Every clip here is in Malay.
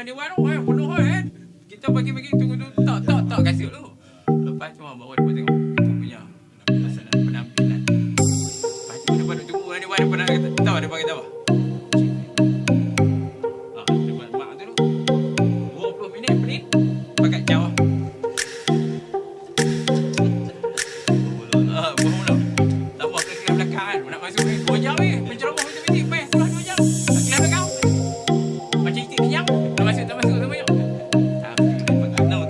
dewan tu, penuh kan. Kita bagi-bagi tunggu tak kasih dulu. Lepas tu baru dia tengok kita punya penampilan. Lepas tu dia pada tunggu dewan dia pernah kata, tahu dia bagi tahu. Dewan mak tu 20 minit pening pakai jawab. Bermula. Tambah ke kelas belakang kan. Nak masuk 2 jam ni. Penceramah matematik payah keluar 2 jam. Kat kelas belakang. Macam itik kejam. Tak masuk sama banyak. Tapi memang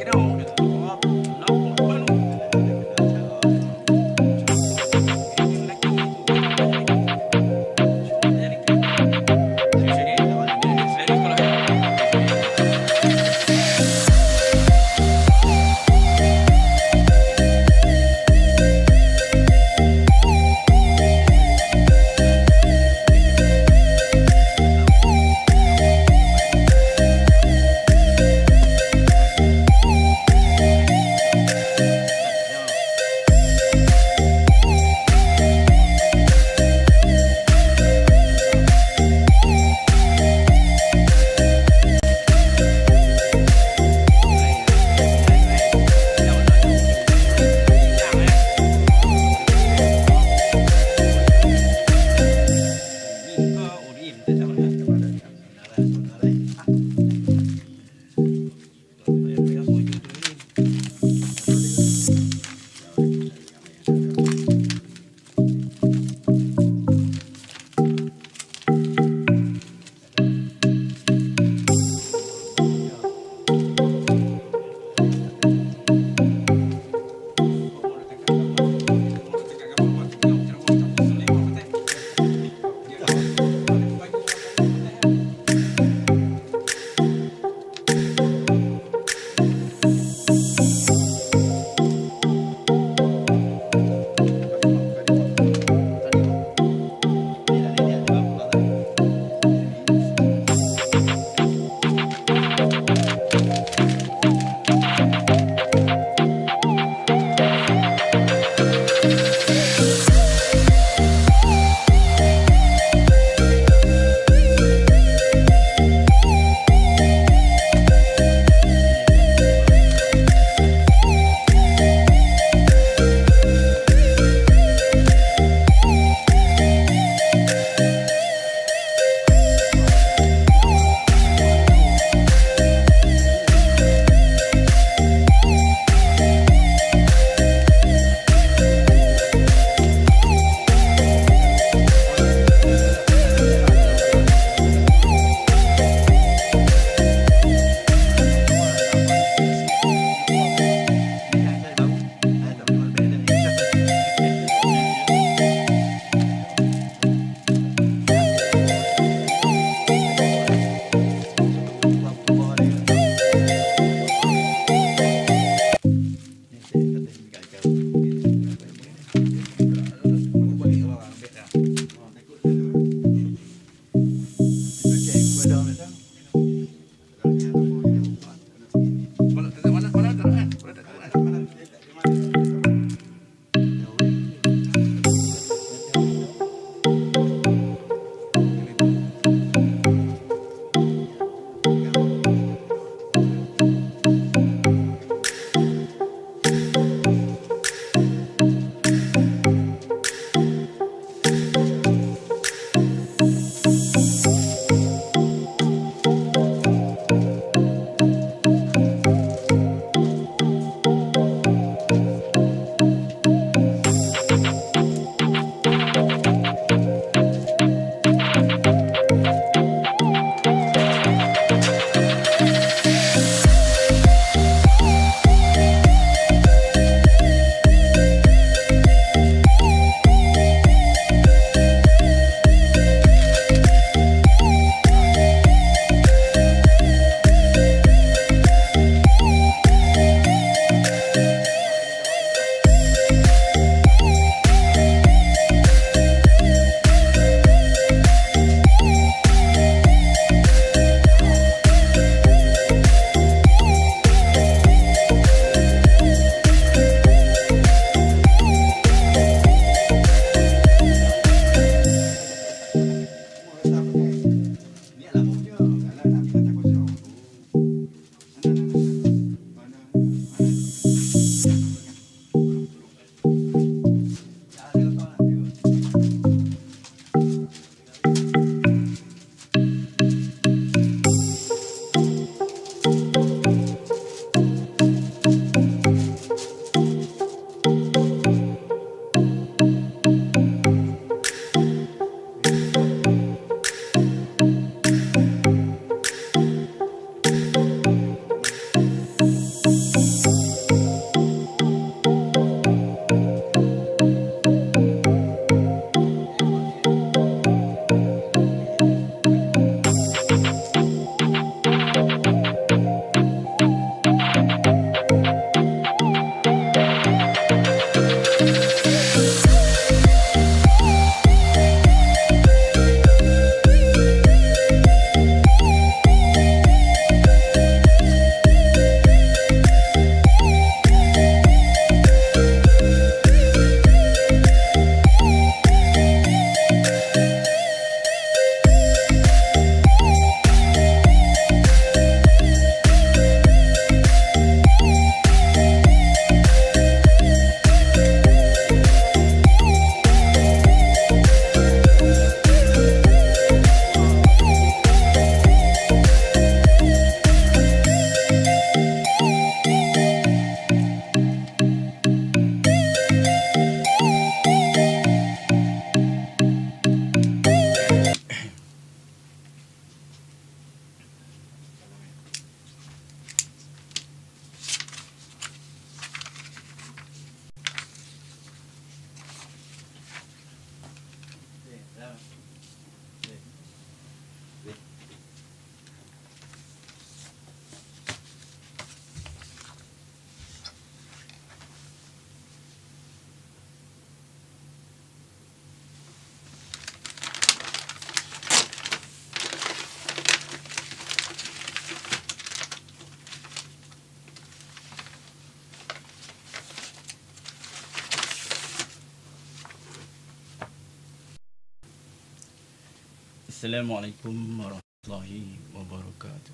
Assalamualaikum warahmatullahi wabarakatuh.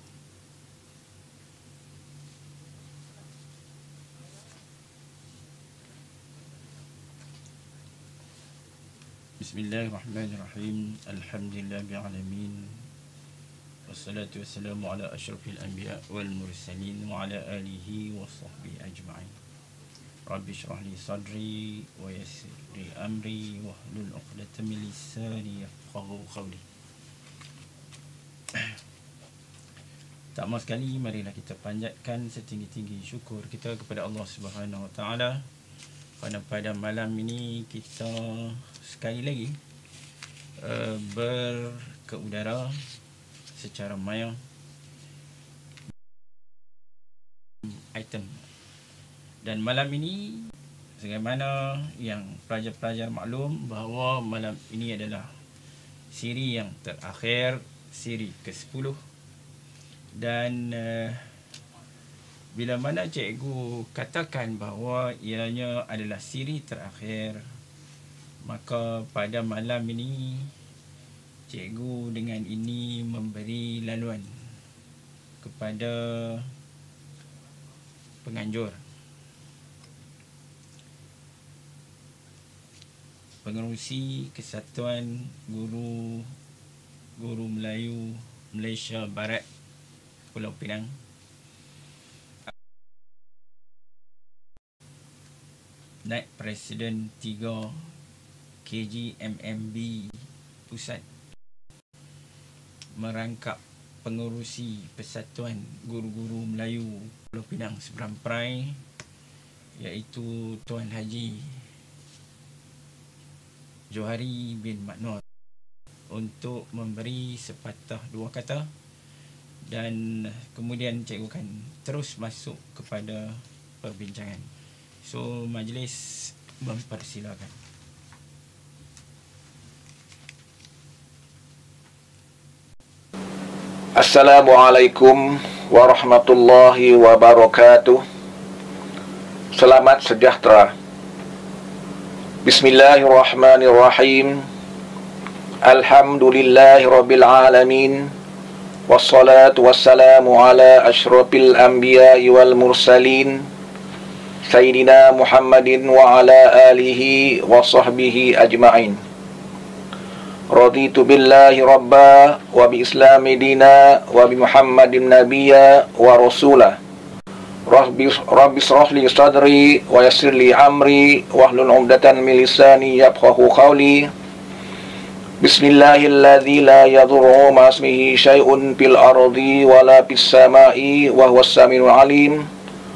Bismillahirrahmanirrahim. Alhamdulillahil alamin. Wassalatu wassalamu ala asyrafil anbiya wal mursalin wa ala alihi wa sahbihi ajma'in. Rabbi shrah li sadri wa yassir li amri wahlul 'uqdatam min lisani yafqahu qawli. Tak mahu sekali, marilah kita panjatkan setinggi-tinggi syukur kita kepada Allah Subhanahu wa taala kerana pada malam ini kita sekali lagi berkeudara secara maya item. Dan malam ini, sebagaimana yang pelajar-pelajar maklum bahawa malam ini adalah siri yang terakhir, siri ke-10. Dan bila mana cikgu katakan bahawa ianya adalah siri terakhir, maka pada malam ini cikgu dengan ini memberi laluan kepada penganjur, pengerusi Kesatuan Guru Melayu Malaysia Barat Pulau Pinang, Naib Presiden 3 KGMMB Pusat, merangkap pengerusi Persatuan Guru-Guru Melayu Pulau Pinang Seberang Perai, iaitu Tuan Haji Johari bin Mat Noor, untuk memberi sepatah dua kata, dan kemudian cikgu akan terus masuk kepada perbincangan. So, majlis mempersilakan. Assalamualaikum warahmatullahi wabarakatuh. Selamat sejahtera. Bismillahirrahmanirrahim. Alhamdulillahi rabbil alamin. Wassalatu wassalamu ala asyrafil anbiya'i wal mursalin, Sayyidina Muhammadin wa ala alihi wa sahbihi ajma'in. Raditu billahi rabba wa bi islami dina wa bi Muhammadin nabiyya wa rasulah. Rabbi shrah li sadri wa yassir li amri wahlul 'uqdatan min lisani yafqahu qawli. Bismillahilladzi la yadurru ma ismihi syai'un fil ardi wa la fis sama'i wa huwas samiul 'alim.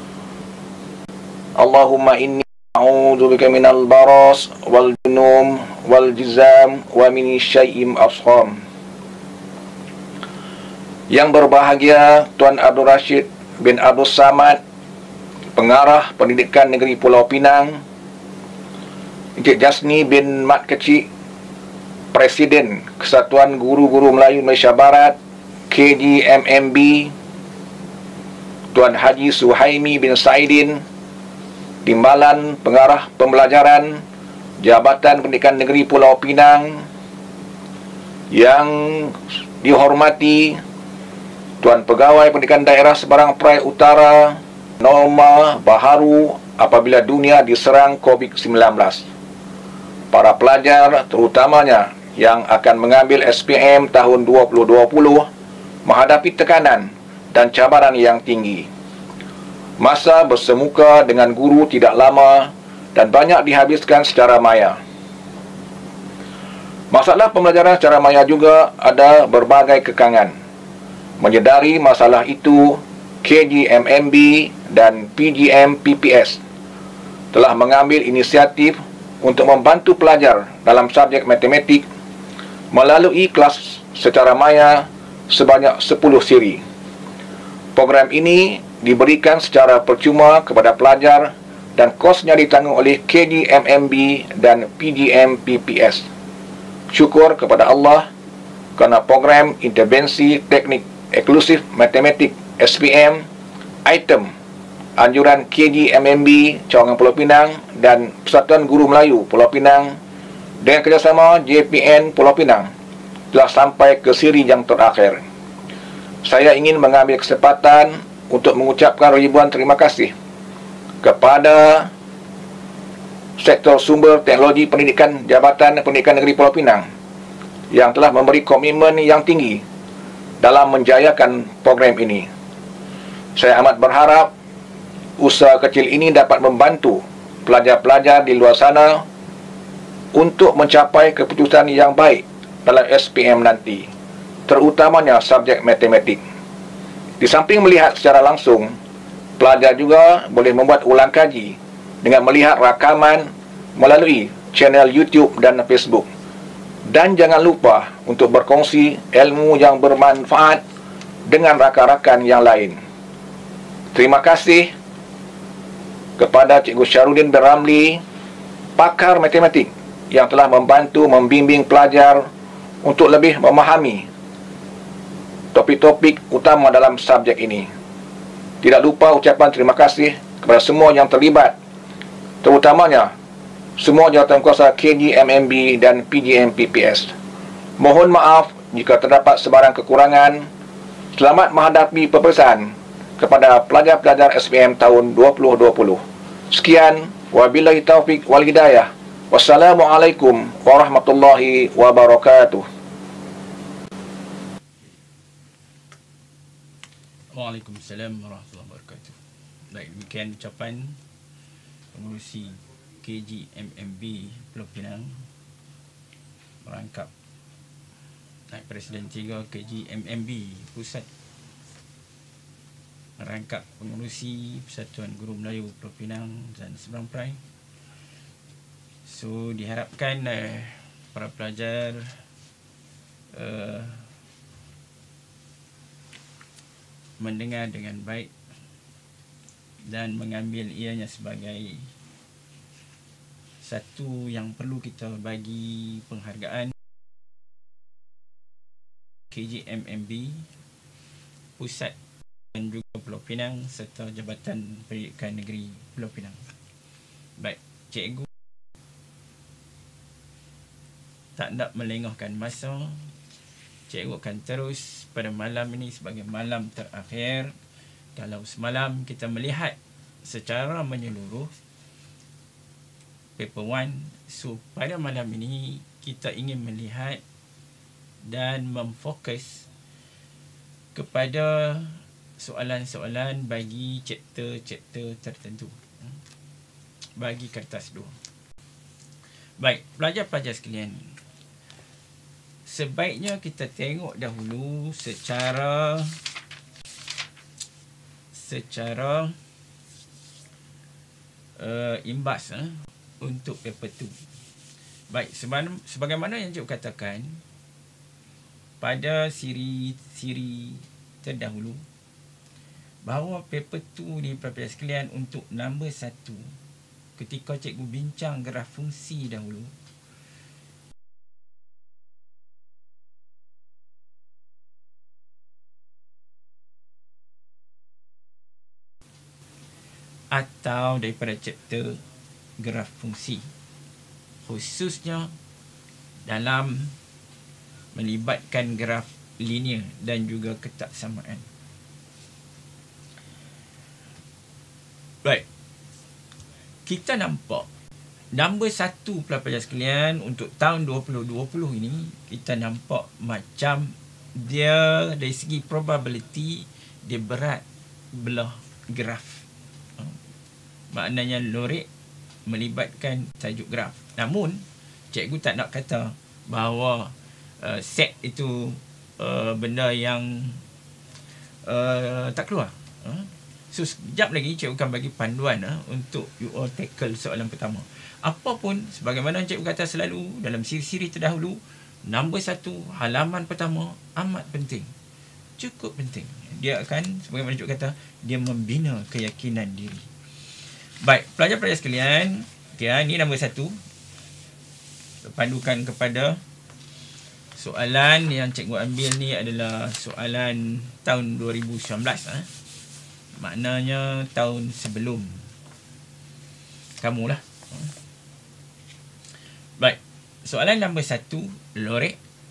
Allahumma inni a'udzu bika minal baras wal junum wal jizam wa min syai'in asham. Yang berbahagia Tuan Abdul Rashid bin Abdul Samad, Pengarah Pendidikan Negeri Pulau Pinang, Encik Jasni bin Mat Kecik, Presiden Kesatuan Guru-Guru Melayu Malaysia Barat KGMMB, Tuan Haji Suhaimi bin Saidin, Timbalan Pengarah Pembelajaran Jabatan Pendidikan Negeri Pulau Pinang, yang dihormati Tuan Pegawai Pendidikan Daerah Seberang Perai Utara, norma baharu apabila dunia diserang COVID-19. Para pelajar terutamanya yang akan mengambil SPM tahun 2020 menghadapi tekanan dan cabaran yang tinggi. Masa bersemuka dengan guru tidak lama dan banyak dihabiskan secara maya. Masalah pembelajaran secara maya juga ada berbagai kekangan. Menyedari masalah itu, KGMMB dan PGM-PPS telah mengambil inisiatif untuk membantu pelajar dalam subjek matematik melalui kelas secara maya sebanyak 10 siri. Program ini diberikan secara percuma kepada pelajar dan kosnya ditanggung oleh KGMMB dan PGM-PPS. Syukur kepada Allah kerana program intervensi teknik eksklusif matematik SPM item anjuran KGMMB Cawangan Pulau Pinang dan Persatuan Guru Melayu Pulau Pinang dengan kerjasama JPN Pulau Pinang telah sampai ke siri yang terakhir. Saya ingin mengambil kesempatan untuk mengucapkan ribuan terima kasih kepada sektor sumber teknologi pendidikan Jabatan Pendidikan Negeri Pulau Pinang yang telah memberi komitmen yang tinggi dalam menjayakan program ini. Saya amat berharap usaha kecil ini dapat membantu pelajar-pelajar di luar sana untuk mencapai keputusan yang baik dalam SPM nanti, terutamanya subjek matematik. Di samping melihat secara langsung, pelajar juga boleh membuat ulang kaji dengan melihat rakaman melalui channel YouTube dan Facebook. Dan jangan lupa untuk berkongsi ilmu yang bermanfaat dengan rakan-rakan yang lain. Terima kasih kepada Cikgu Syarudin bin Ramli, pakar matematik yang telah membantu membimbing pelajar untuk lebih memahami topik-topik utama dalam subjek ini. Tidak lupa ucapan terima kasih kepada semua yang terlibat, terutamanya semua jawatankuasa KG MMB dan PGM PPS. Mohon maaf jika terdapat sebarang kekurangan. Selamat menghadapi peperiksaan kepada pelajar-pelajar SPM tahun 2020. Sekian, wabillahi taufik wal hidayah. Wassalamualaikum warahmatullahi wabarakatuh. Waalaikumsalam warahmatullahi wabarakatuh. Baik, demikian ucapan pengurusi KG MMB Pulau Pinang merangkap Naib Presiden 3 KG MMB Pusat, merangkap pengurusi Persatuan Guru Melayu Pulau Pinang dan Seberang Perai. So diharapkan para pelajar mendengar dengan baik dan mengambil ianya sebagai satu yang perlu kita bagi penghargaan. KGMMB Pusat dan juga Pulau Pinang serta Jabatan Pendidikan Negeri Pulau Pinang. Baik, cikgu tak nak melengahkan masa. Cikgu akan terus pada malam ini sebagai malam terakhir. Kalau semalam kita melihat secara menyeluruh paper 1, so pada malam ini kita ingin melihat dan memfokus kepada soalan-soalan bagi chapter-chapter tertentu bagi kertas 2. Baik, pelajar-pelajar sekalian, sebaiknya kita tengok dahulu secara imbas untuk paper 2. Baik, sebagaimana yang cikgu katakan pada siri terdahulu, bahawa paper 2 ni pelajar sekalian untuk nombor 1, ketika cikgu bincang graf fungsi dahulu, atau daripada chapter graf fungsi, khususnya dalam melibatkan graf linear dan juga ketaksamaan. Baik, kita nampak nombor 1 pelajar sekalian untuk tahun 2020 ini, kita nampak macam dia dari segi probability dia berat belah graf. Maknanya lorek melibatkan tajuk graf. Namun cikgu tak nak kata bahawa set itu benda yang tak keluar. So sekejap lagi cikgu akan bagi panduan untuk you all tackle soalan pertama. Apapun, sebagaimana cikgu kata selalu dalam siri-siri terdahulu, nombor 1 halaman pertama amat penting, cukup penting. Dia akan, sebagaimana cikgu kata, dia membina keyakinan diri. Baik, pelajar-pelajar sekalian, ini nombor 1 pandukan kepada soalan yang cikgu ambil ni adalah soalan tahun 2019, maknanya tahun sebelum kamu lah. Baik, soalan nombor 1, lorek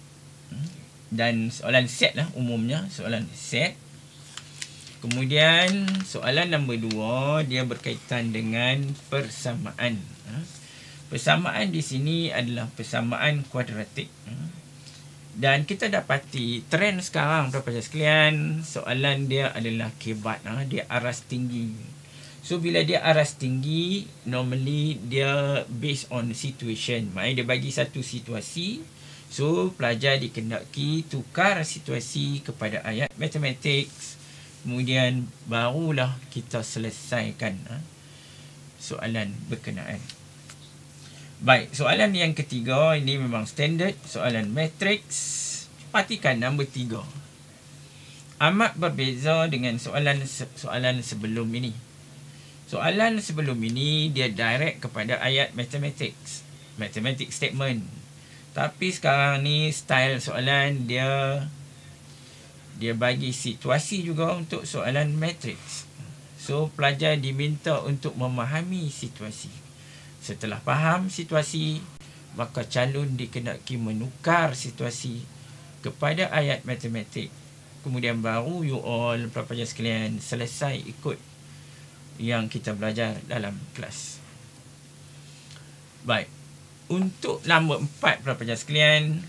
Dan soalan set lah umumnya, soalan set. Kemudian soalan nombor 2 dia berkaitan dengan persamaan. Persamaan di sini adalah persamaan kuadratik. Dan kita dapati trend sekarang para pelajar sekalian, soalan dia adalah kebat, dia aras tinggi. So bila dia aras tinggi, normally dia based on situation. Maknanya dia bagi satu situasi. So pelajar dikendaki tukar situasi kepada ayat mathematics. Kemudian barulah kita selesaikan soalan berkenaan. Baik, soalan yang ketiga ini memang standard, soalan matrix. Perhatikan nombor 3. Amat berbeza dengan soalan sebelum ini. Soalan sebelum ini dia direct kepada ayat mathematics, mathematics statement. Tapi sekarang ni style soalan dia bagi situasi juga untuk soalan matrix. So pelajar diminta untuk memahami situasi. Setelah faham situasi, maka calon dikendaki menukar situasi kepada ayat matematik. Kemudian baru you all para pelajar sekalian selesai ikut yang kita belajar dalam kelas. Baik. Untuk nombor 4 para pelajar sekalian,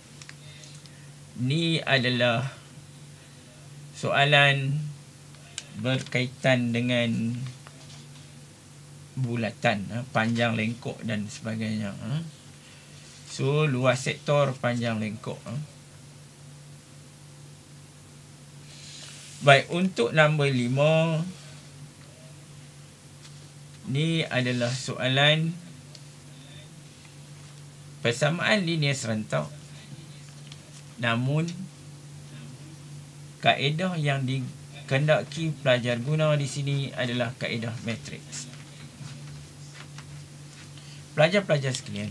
ni adalah soalan berkaitan dengan bulatan, panjang lengkok dan sebagainya. So luas sektor, panjang lengkok. Baik, untuk nombor 5, ni adalah soalan persamaan linear serentak, namun kaedah yang dikendaki pelajar guna di sini adalah kaedah matrix. Pelajar-pelajar sekalian,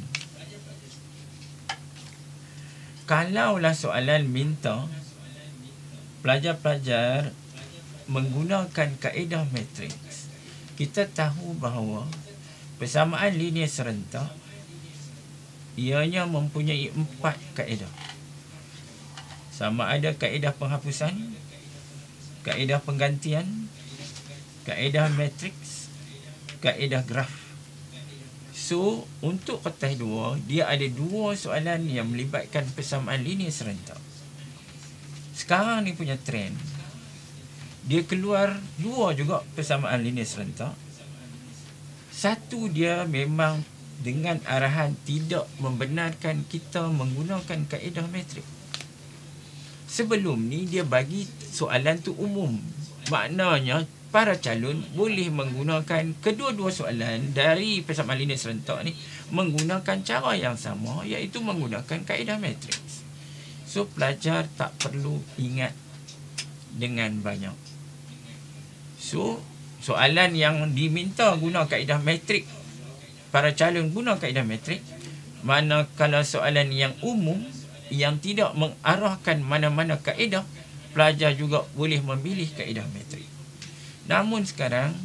kalaulah soalan minta pelajar-pelajar menggunakan kaedah matrix, kita tahu bahawa persamaan linear serentak ianya mempunyai 4 kaedah. Sama ada kaedah penghapusan, kaedah penggantian, kaedah matriks, kaedah graf. So, untuk kertas 2, dia ada 2 soalan yang melibatkan persamaan linear serentak. Sekarang ni punya trend, dia keluar 2 juga persamaan linear serentak. Satu dia memang dengan arahan tidak membenarkan kita menggunakan kaedah matrik. Sebelum ni dia bagi soalan tu umum. Maknanya para calon boleh menggunakan kedua-dua soalan dari persamaan linear serentak ni menggunakan cara yang sama, iaitu menggunakan kaedah matrik. So pelajar tak perlu ingat dengan banyak. So soalan yang diminta guna kaedah matrik, para calon guna kaedah matrik. Manakala soalan yang umum yang tidak mengarahkan mana-mana kaedah, pelajar juga boleh memilih kaedah matrik. Namun sekarang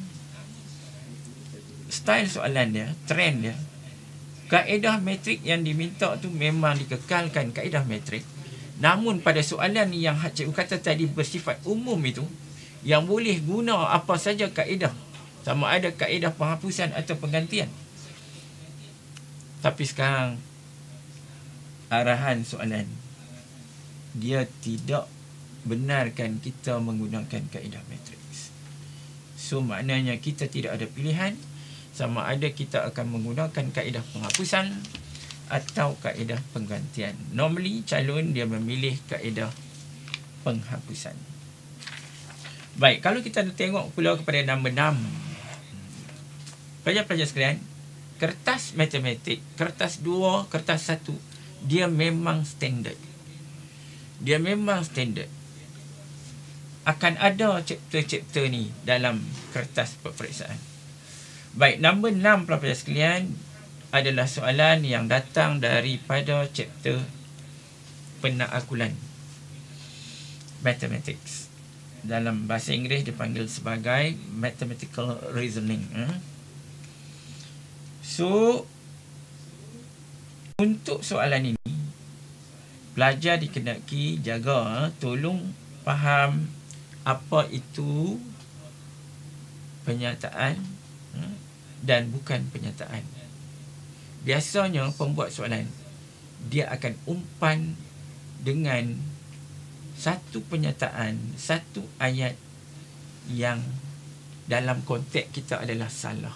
style soalan dia, trend dia, kaedah matrik yang diminta tu memang dikekalkan kaedah matrik. Namun pada soalan yang cikgu kata tadi bersifat umum itu, yang boleh guna apa saja kaedah, sama ada kaedah penghapusan atau penggantian. Tapi sekarang arahan soalan dia tidak benarkan kita menggunakan kaedah matriks. So maknanya kita tidak ada pilihan, sama ada kita akan menggunakan kaedah penghapusan atau kaedah penggantian. Normally calon dia memilih kaedah penghapusan. Baik, kalau kita tengok pula kepada nombor 6, pelajar-pelajar sekalian, kertas matematik, kertas 2, kertas 1, dia memang standard. Dia memang standard. Akan ada chapter-chapter ni dalam kertas peperiksaan. Baik, nombor 6 pelajar sekalian adalah soalan yang datang daripada chapter penaakulan mathematics. Dalam bahasa Inggeris dipanggil sebagai mathematical reasoning. So, untuk soalan ini, pelajar dikenaki jaga, tolong faham apa itu penyataan dan bukan penyataan. Biasanya pembuat soalan dia akan umpan dengan satu penyataan, satu ayat yang dalam konteks kita adalah salah.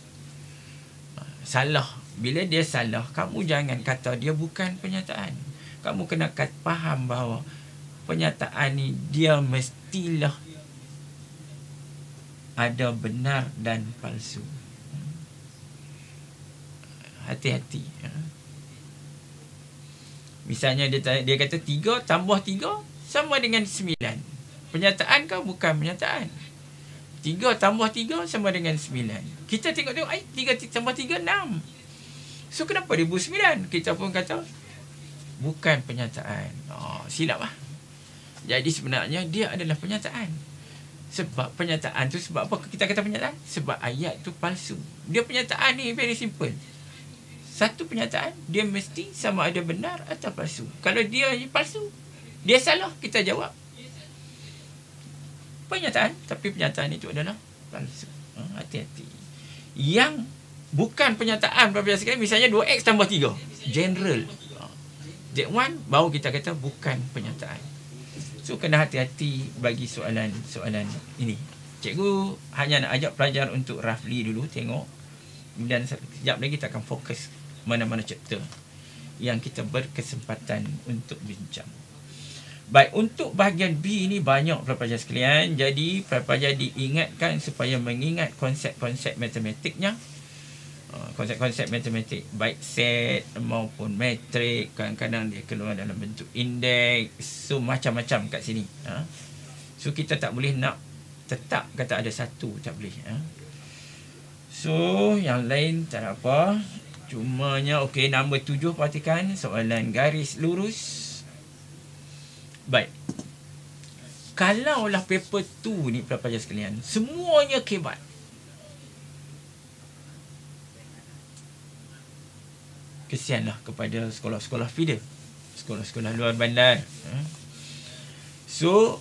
Salah. Bila dia salah, kamu jangan kata dia bukan penyataan. Kamu kena faham bahawa penyataan ni dia mestilah ada benar dan palsu. Hati-hati. Misalnya dia kata 3 tambah 3 sama dengan 9. Penyataan kau bukan penyataan. 3 tambah 3 sama dengan 9. Kita tengok 3 tambah 3 6. So kenapa dia buat 9? Kita pun kata bukan penyataan. Silap lah. Jadi sebenarnya dia adalah penyataan. Sebab penyataan tu, sebab apa kita kata penyataan? Sebab ayat tu palsu. Dia penyataan ni very simple. Satu penyataan, dia mesti sama ada benar atau palsu. Kalau dia palsu, dia salah, kita jawab penyataan, tapi penyataan itu adalah palsu. Hati-hati. Yang bukan penyataan berapa sekali, misalnya 2x tambah 3, general. That one baru kita kata bukan penyataan. So kena hati-hati bagi soalan-soalan ini. Cikgu hanya nak ajak pelajar untuk roughly dulu tengok, dan sekejap lagi kita akan fokus mana-mana chapter yang kita berkesempatan untuk bincang. Baik, untuk bahagian B ini banyak pelajar sekalian. Jadi pelajar diingatkan supaya mengingat konsep-konsep matematiknya. Konsep-konsep matematik baik set maupun metrik, kadang-kadang dia keluar dalam bentuk indeks. So macam-macam kat sini. So kita tak boleh nak tetap kata ada satu, tak boleh. So yang lain tak ada apa. Cumanya okey, nombor 7 perhatikan soalan garis lurus. Baik. Kalaulah paper 2 ni pelajar sekalian, semuanya kebat. Kesianlah kepada sekolah-sekolah feeder, sekolah-sekolah luar bandar. So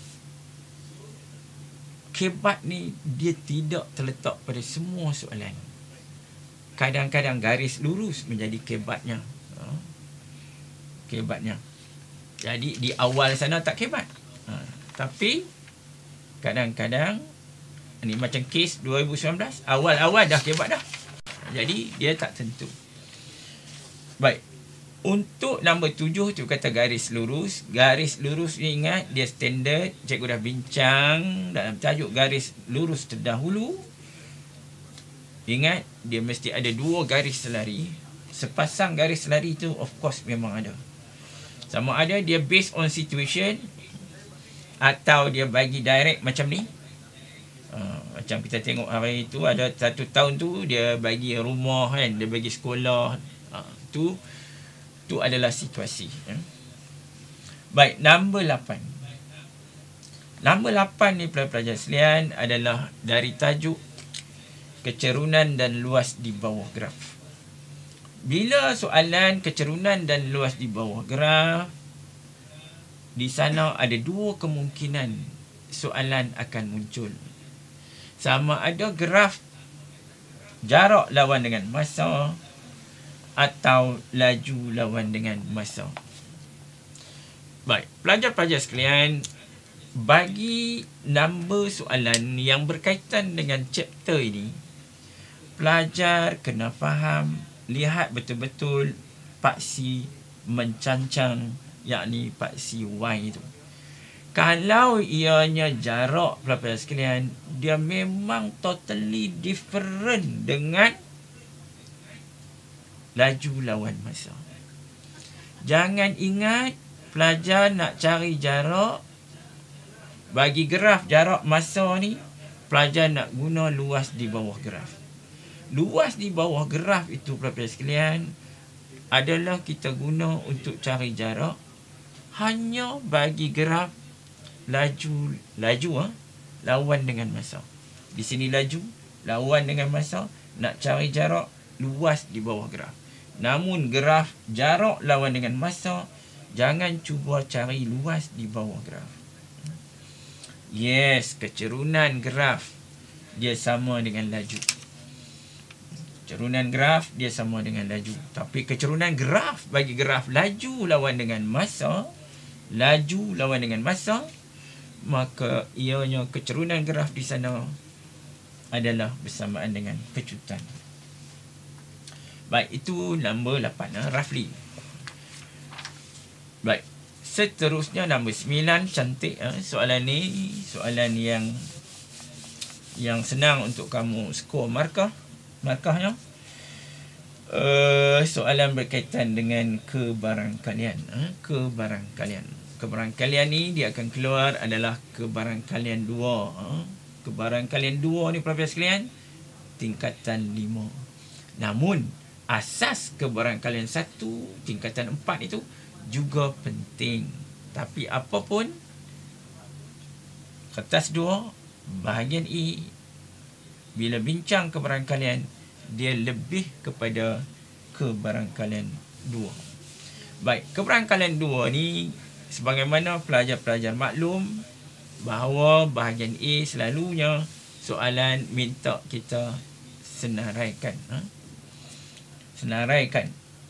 kebat ni dia tidak terletak pada semua soalan. Kadang-kadang garis lurus menjadi kebatnya. Kebatnya. Jadi di awal sana tak kebat. Tapi kadang-kadang ni macam kes 2019, awal-awal dah kebat dah. Jadi dia tak tentu. Baik. Untuk nombor 7 tu kata garis lurus. Garis lurus ni ingat dia standard. Cikgu dah bincang dalam tajuk garis lurus terdahulu. Ingat dia mesti ada 2 garis selari. Sepasang garis selari tu of course memang ada. Sama ada dia based on situation atau dia bagi direct macam ni. Macam kita tengok hari tu ada 1 tahun tu dia bagi rumah kan, dia bagi sekolah. Tu adalah situasi. Baik, nombor 8. Nombor 8 ni pelajar sekalian adalah dari tajuk kecerunan dan luas di bawah graf. Bila soalan kecerunan dan luas di bawah graf, di sana ada 2 kemungkinan soalan akan muncul. Sama ada graf jarak lawan dengan masa atau laju lawan dengan masa. Baik, pelajar-pelajar sekalian, bagi nombor soalan yang berkaitan dengan chapter ini, pelajar kena faham, lihat betul-betul paksi mencancang, yakni paksi Y itu. Kalau ianya jarak pelajar sekalian, dia memang totally different dengan laju lawan masa. Jangan ingat pelajar nak cari jarak. Bagi graf jarak masa ni, pelajar nak guna luas di bawah graf. Luas di bawah graf itu pelajar sekalian adalah kita guna untuk cari jarak hanya bagi graf laju lawan dengan masa. Di sini laju lawan dengan masa, nak cari jarak luas di bawah graf. Namun graf jarak lawan dengan masa Jangan cuba cari luas di bawah graf. Yes, kecerunan graf dia sama dengan laju. Kecerunan graf dia sama dengan laju. Tapi kecerunan graf bagi graf laju lawan dengan masa, laju lawan dengan masa, maka ianya kecerunan graf di sana adalah bersamaan dengan kecutan. Baik, itu nombor 8, roughly. Baik, seterusnya nombor 9, cantik. Soalan ni soalan yang senang untuk kamu skor markahnya. Soalan berkaitan dengan kebarangkalian. Kebarangkalian ni dia akan keluar adalah kebarangkalian 2. Kebarangkalian 2 ni pelajar sekalian tingkatan 5. Namun asas kebarangkalian 1 tingkatan 4 itu juga penting. Tapi apapun, kertas 2 bahagian E bila bincang kebarangkalian, dia lebih kepada kebarangkalian 2. Baik, kebarangkalian 2 ni sebagaimana pelajar-pelajar maklum bahawa bahagian A selalunya soalan minta kita senaraikan. Senaraikan.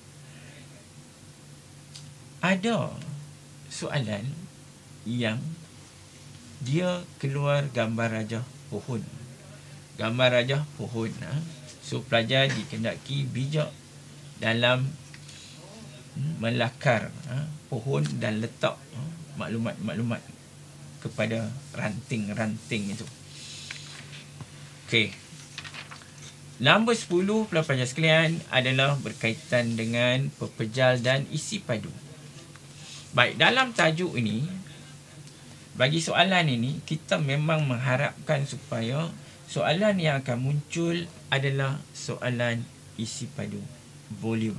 Ada soalan yang dia keluar gambar rajah pohon. Gambar rajah pohon. So pelajar dikendaki bijak dalam melakar pohon dan letak maklumat-maklumat kepada ranting-ranting itu. Okey. Nombor 10 pelajar sekalian adalah berkaitan dengan pepejal dan isi padu. Baik, dalam tajuk ini, bagi soalan ini, kita memang mengharapkan supaya soalan yang akan muncul adalah soalan isi padu, volume.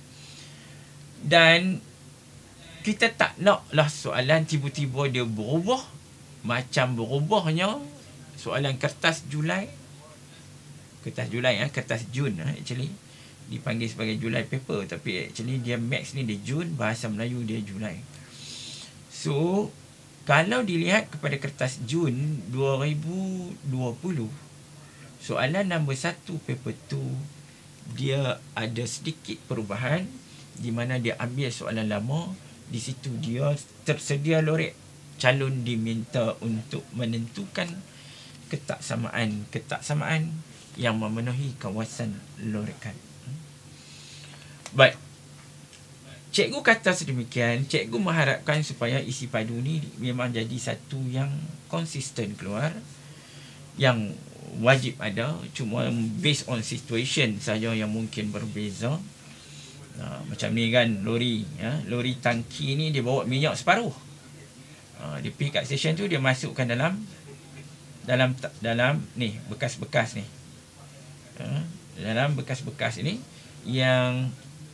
Dan kita tak naklah soalan tiba-tiba dia berubah. Macam berubahnya soalan kertas Julai. Kertas Julai, kertas Jun actually. Dipanggil sebagai Julai paper. Tapi actually dia max ni dia Jun. Bahasa Melayu dia Julai. So, kalau dilihat kepada kertas Jun 2020, soalan nombor 1 paper 2, dia ada sedikit perubahan. Di mana dia ambil soalan lama. Di situ dia tersedia lorek. Calon diminta untuk menentukan ketaksamaan yang memenuhi kawasan lorekan. Baik. Cikgu kata sedemikian, cikgu mengharapkan supaya isi padu ni memang jadi satu yang konsisten keluar, yang wajib ada, cuma based on situation saja yang mungkin berbeza. Macam ni kan, lori tangki ni dia bawa minyak separuh. Dia pergi kat stesen tu, dia masukkan dalam ni bekas-bekas ni. Dalam bekas-bekas ini yang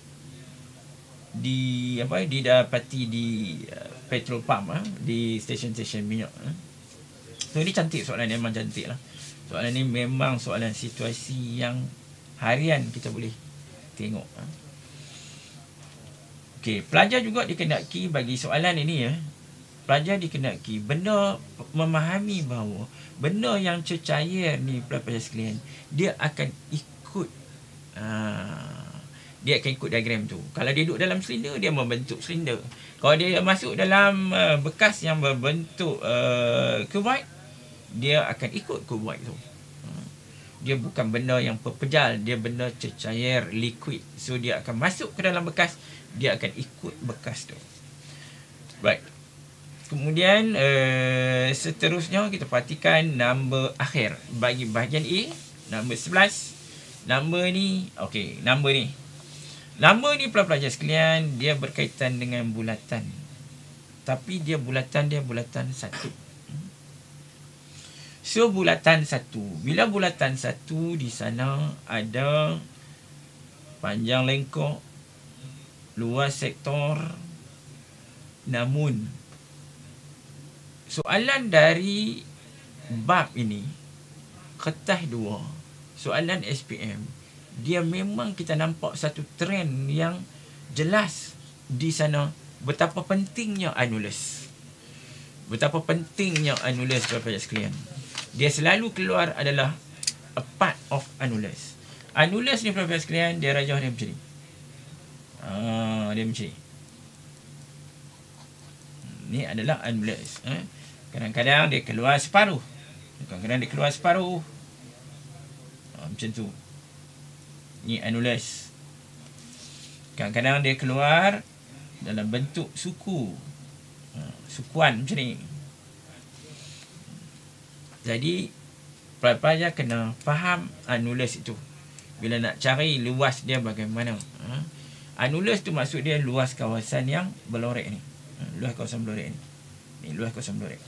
didapati di petrol pump, di stesen-stesen minyak. So ini cantik, soalan ni memang cantik lah. Soalan ni memang soalan situasi yang harian kita boleh tengok. Okey, pelajar juga dikendaki bagi soalan ini pelajar dikendaki memahami bahawa benda yang cecair ni pelajar sekalian, dia akan ikut diagram tu. Kalau dia duduk dalam silinder, dia membentuk silinder. Kalau dia masuk dalam bekas yang berbentuk kuboid, dia akan ikut kuboid tu. Dia bukan benda yang pepejal, dia benda cecair, liquid. So dia akan masuk ke dalam bekas, dia akan ikut bekas tu. Baik. Kemudian seterusnya kita perhatikan nombor akhir bagi bahagian A, nombor 11. Nombor ni, okey, nombor ni. Nombor ni pelajar sekalian, dia berkaitan dengan bulatan. Tapi dia bulatan satu. So bulatan satu. Bila bulatan satu, di sana ada panjang lengkok, luas sektor. Namun soalan dari bab ini, kertas 2, soalan SPM, dia memang kita nampak satu trend yang jelas di sana betapa pentingnya annulus. Betapa pentingnya annulus pelajar sekalian. Dia selalu keluar adalah a part of annulus. Annulus ni pelajar sekalian, dia rajah dia macam ni. Dia macam ni. Ni adalah annulus. Kadang-kadang dia keluar separuh. Kadang-kadang dia keluar separuh. Macam tu. Ni annulus. Kadang-kadang dia keluar dalam bentuk suku. Sukuan macam ni. Jadi pelajar kena faham annulus itu. Bila nak cari luas dia bagaimana. Annulus tu maksud dia luas kawasan yang berlorek ni. Luas kawasan berlorek ni. Ni luas kawasan berlorek.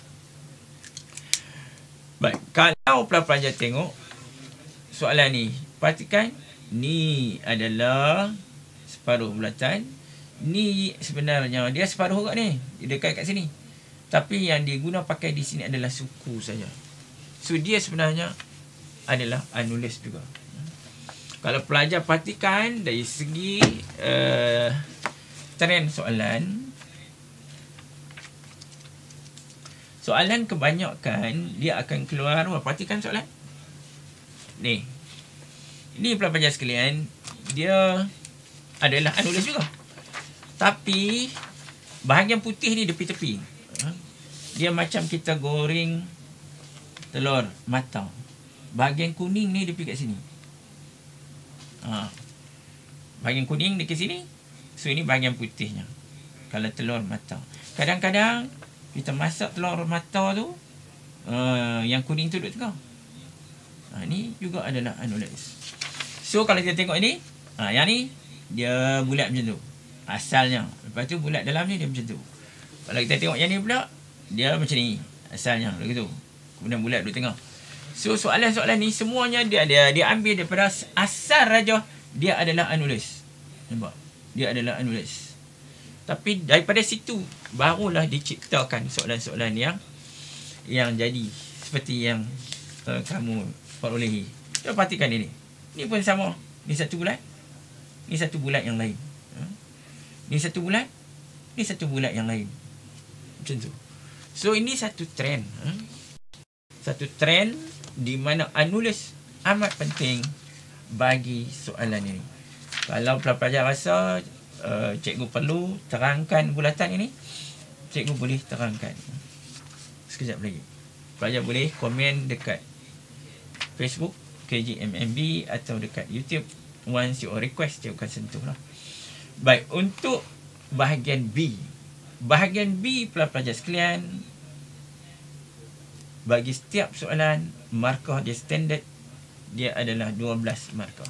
Baik, kalau pelajar tengok soalan ni, perhatikan ni adalah separuh bulatan. Ni sebenarnya dia separuh kat ni, dia dekat kat sini. Tapi yang diguna pakai di sini adalah suku saja. So dia sebenarnya adalah annulus juga. Kalau pelajar perhatikan dari segi trend soalan, soalan kebanyakan dia akan keluar. Perhatikan soalan ni. Ini pelajar sekalian, dia adalah annulus juga. Tapi bahagian putih ni tepi-tepi. Dia macam kita goreng telur matang. Bahagian kuning ni tepi kat sini. Bahagian kuning dekat sini. So ini bahagian putihnya. Kalau telur matang. Kadang-kadang kita masak telur matang tu, yang kuning tu duduk tengah. Ni juga adalah annulus. So kalau kita tengok ini, yang ni dia bulat macam tu asalnya. Lepas tu bulat dalam ni dia macam tu. Kalau kita tengok yang ni pula, dia macam ni asalnya, begitu. Kemudian bulat duduk tengah. So soalan-soalan ni semuanya dia ambil daripada asal rajah, dia adalah annulus. Nampak? Dia adalah annulus. Tapi daripada situ barulah diciptakan soalan-soalan yang jadi seperti yang kamu perolehi. Cuba perhatikan ini. Ni pun sama. Ni satu bulat. Ni satu bulat yang lain. Ni satu bulat. Ni satu bulat yang lain. Macam tu. So ini satu trend. Satu trend di mana annulus amat penting bagi soalan ini. Kalau pelajar rasa cikgu perlu terangkan bulatan ini, cikgu boleh terangkan. Sekejap lagi. Pelajar boleh komen dekat Facebook KGMMB atau dekat YouTube. Once you request, cikgu akan sentuh lah. Baik, untuk bahagian B. Bahagian B pelajar sekalian, bagi setiap soalan, markah dia standard, dia adalah 12 markah.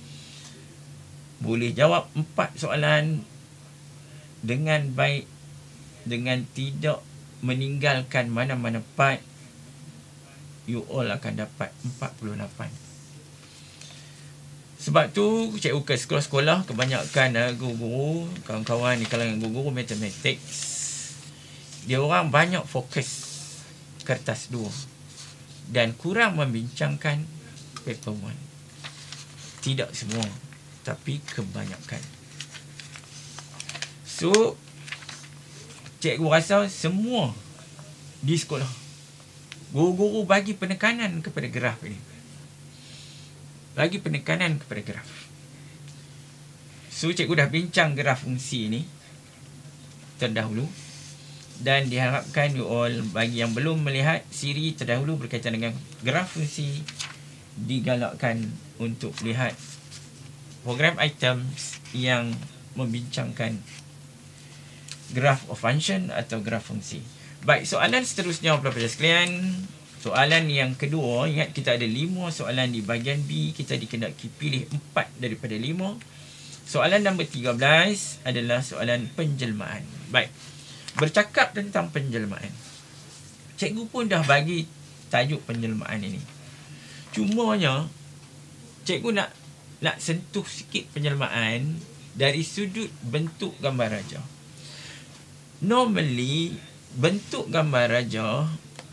Boleh jawab 4 soalan dengan baik, dengan tidak meninggalkan mana-mana part, you all akan dapat 48. Sebab tu cikgu ke sekolah-sekolah, kebanyakan guru-guru, kawan-kawan di kalangan guru-guru matematik, dia orang banyak fokus kertas 2 dan kurang membincangkan paper 1. Tidak semua, tapi kebanyakan. So cikgu rasa semua di sekolah, guru-guru bagi penekanan kepada graf ini. Bagi penekanan kepada graf. So cikgu dah bincang graf fungsi ni terdahulu, dan diharapkan you all, bagi yang belum melihat siri terdahulu berkaitan dengan graf fungsi, digalakkan untuk lihat program items yang membincangkan graph of function atau graf fungsi. Baik, soalan seterusnya pelajar sekalian. Soalan yang kedua, ingat kita ada 5 soalan di bahagian B, kita dikehendaki pilih 4 daripada 5. Soalan nombor 13 adalah soalan penjelmaan. Baik, bercakap tentang penjelmaan, cikgu pun dah bagi tajuk penjelmaan ini. Cumanya cikgu nak sentuh sikit penjelmaan dari sudut bentuk gambar rajah. Normally bentuk gambar rajah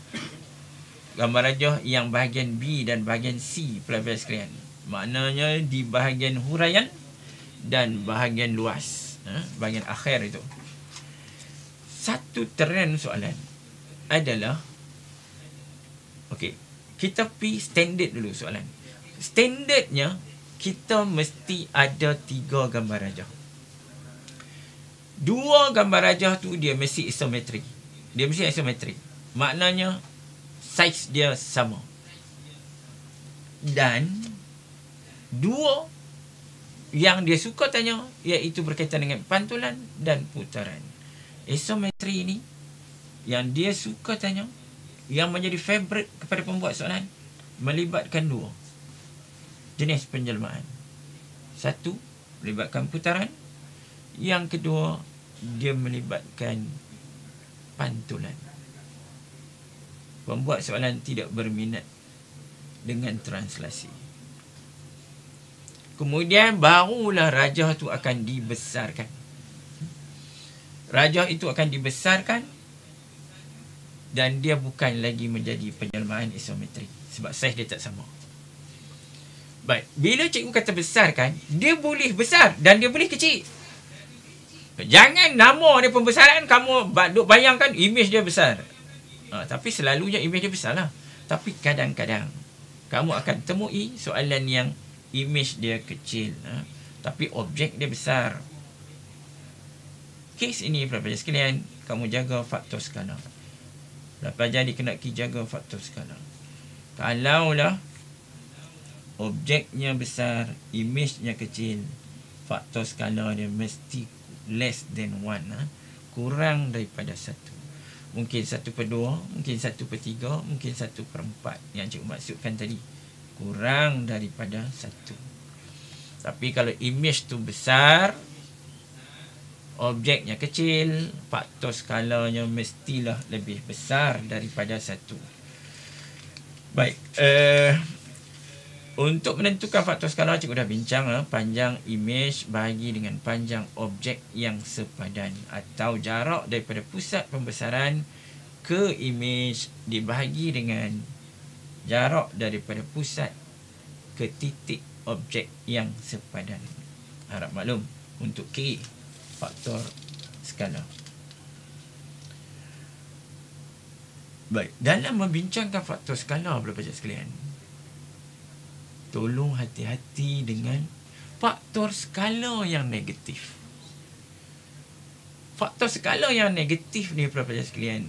yang bahagian B dan bahagian C pelajar sekalian, maknanya di bahagian huraian dan bahagian luas, bahagian akhir itu. satu trend soalan adalah, okey, kita pergi standard dulu soalan. Standardnya kita mesti ada 3 gambar rajah. 2 gambar rajah tu dia mesti isometrik. Dia mesti isometrik. Maknanya saiz dia sama. Dan 2 yang dia suka tanya iaitu berkaitan dengan pantulan dan putaran. Isometri ni yang dia suka tanya, yang menjadi favorite kepada pembuat soalan, melibatkan 2 jenis penjelmaan. Satu, melibatkan putaran. Yang kedua, dia melibatkan pantulan. Pembuat soalan tidak berminat dengan translasi. Kemudian barulah rajah tu akan dibesarkan. Rajah itu akan dibesarkan dan dia bukan lagi menjadi penjelmaan isometrik sebab saiz dia tak sama. Baik, bila cikgu kata besarkan, dia boleh besar dan dia boleh kecil. Jangan nama dia pembesaran, kamu duk bayangkan imej dia besar. Tapi selalunya imej dia besar lah. Tapi kadang-kadang kamu akan temui soalan yang imej dia kecil, tapi objek dia besar. Kes ini pelajar sekalian, kamu jaga faktor skala. Pelajar dikenaki jaga faktor skala. Kalaulah objeknya besar, imejnya kecil, faktor skala dia mesti less than 1, kurang daripada 1. Mungkin 1/2, mungkin 1/3, mungkin 1/4 yang cikgu maksudkan tadi. Kurang daripada 1. Tapi kalau imej tu besar, objeknya kecil, faktor skalanya mestilah lebih besar daripada 1. Baik, untuk menentukan faktor skala, cikgu dah bincang panjang imej bahagi dengan panjang objek yang sepadan, atau jarak daripada pusat pembesaran ke imej dibahagi dengan jarak daripada pusat ke titik objek yang sepadan. Harap maklum untuk K, faktor skala. Baik, dalam membincangkan faktor skala pelajar sekalian, tolong hati-hati dengan faktor skala yang negatif. Faktor skala yang negatif ni pelajar sekalian,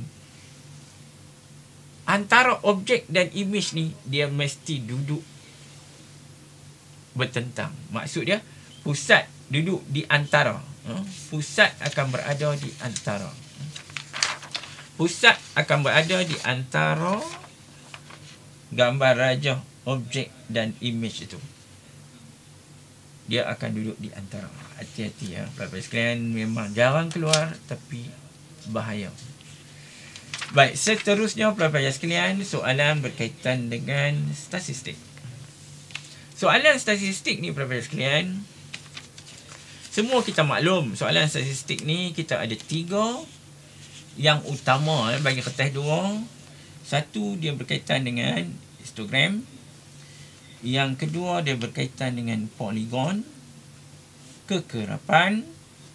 antara objek dan imej ni dia mesti duduk bertentang. Maksud dia pusat duduk di antara. Pusat akan berada di antara. Pusat akan berada di antara gambar rajah objek dan imej itu. Dia akan duduk di antara. Hati-hati ya pelajar sekalian, memang jarang keluar tapi bahaya. Baik, seterusnya pelajar sekalian, soalan berkaitan dengan statistik. Soalan statistik ni pelajar sekalian, semua kita maklum soalan statistik ni kita ada 3 yang utama bagi kertas 2. Satu, dia berkaitan dengan histogram. Yang kedua, dia berkaitan dengan poligon, kekerapan.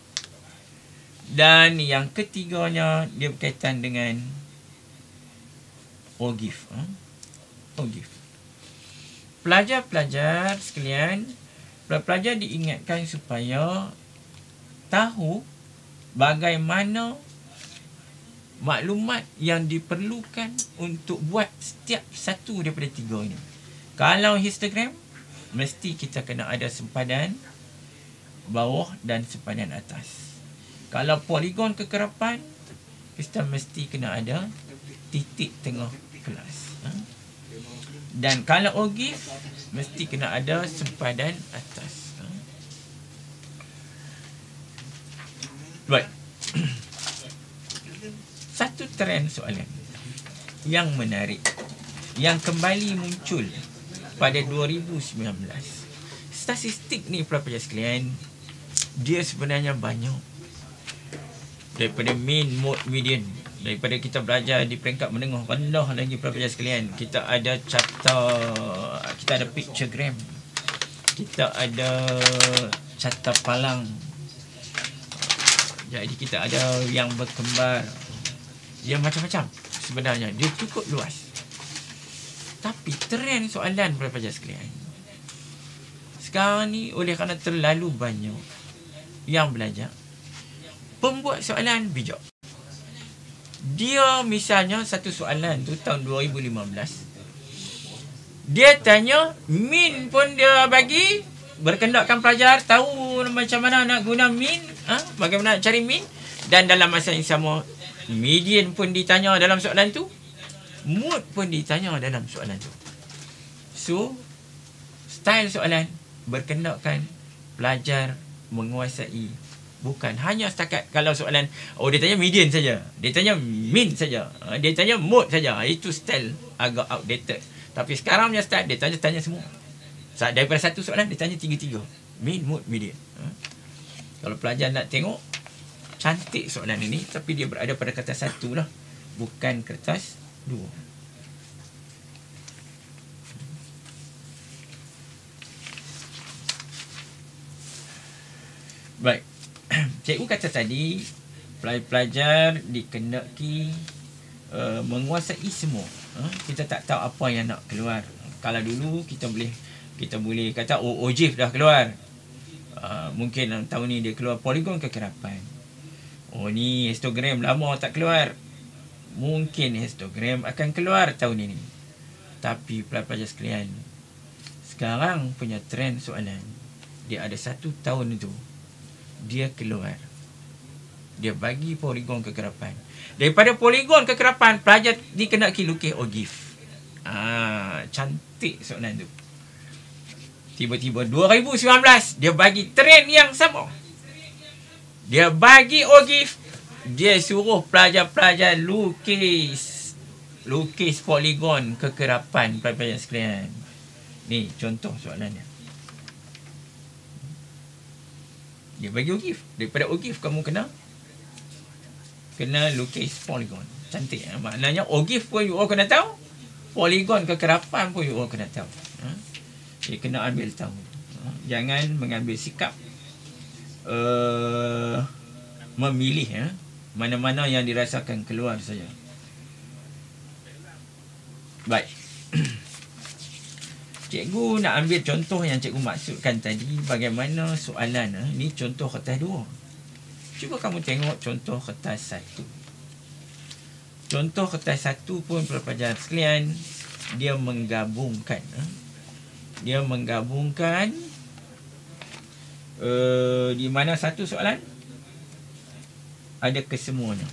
Dan yang ketiganya, dia berkaitan dengan OGIF. OGIF. Pelajar-pelajar sekalian, pelajar diingatkan supaya tahu bagaimana maklumat yang diperlukan untuk buat setiap satu daripada 3 ini. Kalau histogram, mesti kita kena ada sempadan bawah dan sempadan atas. Kalau poligon kekerapan, kita mesti kena ada titik tengah kelas. Dan kalau OGIF, mesti kena ada sempadan atas. Baik. Satu trend soalan yang menarik, yang kembali muncul pada 2019. Statistik ni pelajar sekalian, dia sebenarnya banyak. Daripada mean, mode, median. Daripada kita belajar di peringkat menengah rendah lagi pelajar sekalian, kita ada carta, kita ada pictogram, kita ada carta palang, Jadi kita ada yang berkembar. Dia macam-macam sebenarnya. Dia cukup luas. Tapi trend soalan para pelajar sekalian, sekarang ni oleh kerana terlalu banyak yang belajar, pembuat soalan bijak. Dia misalnya satu soalan tu tahun 2015, dia tanya min pun dia bagi, berkendakkan pelajar tahu macam mana nak guna min, bagaimana nak cari min, dan dalam masa yang sama median pun ditanya dalam soalan tu, mood pun ditanya dalam soalan tu. So style soalan berkendakkan pelajar menguasai, bukan hanya setakat kalau soalan dia tanya median saja, dia tanya min saja, dia tanya mood saja, itu style agak outdated. Tapi sekarang punya style dia tanya semua. Daripada satu soalan dia tanya tiga-tiga, min, mood, median. Kalau pelajar nak tengok cantik soalan ini, tapi dia berada pada kertas satu lah, bukan kertas dua. Baik. Cikgu kata tadi pelajar dikenaki menguasai semua. Kita tak tahu apa yang nak keluar. Kalau dulu kita boleh kata OGIF dah keluar. Mungkin tahun ni dia keluar poligon kekerapan. Ni histogram lama tak keluar. Mungkin histogram akan keluar tahun ini. Tapi pelajar sekalian, sekarang punya trend soalan, dia ada 1 tahun itu dia keluar, dia bagi poligon kekerapan. Daripada poligon kekerapan, pelajar dikenaki lukis OGIF. Cantik soalan tu. Tiba-tiba 2019 dia bagi trend yang sama, dia bagi OGIF. Dia suruh pelajar-pelajar lukis poligon kekerapan. Pelajar sekalian, ni contoh soalannya. Dia bagi OGIF. Daripada OGIF kamu kena lukis poligon. Cantik. Maknanya OGIF pun you all kena tahu, poligon kekerapan pun you all kena tahu. Dia kena ambil tahu. Jangan mengambil sikap memilih mana-mana yang dirasakan keluar saja. Baik. Cikgu nak ambil contoh yang cikgu maksudkan tadi, bagaimana soalan. Ni contoh kertas 2. Cuba kamu tengok contoh kertas 1. Contoh kertas 1 pun pelajar sekalian, dia menggabungkan. Dia menggabungkan di mana satu soalan ada kesemuanya.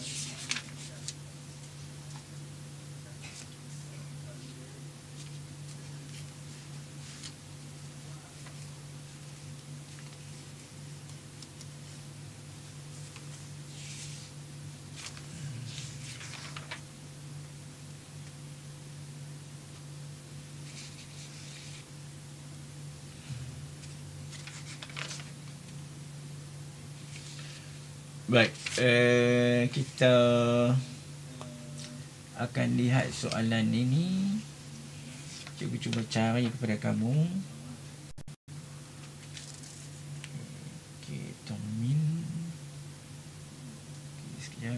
Baik, kita akan lihat soalan ini. Cikgu cuba cari kepada kamu. Okey, Tomin. Sekejap.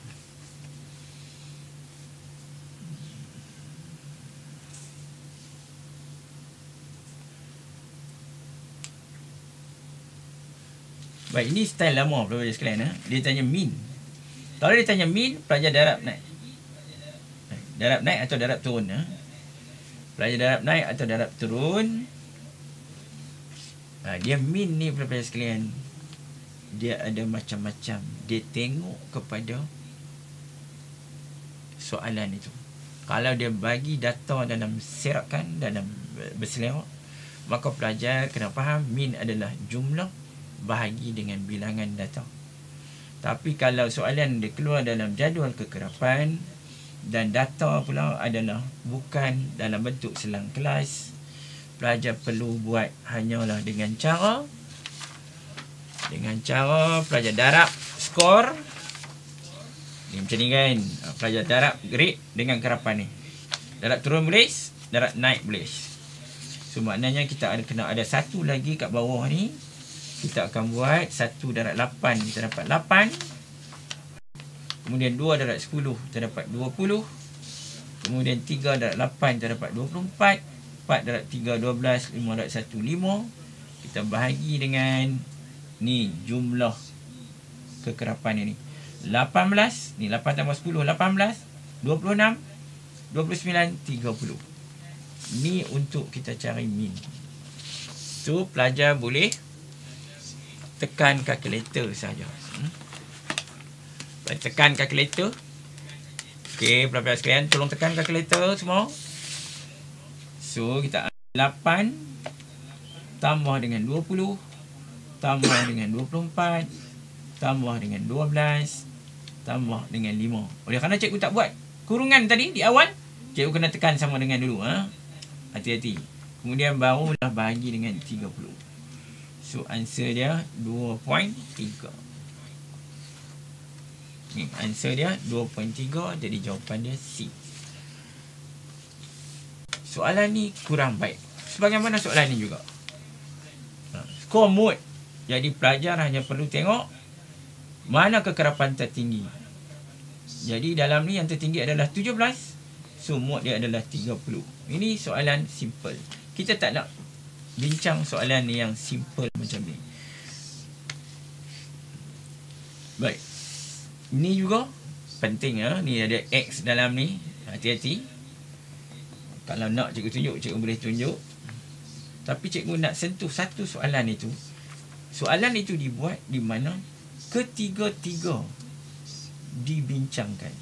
Baik, ini style lama pelajar sekalian. Dia tanya min. Kalau dia tanya min, pelajar darab naik. Darab naik atau darab turun. Pelajar darab naik atau darab turun. Dia min ni pelajar sekalian, dia ada macam-macam. Dia tengok kepada soalan itu. Kalau dia bagi data dalam serakan, dalam berselewak, maka pelajar kena faham min adalah jumlah bahagi dengan bilangan data. Tapi kalau soalan dia keluar dalam jadual kekerapan dan data pula adalah bukan dalam bentuk selang kelas, pelajar perlu buat hanyalah dengan cara pelajar darab skor ni, macam ni kan. Pelajar darab grade dengan kerapan ni. Darab turun boleh, darab naik boleh. So maknanya kita kena ada satu lagi kat bawah ni, kita akan buat 1 darab 8 kita dapat 8. Kemudian 2 darab 10 kita dapat 20. Kemudian 3 darab 8 kita dapat 24. 4 darab 3 12. 5 darab 1 5. Kita bahagi dengan ni jumlah kekerapan ini. 18 ni 8 tambah 10 18, 26, 29, 30. Ni untuk kita cari min. So pelajar boleh tekan kalkulator saja. Tekan kalkulator. Okey, pelajar sekalian tolong tekan kalkulator semua. So kita ambil 8 tambah dengan 20 tambah dengan 24 tambah dengan 12 tambah dengan 5. Oleh kerana cikgu tak buat kurungan tadi di awal, cikgu kena tekan sama dengan dulu. Hati-hati. Kemudian barulah bahagi dengan 30. So answer dia 2.3. Ni answer dia 2.3. Jadi jawapan dia C. Soalan ni kurang baik. Sebagaimana soalan ni juga. Skor mood. Jadi pelajar hanya perlu tengok mana kekerapan tertinggi. Jadi dalam ni yang tertinggi adalah 17. So mod dia adalah 30. Ini soalan simple. Kita tak nak bincang soalan yang simple macam ni. Baik. Ini juga penting ya. Ni ada X dalam ni. Hati-hati. Kalau nak cikgu tunjuk, cikgu boleh tunjuk. Tapi cikgu nak sentuh satu soalan itu. Soalan itu dibuat di mana ketiga-tiga dibincangkan.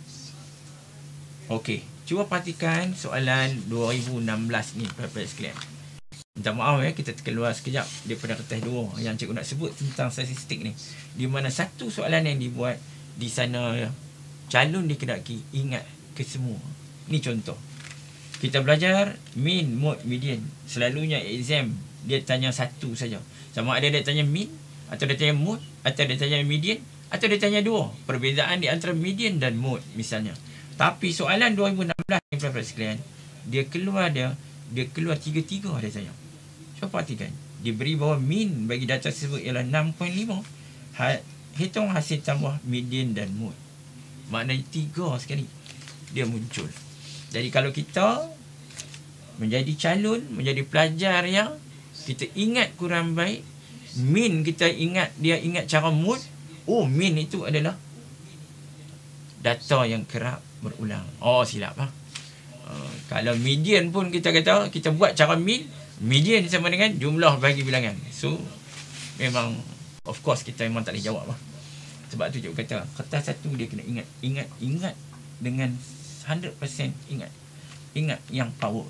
Okey, cuba perhatikan soalan 2016 ni, pelajar sekalian. Minta maaf ya, kita terkeluar sekejap daripada kertas 2 yang cikgu nak sebut tentang statistik ni. Di mana satu soalan yang dibuat di sana calon dikehendaki ingat ke semua. Ni contoh. Kita belajar mean, mode, median. Selalunya exam dia tanya satu saja. Sama ada dia tanya mean, atau dia tanya mode, atau dia tanya median, atau dia tanya dua. Perbezaan di antara median dan mode misalnya. Tapi soalan 2016 ni pelajar sekalian, dia keluar tiga-tiga dia tanya. Cuba perhatikan. Dia beri bahawa mean bagi data tersebut ialah 6.5. Hitung hasil tambah median dan mode. Maknanya 3 sekali dia muncul. Jadi kalau kita menjadi calon, menjadi pelajar yang kita ingat kurang baik, mean kita ingat, dia ingat cara mode. Oh, mean itu adalah data yang kerap berulang. Oh, silap ha? Kalau median pun kita kata, kita buat cara mean, median sama dengan jumlah bagi bilangan. So, memang of course kita memang tak boleh jawab lah. Sebab tu cikgu kata, kertas satu dia kena ingat dengan 100% ingat yang power.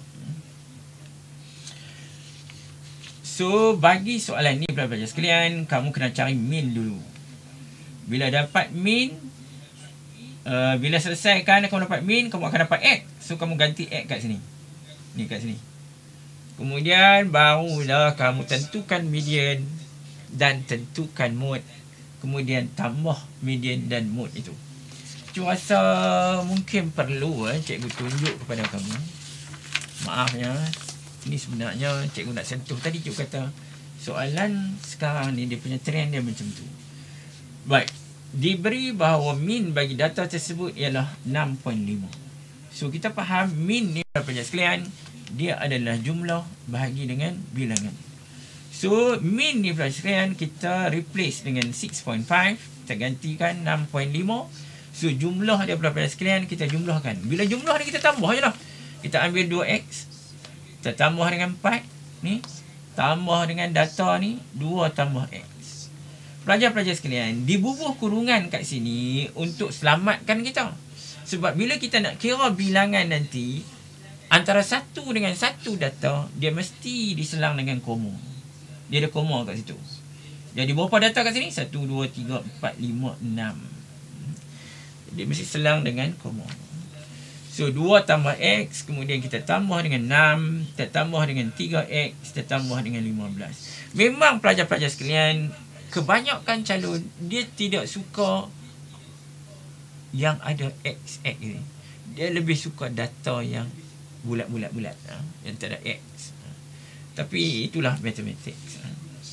So, bagi soalan ni pelajar sekalian, kamu kena cari mean dulu. Bila dapat mean, bila selesaikan kamu dapat mean, kamu akan dapat X. So, kamu ganti X kat sini. Ni kat sini. Kemudian, barulah kamu tentukan median dan tentukan mode. Kemudian, tambah median dan mode itu. Cuma rasa mungkin perlu cikgu tunjuk kepada kamu. Maafnya, ini sebenarnya cikgu nak sentuh. Tadi cikgu kata soalan sekarang ni dia punya trend dia macam tu. Baik, diberi bahawa mean bagi data tersebut ialah 6.5. So kita faham mean ni pelajar sekalian, dia adalah jumlah bahagi dengan bilangan. So mean ni pelajar sekalian kita replace dengan 6.5, kita gantikan 6.5. So jumlah dia pelajar sekalian kita jumlahkan. Bila jumlah ni kita tambah je lah. Kita ambil 2x, kita tambah dengan 4 ni, tambah dengan data ni 2 tambah x. Pelajar-pelajar sekalian, dibubuh kurungan kat sini untuk selamatkan kita. Sebab bila kita nak kira bilangan nanti, antara satu dengan satu data, dia mesti diselang dengan koma. Dia ada koma kat situ. Jadi berapa data kat sini? 1, 2, 3, 4, 5, 6. Dia mesti selang dengan koma. So 2 tambah X, kemudian kita tambah dengan 6, kita tambah dengan 3X, kita tambah dengan 15. Memang pelajar-pelajar sekalian, kebanyakan calon dia tidak suka yang ada X ni. Dia lebih suka data yang bulat-bulat-bulat, yang tak ada X. Tapi itulah matematik.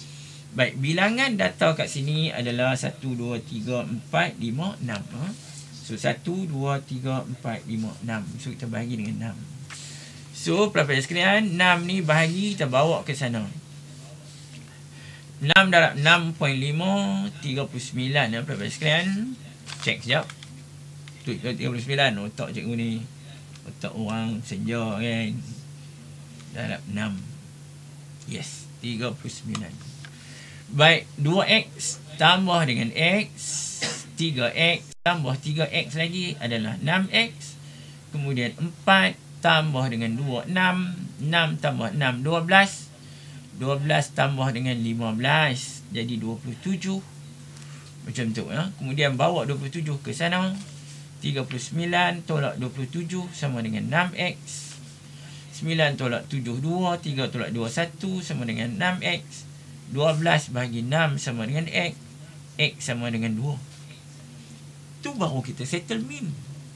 Baik, bilangan data kat sini adalah 1, 2, 3, 4, 5, 6. So, 1, 2, 3, 4, 5, 6. So, kita bahagi dengan 6. So, pelajar sekalian, 6 ni bahagi, kita bawa ke sana. 6 darab 6.5, 39 ya, pelajar sekalian. Cek sekejap. 39, otak cikgu ni. Otak orang senja kan. Darab 6. Yes, 39. Baik, 2x tambah dengan x, 3x tambah 3x lagi adalah 6x. Kemudian 4 tambah dengan 2, 6. 6 tambah 6, 12. 12 tambah dengan 15, jadi 27. Macam tu ya. Kemudian bawa 27 ke sana. 39 tolak 27 sama dengan 6x. 9 tolak 7, 2. 3 tolak 2, 1 sama dengan 6x. 12 bahagi 6 sama dengan x. X sama dengan 2. Tu baru kita settle min.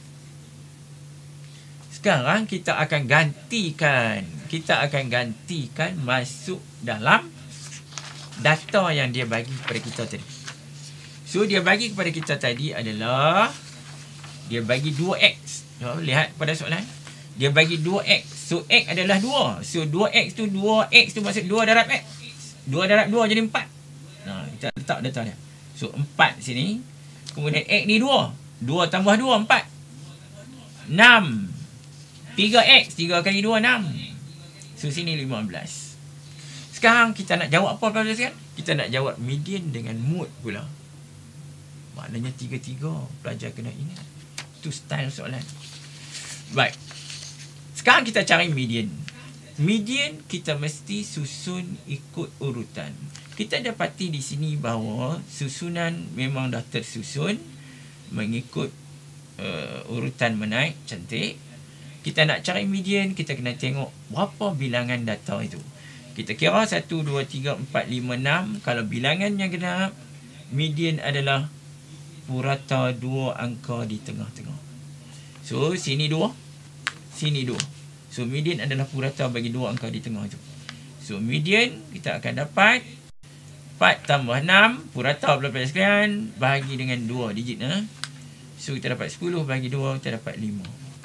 Sekarang kita akan gantikan. Kita akan gantikan masuk dalam data yang dia bagi kepada kita tadi. So, dia bagi kepada kita tadi adalah dia bagi 2x. So, lihat pada soalan. Dia bagi 2x. So, x adalah 2. So, 2x tu maksud 2 darab x. 2 darab 2 jadi 4. Nah, kita letak data dia. So, 4 sini. Kemudian x ni 2. 2 tambah 2, 4. 6. 3x. 3 kali 2, 6. So, sini 15. Sekarang kita nak jawab apa pelajar sekalian? Kita nak jawab median dengan mode pula. Maknanya 3-3 pelajar kena ingat. Itu style soalan. Baik. Sekarang kita cari median. Median kita mesti susun ikut urutan. Kita dapati di sini bahawa susunan memang dah tersusun mengikut urutan menaik. Cantik. Kita nak cari median, kita kena tengok berapa bilangan data itu. Kita kira 1, 2, 3, 4, 5, 6. Kalau bilangan yang genap, median adalah purata 2 angka di tengah-tengah. So, sini 2, sini 2. So, median adalah purata bagi 2 angka di tengah itu. So, median kita akan dapat 4 tambah 6. Purata pelajar sekalian bahagi dengan 2 digit. So, kita dapat 10 bahagi 2, kita dapat 5.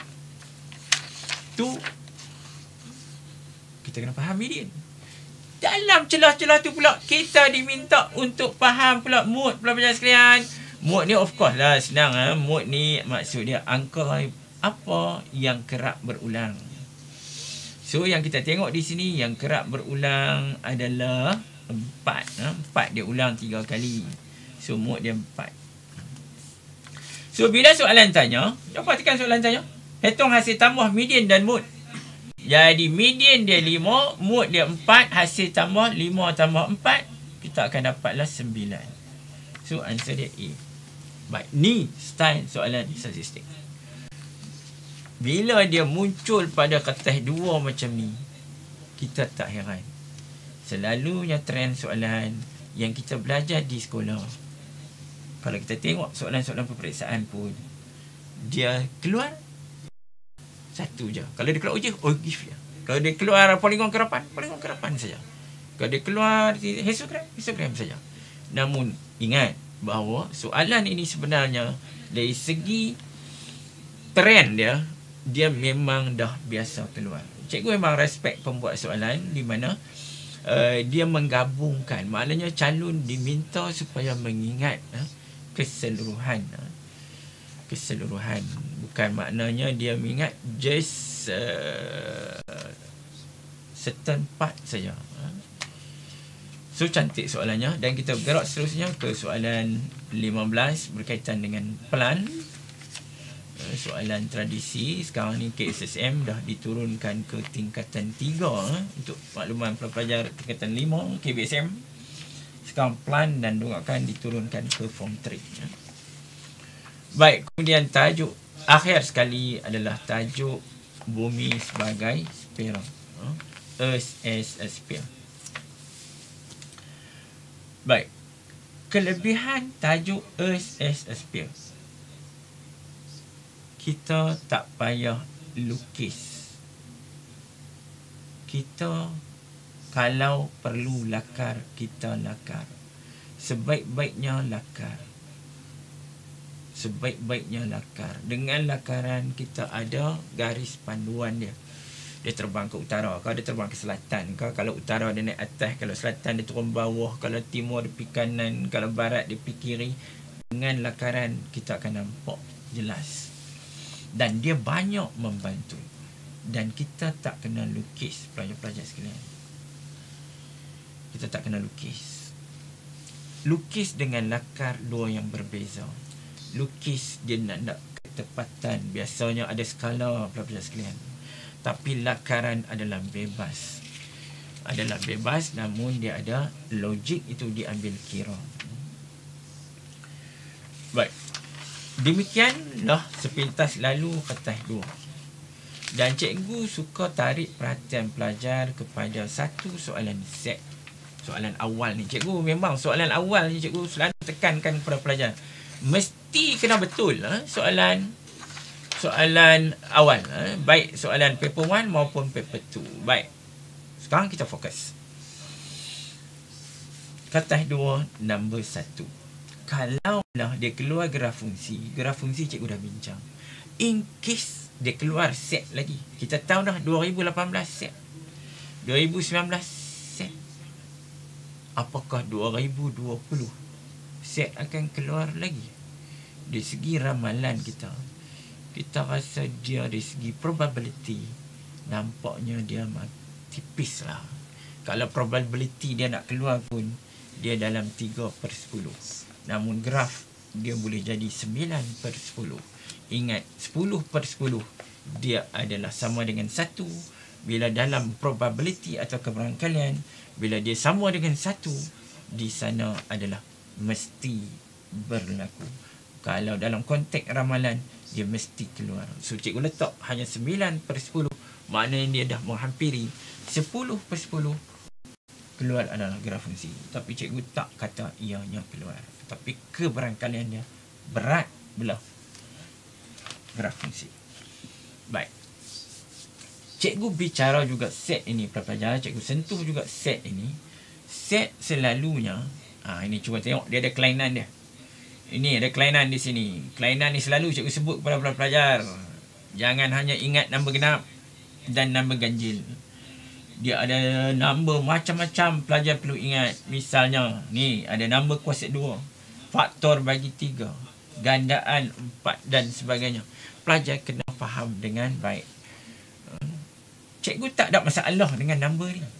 Tu, kita kena faham median. Dalam celah-celah tu pula, kita diminta untuk faham pula mode pelajar sekalian. Mode ni of course lah senang. Mode ni maksud dia angka apa yang kerap berulang. So, yang kita tengok di sini yang kerap berulang adalah 4. 4 dia ulang 3 kali. So, mode dia 4. So, bila soalan tanya, perhatikan soalan tanya. Hitung hasil tambah median dan mode. Jadi, median dia 5, mode dia 4, hasil tambah 5 tambah 4, kita akan dapatlah 9. So, answer dia A. Baik, ni style soalan statistik. Bila dia muncul pada kertas 2 macam ni, kita tak heran. Selalunya trend soalan yang kita belajar di sekolah. Kalau kita tengok soalan-soalan peperiksaan pun, dia keluar satu je. Kalau dia keluar uji, give je. Kalau dia keluar poligon kerapan saja. Kalau dia keluar histogram saja. Namun, ingat bahawa soalan ini sebenarnya dari segi trend dia memang dah biasa keluar. Cikgu memang respect pembuat soalan di mana dia menggabungkan. Maknanya calon diminta supaya mengingat keseluruhan. Keseluruhan. Bukan maknanya dia mengingat just certain part saja. So, cantik soalannya. Dan kita bergerak seterusnya ke soalan 15 berkaitan dengan plan. Soalan tradisi. Sekarang ni KSSM dah diturunkan ke tingkatan 3. Untuk makluman pelajar tingkatan 5 KBSM. Sekarang plan dan doakan diturunkan ke form 3. Baik, kemudian tajuk akhir sekali adalah tajuk bumi sebagai sphere. Earth as a sphere. Baik, kelebihan tajuk Earth as a sphere. Kita tak payah lukis. Kita Kalau perlu lakar, kita lakar. Sebaik-baiknya lakar. Sebaik-baiknya lakar. Dengan lakaran kita ada garis panduan dia. Dia terbang ke utara, kalau dia terbang ke selatan, kalau utara dia naik atas, kalau selatan dia turun bawah, kalau timur dia pergi kanan, kalau barat dia pergi kiri. Dengan lakaran kita akan nampak jelas. Dan dia banyak membantu. Dan kita tak kena lukis, pelajar-pelajar sekalian. Kita tak kena lukis. Lukis dengan lakar dua yang berbeza. Lukis dia nak ketepatan. Biasanya ada skala, pelajar sekalian. Tapi lakaran adalah bebas. Adalah bebas, namun dia ada logik, itu diambil kira. Baik. Demikianlah sepintas lalu kertas 2. Dan cikgu suka tarik perhatian pelajar kepada satu soalan set. Soalan awal ni. Cikgu memang soalan awal ni cikgu selalu tekankan kepada pelajar. Mesti kena betul soalan awal. Baik soalan paper 1 maupun paper 2. Baik. Sekarang kita fokus. Kertas 2 nombor 1. Kalau lah dia keluar graf fungsi cikgu dah bincang. In case dia keluar set lagi. Kita tahu dah 2018 set. 2019 set. Apakah 2020 set akan keluar lagi? Dari segi ramalan kita rasa dia dari segi probability nampaknya dia tipis lah. Kalau probability dia nak keluar pun dia dalam 3/10. Namun graf dia boleh jadi 9/10. Ingat 10/10 dia adalah sama dengan 1. Bila dalam probability atau keberangkalian, bila dia sama dengan 1, di sana adalah mesti berlaku. Kalau dalam konteks ramalan, dia mesti keluar. So cikgu letak hanya 9/10, maknanya dia dah menghampiri 10/10 keluar adalah graf fungsi. Tapi cikgu tak kata ianya keluar. Tapi keberangkalian dia berat belah graf fungsi. Baik. Cikgu bicara juga set ini, pelajar. Cikgu sentuh juga set ini. Set selalunya, ini cuba tengok, dia ada kelainan dia. Ini ada kelainan di sini. Kelainan ni selalu cikgu sebut kepada pelajar. Jangan hanya ingat nombor genap dan nombor ganjil. Dia ada nombor macam-macam pelajar perlu ingat. Misalnya, ni ada nombor kuasa 2, faktor bagi 3, gandaan 4 dan sebagainya. Pelajar kena faham dengan baik. Cikgu tak ada masalah dengan nombor ni.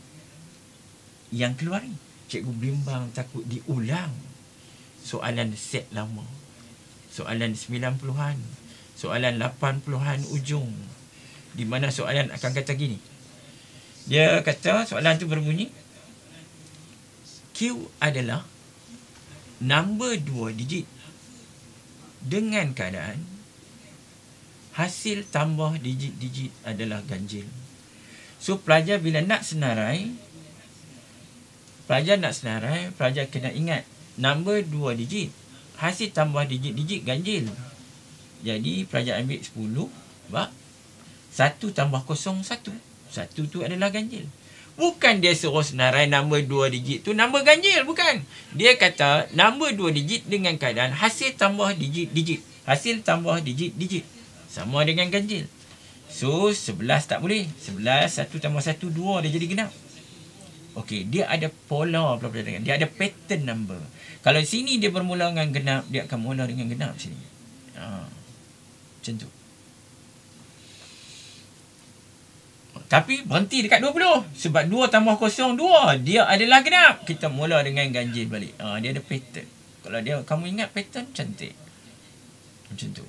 Yang keluar ni, cikgu bimbang takut diulang soalan set lama, soalan 90-an, soalan 80-an ujung, di mana soalan akan kata gini. Dia kata soalan tu berbunyi, Q adalah nombor 2 digit dengan keadaan hasil tambah digit-digit adalah ganjil. So pelajar bila nak senarai, pelajar kena ingat nombor 2 digit, hasil tambah digit-digit ganjil. Jadi pelajar ambil 10 bab 1 tambah 0 1. 1 tu adalah ganjil. Bukan dia suruh senarai nombor 2 digit tu nombor ganjil, bukan. Dia kata nombor 2 digit dengan keadaan hasil tambah digit-digit. Hasil tambah digit-digit sama dengan ganjil. So 11 tak boleh. 11 1 tambah 1 2, dia jadi genap. Okey, dia ada pola pelajaran. Dia ada pattern number. Kalau sini dia bermula dengan genap, dia akan mula dengan genap sini. Macam tu. Tapi berhenti dekat 20. Sebab 2 tambah 0, 2. Dia adalah genap. Kita mula dengan ganjil balik. Dia ada pattern. Kalau dia kamu ingat pattern, cantik. Macam tu.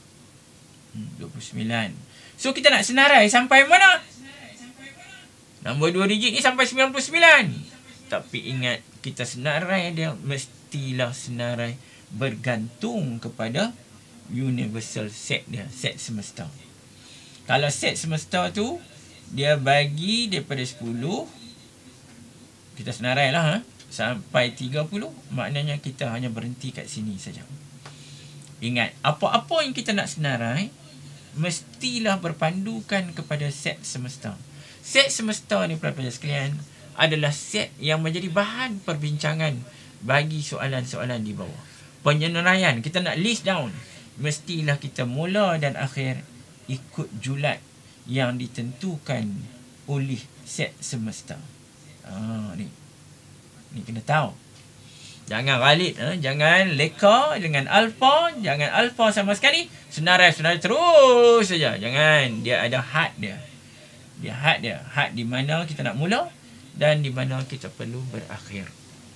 29. So kita nak senarai sampai mana? Nombor 2 digit ni sampai 99. Tapi ingat, kita senarai dia mestilah senarai bergantung kepada universal set dia, set semesta. Kalau set semesta tu dia bagi daripada 10, kita senarai lah sampai 30, maknanya kita hanya berhenti kat sini saja. Ingat, apa-apa yang kita nak senarai mestilah berpandukan kepada set semesta. Set semesta ni pelajar sekalian adalah set yang menjadi bahan perbincangan bagi soalan-soalan di bawah. Penyenaraian, kita nak list down. Mestilah kita mula dan akhir ikut julat yang ditentukan oleh set semesta. Ni kena tahu. Jangan Khalid, jangan leka dengan alfa, jangan alfa sama sekali. Senarai terus saja. Jangan, dia ada had dia. Had di mana kita nak mula dan di mana kita perlu berakhir.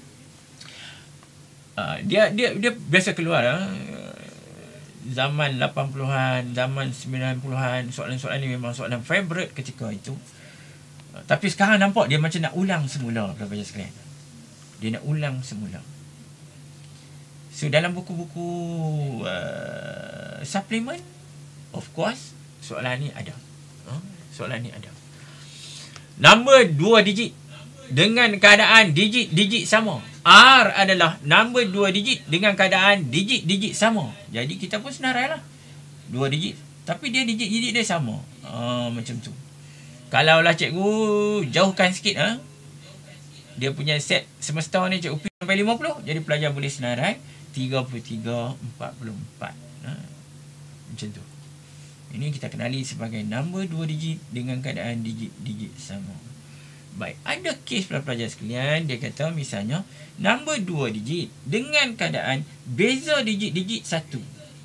Dia biasa keluar zaman 80-an, zaman 90-an. Soalan-soalan ni memang soalan favorite ketika itu. Tapi sekarang nampak dia macam nak ulang semula, pelajar sekalian. Dia nak ulang semula. So dalam buku-buku suplemen, of course, soalan ni ada. Soalan ni ada. Nombor 2 digit dengan keadaan digit-digit sama. R adalah nombor 2 digit dengan keadaan digit-digit sama. Jadi kita pun senarai lah. 2 digit. Tapi dia digit-digit dia sama. Macam tu. Kalaulah cikgu jauhkan sikit, dia punya set semesta ni cikgu pergi sampai 50. Jadi pelajar boleh senarai 33, 44. Macam tu. Ini kita kenali sebagai nombor 2 digit dengan keadaan digit-digit sama. Baik, ada kes pelajar sekalian, dia kata misalnya nombor 2 digit dengan keadaan beza digit-digit 1.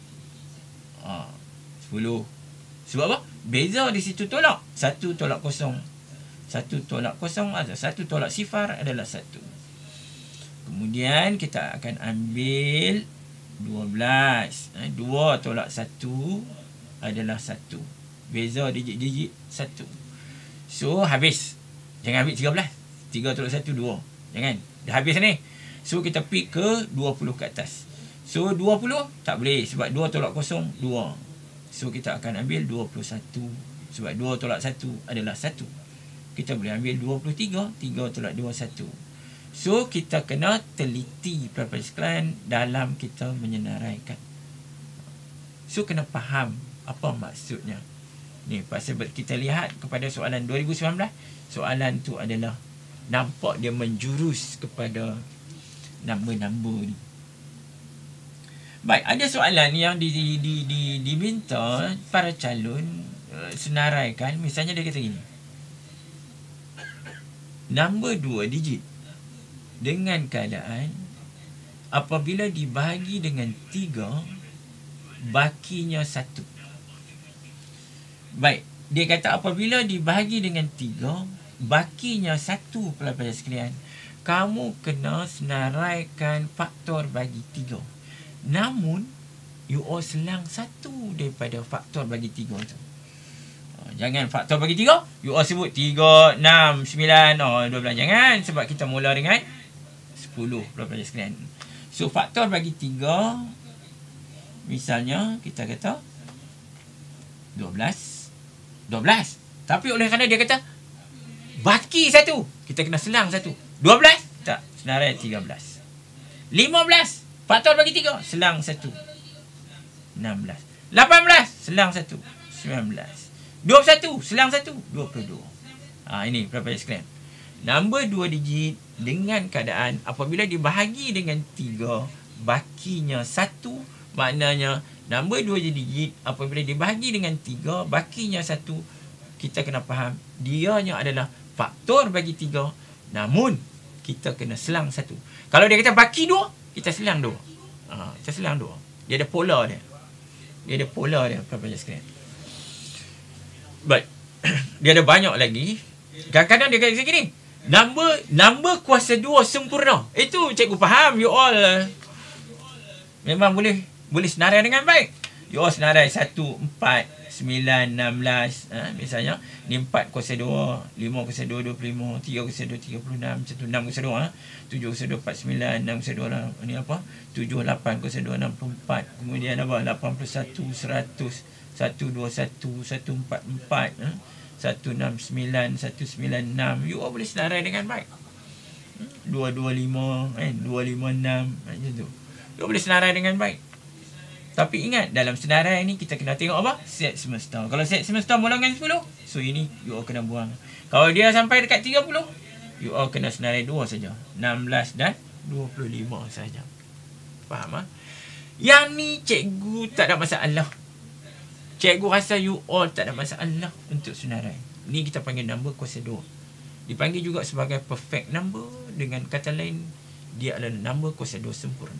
10. Sebab apa? Beza di situ tolak. 1 tolak 0. 1 tolak 0 adalah 1 tolak sifar adalah 1. Kemudian kita akan ambil 12. 2 tolak 1 adalah 1. Beza digit-digit 1. So habis. Jangan ambil 13. 3 tolak 1 2. Jangan. Dah habis ni. So kita pick ke 20 ke atas. So 20 tak boleh sebab 2 tolak 0 2. So kita akan ambil 21 sebab 2 tolak 1 adalah 1. Kita boleh ambil 23. 3 tolak 2 1. So kita kena teliti pelajar sekalian dalam kita menyenaraikan. So kena faham apa maksudnya. Ni pasal kita lihat kepada soalan 2019, soalan tu adalah nampak dia menjurus kepada nombor-nombor ni. Baik, ada soalan yang diminta para calon senaraikan. Misalnya dia kata gini. Nombor 2 digit dengan keadaan apabila dibahagi dengan 3 bakinya 1. Baik, dia kata apabila dibahagi dengan 3 bakinya 1 pelajar sekalian, kamu kena senaraikan faktor bagi 3. Namun you all selang 1 daripada faktor bagi 3 tu. Jangan faktor bagi 3 you all sebut 3, 6, 9, 12. Jangan, sebab kita mula dengan 10 pelajar sekalian. So faktor bagi 3 misalnya kita kata 12. Tapi oleh kerana dia kata baki 1, kita kena selang 1. 12 tak, senarai 13. 15 faktor bagi 3 selang 1. 16. 18 selang 1. 19. 21 selang 1. 22. Ini pelajar sekalian. Nombor 2 digit dengan keadaan apabila dibahagi dengan 3 bakinya 1, maknanya nombor 2 digit apabila dibahagi dengan 3 bakinya 1, kita kena faham dianya adalah faktor bagi 3, namun kita kena selang 1. Kalau dia kata baki 2, kita selang 2. Kita selang 2. Dia ada polar dia. Pelajar sekalian. Baik. Dia ada banyak lagi. Kadang-kadang dia kata gini. Nombor kuasa 2 sempurna. Itu cikgu faham. You all memang boleh senarai dengan baik. You all senarai 1, 4, 9, 16. Misalnya, ni 4 kuasa 2, 5 kuasa 2, 25, 3 kuasa 2, 36, 6 kuasa 2, 7 kuasa 2, 49, 6 kuasa 2 lah. Ni apa? 7, 8 kuasa 2, 64. Kemudian apa? 81, 100, 121, 144, 169, 196. You all boleh senarai dengan baik. 225, 256, macam tu. You all boleh senarai dengan baik. Tapi ingat, dalam senarai ni kita kena tengok apa? Set semesta. Kalau set semesta mula dengan 10, So ini you all kena buang. Kalau dia sampai dekat 30, you all kena senarai 2 saja. 16 dan 25 saja. Faham? Yang ni cikgu tak ada masalah. Cikgu rasa you all tak ada masalah untuk senarai. Ni kita panggil number kuasa 2. Dipanggil juga sebagai perfect number. Dengan kata lain, dia adalah number kuasa 2 sempurna.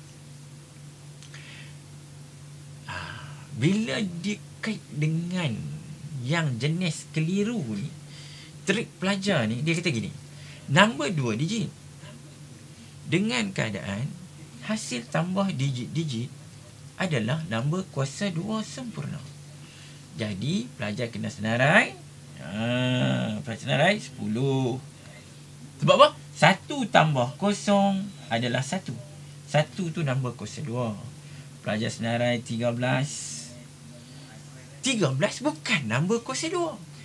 Bila dikait dengan yang jenis keliru ni, trik pelajar ni, dia kata gini, number 2 digit dengan keadaan hasil tambah digit-digit adalah number kuasa 2 sempurna. Jadi pelajar kena senarai, pelajar senarai 10. Sebab apa? 1 tambah 0 adalah 1. 1 tu number kuasa 2. Pelajar senarai 13. 13 bukan number kuasa 2.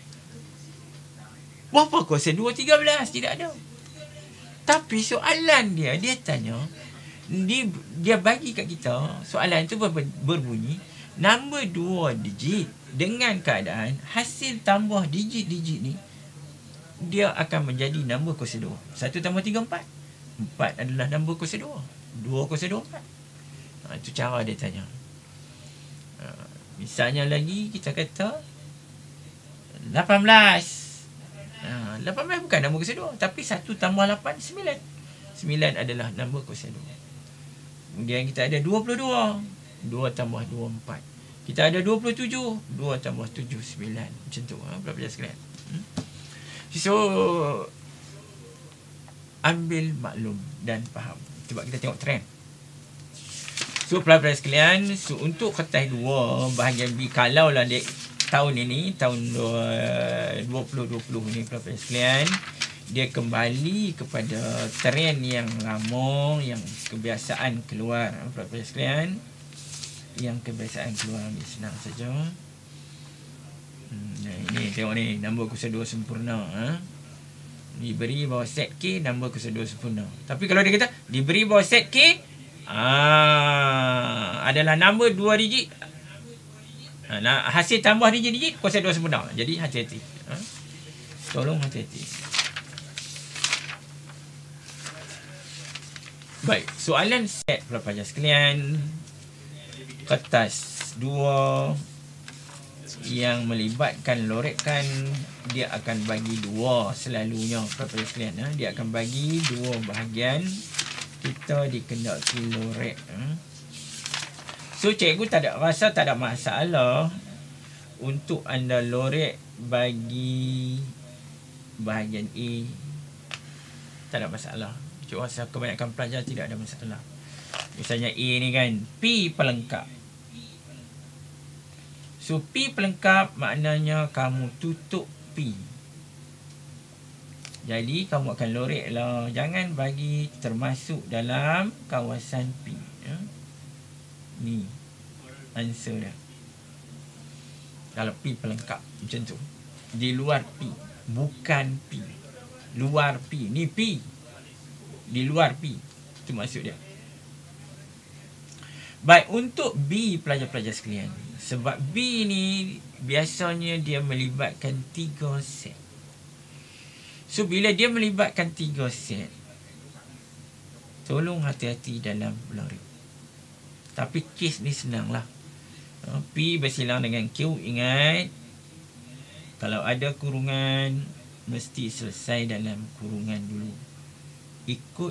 Berapa kuasa 2 13? Tidak ada. Tapi soalan dia tanya, dia bagi kat kita, soalan tu berbunyi, number 2 digit dengan keadaan hasil tambah digit-digit ni, dia akan menjadi number kuasa 2. 1 tambah 3, 4. 4 adalah number kuasa 2. 2 kuasa 2, 4. Itu cara dia tanya. Misalnya lagi kita kata 18. 18 bukan nombor kuasa 2, tapi 1 tambah 8 9. 9 adalah nombor kuasa 2. Kemudian kita ada 22. 2 tambah 2 4. Kita ada 27. 2 tambah 7 9. Macam tu, pelajar sekalian. So ambil maklum dan faham. Cuba kita tengok trend. So pelajar sekalian, so untuk kertas 2 bahagian B, kalaulah tahun ini, tahun 2020 ni pelajar sekalian, dia kembali kepada trend yang lama, yang kebiasaan keluar pelajar sekalian. Yang kebiasaan keluar ni senang saja. Ini tengok ni, nombor kuasa 2 sempurna. Diberi bawah set K, nombor kuasa 2 sempurna. Tapi kalau dia kata diberi bawah set K, adalah nombor 2 digit. Hasil tambah digit-digit kuasa 2 sempurna. Jadi hati-hati. Tolong hati-hati. Baik, soalan set pelajar sekalian. Kertas 2 yang melibatkan lorekan, dia akan bagi 2 selalunya pelajar sekalian. Dia akan bagi 2 bahagian. Kita dikendaki lorek. So cikgu rasa tak ada masalah untuk anda lorek bagi bahagian A. Tak ada masalah. Cikgu rasa kebanyakan pelajar tidak ada masalah. Misalnya A ni kan, P pelengkap. So P pelengkap maknanya kamu tutup P. Jadi kamu akan lorek lah. Jangan bagi termasuk dalam kawasan P. Ni answer dia. Kalau P pelengkap macam tu. Di luar P. Bukan P. Luar P. Ni P. Di luar P. Itu maksud dia. Baik, untuk B pelajar-pelajar sekalian. Sebab B ni biasanya dia melibatkan 3 set. So bila dia melibatkan 3 set, tolong hati-hati dalam lorek. Tapi kes ni senang lah. P bersilang dengan Q. Ingat, kalau ada kurungan, mesti selesai dalam kurungan dulu. Ikut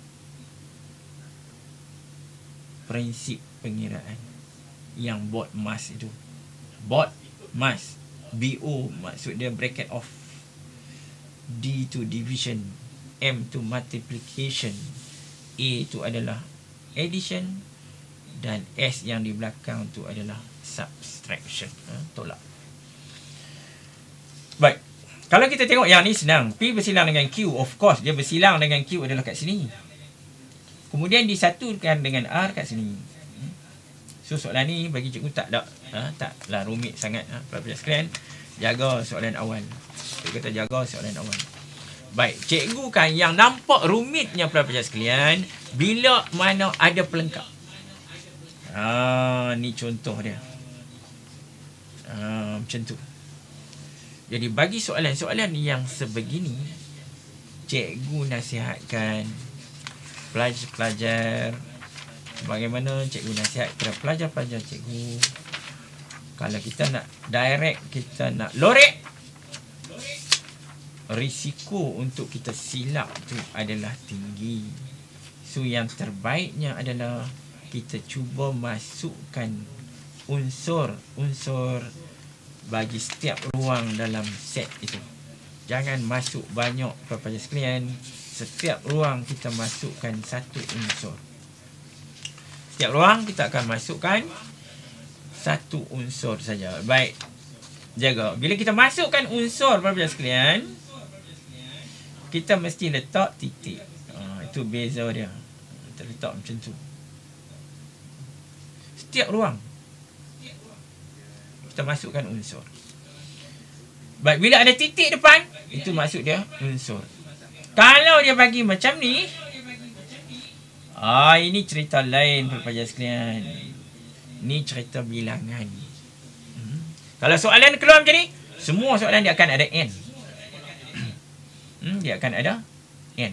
prinsip pengiraan yang Bode Mas itu. Bode Mas, BO maksud dia bracket off, D to division, M to multiplication, A itu adalah addition, dan S yang di belakang tu adalah subtraction. Tolak. Baik, kalau kita tengok yang ni senang. P bersilang dengan Q. Of course dia bersilang dengan Q adalah kat sini. Kemudian disatukan dengan R kat sini. So soalan ni bagi cikgu taklah rumit sangat. Pelajar sekalian, jaga soalan awal. Cikgu kata jaga soalan awal. Baik, cikgu kan yang nampak rumitnya pelajar sekalian bila mana ada pelengkap. Ni contoh dia. Macam tu. Jadi bagi soalan-soalan yang sebegini, cikgu nasihatkan pelajar-pelajar, bagaimana cikgu nasihat kepada pelajar-pelajar cikgu, kalau kita nak direct, kita nak lorek, risiko untuk kita silap tu adalah tinggi. So yang terbaiknya adalah kita cuba masukkan unsur-unsur bagi setiap ruang dalam set itu. Jangan masuk banyak pelajar sekalian. Setiap ruang kita masukkan satu unsur. Setiap ruang kita akan masukkan satu unsur saja. Baik. Jaga. Bila kita masukkan unsur pelajar sekalian, kita mesti letak titik. Itu beza dia. Kita letak macam tu. Setiap ruang kita masukkan unsur. Baik, bila ada titik depan, itu maksud dia unsur. Kalau dia bagi macam ni, ini cerita lain pelajar sekalian. Ni cerita bilangan. Kalau soalan keluar macam ni, semua soalan dia akan ada N. Dia akan ada N.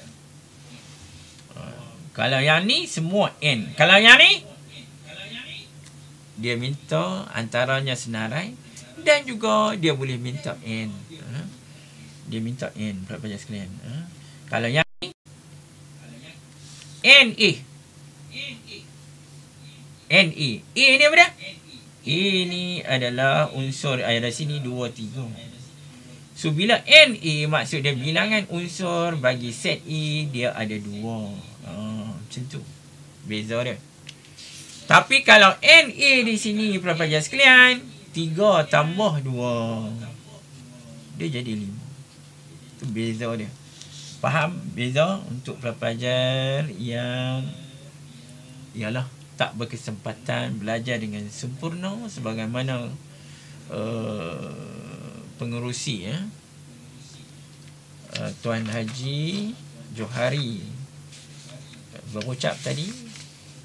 Kalau yang ni semua N. Kalau yang ni, dia minta antaranya senarai dan juga dia boleh minta N. Dia minta N pelajar sekalian. Kalau yang ni NA. NA. A ni apa dia? A ni adalah unsur ada sini 2, 3. So bila NA maksud dia bilangan unsur bagi set A dia ada 2. Macam tu. Beza dia. Tapi kalau NA di sini pelajar sekalian, 3 tambah 2, dia jadi 5. Itu beza dia. Faham beza untuk pelajar yang ialah tak berkesempatan belajar dengan sempurna sebagaimana pengerusi Tuan Haji Johari berucap tadi.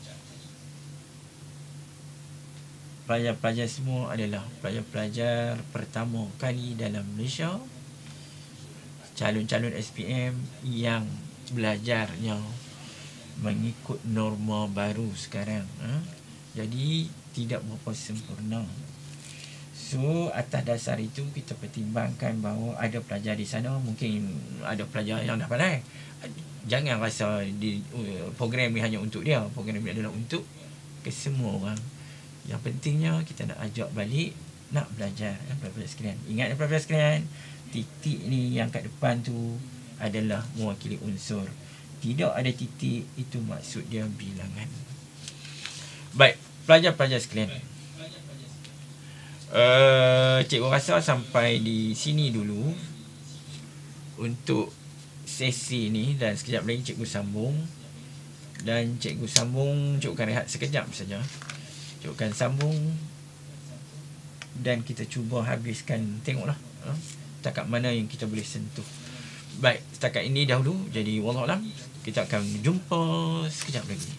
Pelajar-pelajar semua adalah pelajar-pelajar pertama kali dalam Malaysia, calon-calon SPM yang belajarnya mengikut norma baru sekarang. Jadi tidak berapa sempurna. So atas dasar itu kita pertimbangkan bahawa ada pelajar di sana, mungkin ada pelajar yang dah pandai. Jangan rasa program ni hanya untuk dia. Program ni adalah untuk kesemua orang. Yang pentingnya kita nak ajak balik, nak belajar pelajar sekalian. Ingat pelajar sekalian, titik ni yang kat depan tu adalah mewakili unsur. Tidak ada titik, itu maksud dia bilangan. Baik, pelajar-pelajar sekalian, cikgu rasa sampai di sini dulu untuk sesi ni, dan sekejap lagi cikgu sambung. Dan cikgu sambung, cikgu akan rehat sekejap saja. Cikgu akan sambung dan kita cuba habiskan. Tengoklah setakat mana yang kita boleh sentuh. Baik, setakat ini dahulu. Jadi wallahualam, kita akan jumpa sekejap lagi.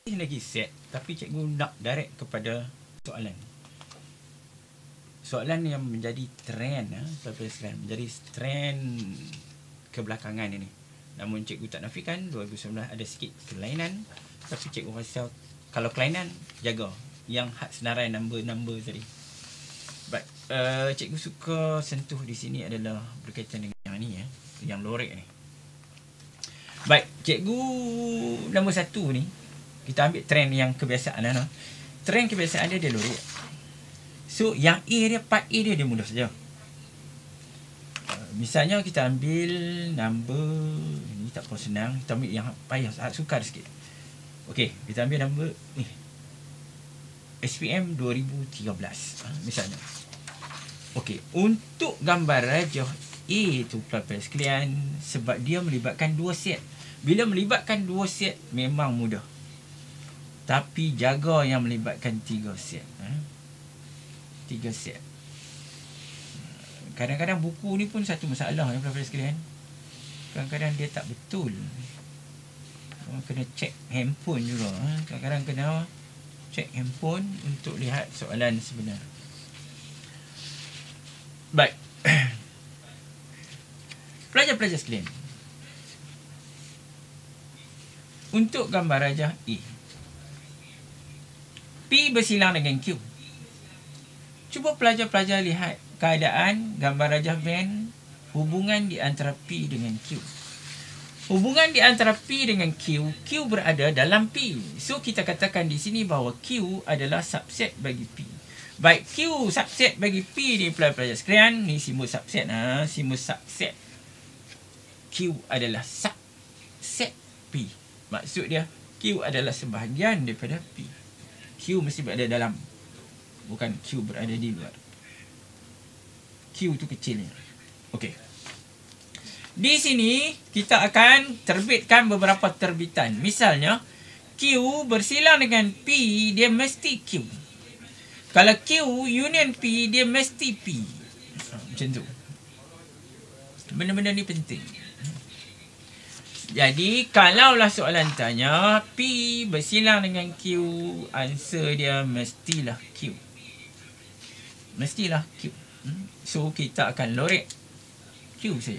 lagi set, tapi cikgu nak direct kepada soalan. Soalan yang menjadi trend, menjadi trend kebelakangan ini. Namun cikgu tak nafikan 2019 ada sikit kelainan, tapi cikgu rasa kalau kelainan jaga yang hak senarai number tadi. But cikgu suka sentuh di sini adalah berkaitan dengan yang ni yang lorek ni. Baik, cikgu nombor 1 ni kita ambil trend yang kebiasaan lah. Trend kebiasaan dia lorek. So yang A dia, part A dia mudah saja. Misalnya kita ambil number, ini tak apa senang, kita ambil yang payah, sukar sikit. Okey, kita ambil number ni, SPM 2013 misalnya. Okey, untuk gambar rajah A tu pelapis sekalian, sebab dia melibatkan 2 set. Bila melibatkan 2 set memang mudah, tapi jaga yang melibatkan 3 set. 3 set. Kadang-kadang buku ni pun satu masalah ya pelapis sekalian. Kadang-kadang dia tak betul. Kena cek handphone juga. Kadang-kadang kena cek handphone untuk lihat soalan sebenar. Baik. Pelajar-pelajar sekalian, untuk gambar rajah A, P bersilang dengan Q. Cuba pelajar-pelajar lihat keadaan gambar rajah band, hubungan di antara P dengan Q. Hubungan di antara P dengan Q, Q berada dalam P. So kita katakan di sini bahawa Q adalah subset bagi P. Baik, Q subset bagi P ni pelajar-pelajar sekalian, ni simbol subset. Simbol subset. Q adalah subset P. Maksud dia, Q adalah sebahagian daripada P. Q mesti berada dalam, bukan Q berada di luar. Q tu kecilnya. Okey. Di sini kita akan terbitkan beberapa terbitan. Misalnya Q bersilang dengan P, dia mesti Q. Kalau Q union P, dia mesti P. Macam tu. Benda-benda ni penting. Jadi kalaulah soalan tanya P bersilang dengan Q, answer dia mestilah Q. Mestilah Q. So kita akan lorek Q saja.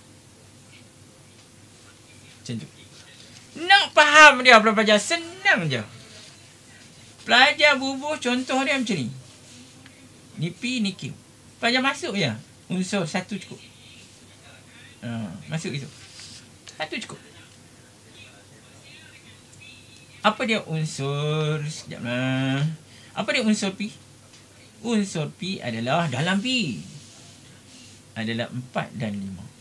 Macam tu. Nak faham dia pelajar, senang je. Pelajar bubuh contoh dia macam ni. Ni P, ni Q. Pelajar masuk je. Unsur satu cukup. Masuk itu. Satu cukup. Apa dia unsur? Sekejaplah. Apa dia unsur P? Unsur P adalah dalam P. Adalah 4 dan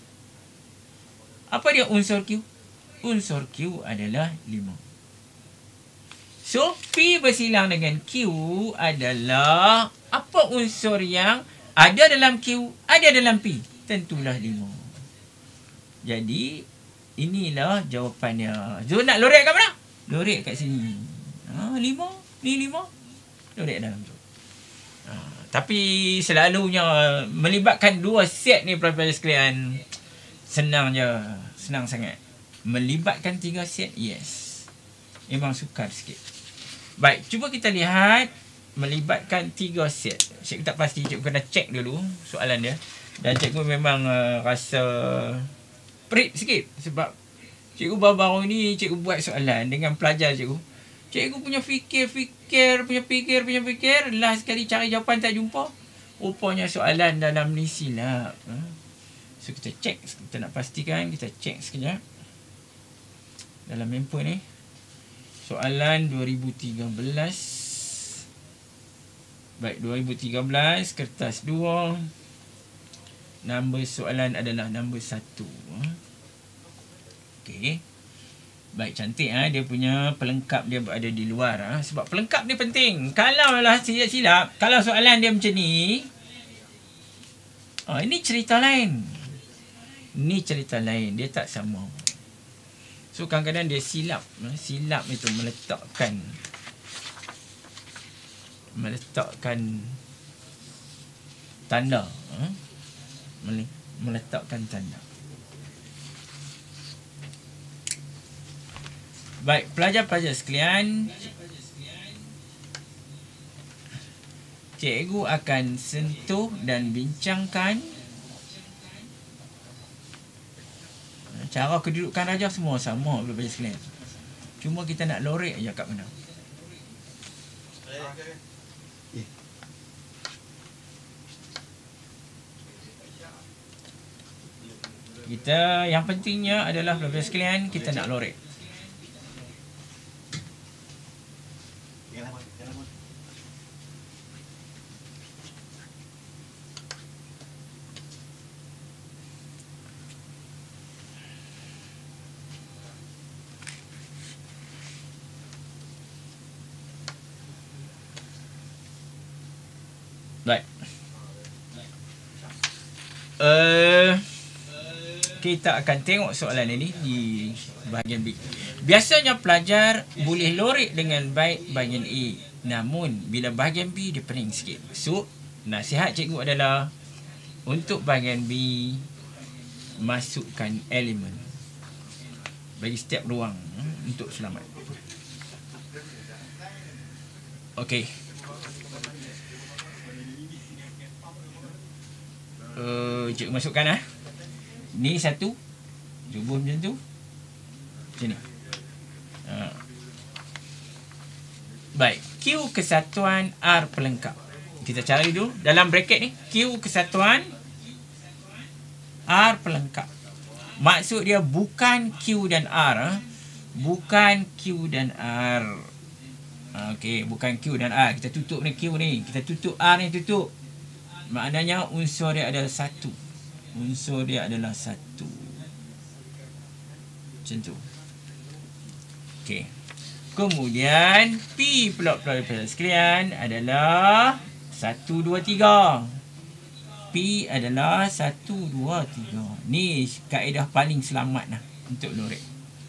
5. Apa dia unsur Q? Unsur Q adalah 5. So, P bersilang dengan Q adalah apa unsur yang ada dalam Q, ada dalam P? Tentulah 5. Jadi, inilah jawapannya. So, nak lorek kat mana? Lorek kat sini. 5. Ni 5. Lorek dalam tu. Tapi selalunya melibatkan 2 set ni pelajar sekalian. Senang je. Senang sangat. Melibatkan 3 set, yes. Memang sukar sikit. Baik, cuba kita lihat melibatkan 3 set. Cikgu tak pasti, cikgu kena cek dulu soalan dia. Dan cikgu memang rasa perit sikit. Sebab cikgu baru-baru ni cikgu buat soalan dengan pelajar cikgu. Cikgu punya fikir. Last sekali cari jawapan tak jumpa. Rupanya soalan dalam ni silap. So kita cek, kita nak pastikan, kita cek sekejap. Dalam handphone ni. Soalan 2013. Baik, 2013, kertas 2. Nombor soalan adalah nombor 1. Okey. Baik, cantik dia punya pelengkap dia berada di luar. Sebab pelengkap ni penting. Kalau lah silap, kalau soalan dia macam ni, ini cerita lain. Ni cerita lain, dia tak sama. So kadang-kadang dia silap. Silap itu meletakkan tanda. Meletakkan tanda. Baik, pelajar-pelajar sekalian, cikgu akan sentuh dan bincangkan cara kedudukan rajah semua sama pelajar sekalian. Cuma kita nak lorek aja kat mana. Kita yang pentingnya adalah pelajar sekalian kita nak lorek. Baik. Kita akan tengok soalan ini di bahagian B. Biasanya pelajar boleh lorek dengan baik bahagian A. Namun bila bahagian B dia pening sikit. So, nasihat cikgu adalah untuk bahagian B masukkan elemen. Bagi setiap ruang untuk selamat. Okey. Cikgu masukkan ni satu. Cuba macam tu. Macam ni. Baik. Q kesatuan R pelengkap. Kita cari dulu. Dalam bracket ni. Q kesatuan R pelengkap. Maksud dia bukan Q dan R. Bukan Q dan R. Okey. Bukan Q dan R. Kita tutup ni Q ni. Kita tutup R ni tutup. Maknanya unsur dia adalah satu. Unsur dia adalah satu. Macam tu. Okey. Kemudian P pula pelajar sekalian adalah 1, 2, 3. P adalah 1, 2, 3. Ni kaedah paling selamat lah untuk lorek.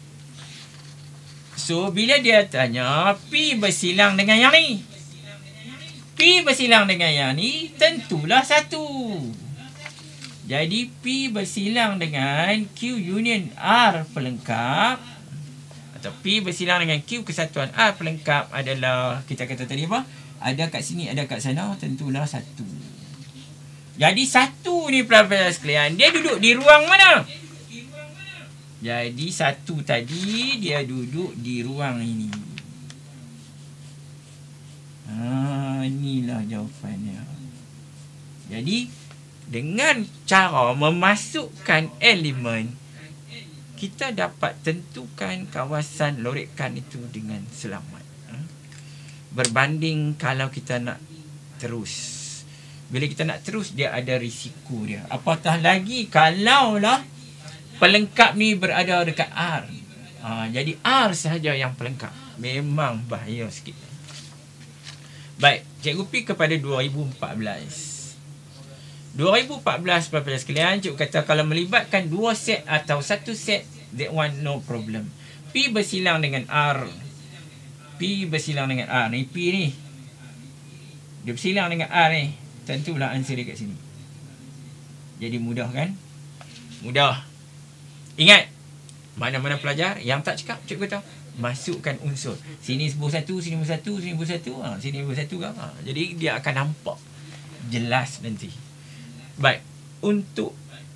So bila dia tanya P bersilang dengan yang ni, P bersilang dengan yang ni tentulah satu. Jadi P bersilang dengan Q union R pelengkap atau P bersilang dengan Q kesatuan R pelengkap adalah kita kata tadi apa? Ada kat sini, ada kat sana, tentulah satu. Jadi satu ni pelajar sekalian, dia duduk di ruang mana? Jadi satu tadi dia duduk di ruang ini. Inilah jawapannya. Jadi dengan cara memasukkan elemen, kita dapat tentukan kawasan lorekan itu dengan selamat. Berbanding kalau kita nak terus. Bila kita nak terus, dia ada risiko dia. Apatah lagi kalaulah pelengkap ni berada dekat R. Jadi R sahaja yang pelengkap. Memang bahaya sikit. Baik, cikgu pergi kepada 2014. 2014 pelajar sekalian, cikgu kata kalau melibatkan 2 set atau 1 set, that one no problem. P bersilang dengan R. P bersilang dengan R. Ni P ni. Dia bersilang dengan R ni. Tentulah answer dia kat sini. Jadi mudah kan? Mudah. Ingat, mana-mana pelajar yang tak cakap, cikgu kata masukkan unsur. Sini sebut satu, sini sebut satu, sini sebut satu, sini sebut satu kan. Jadi dia akan nampak jelas nanti. Baik, untuk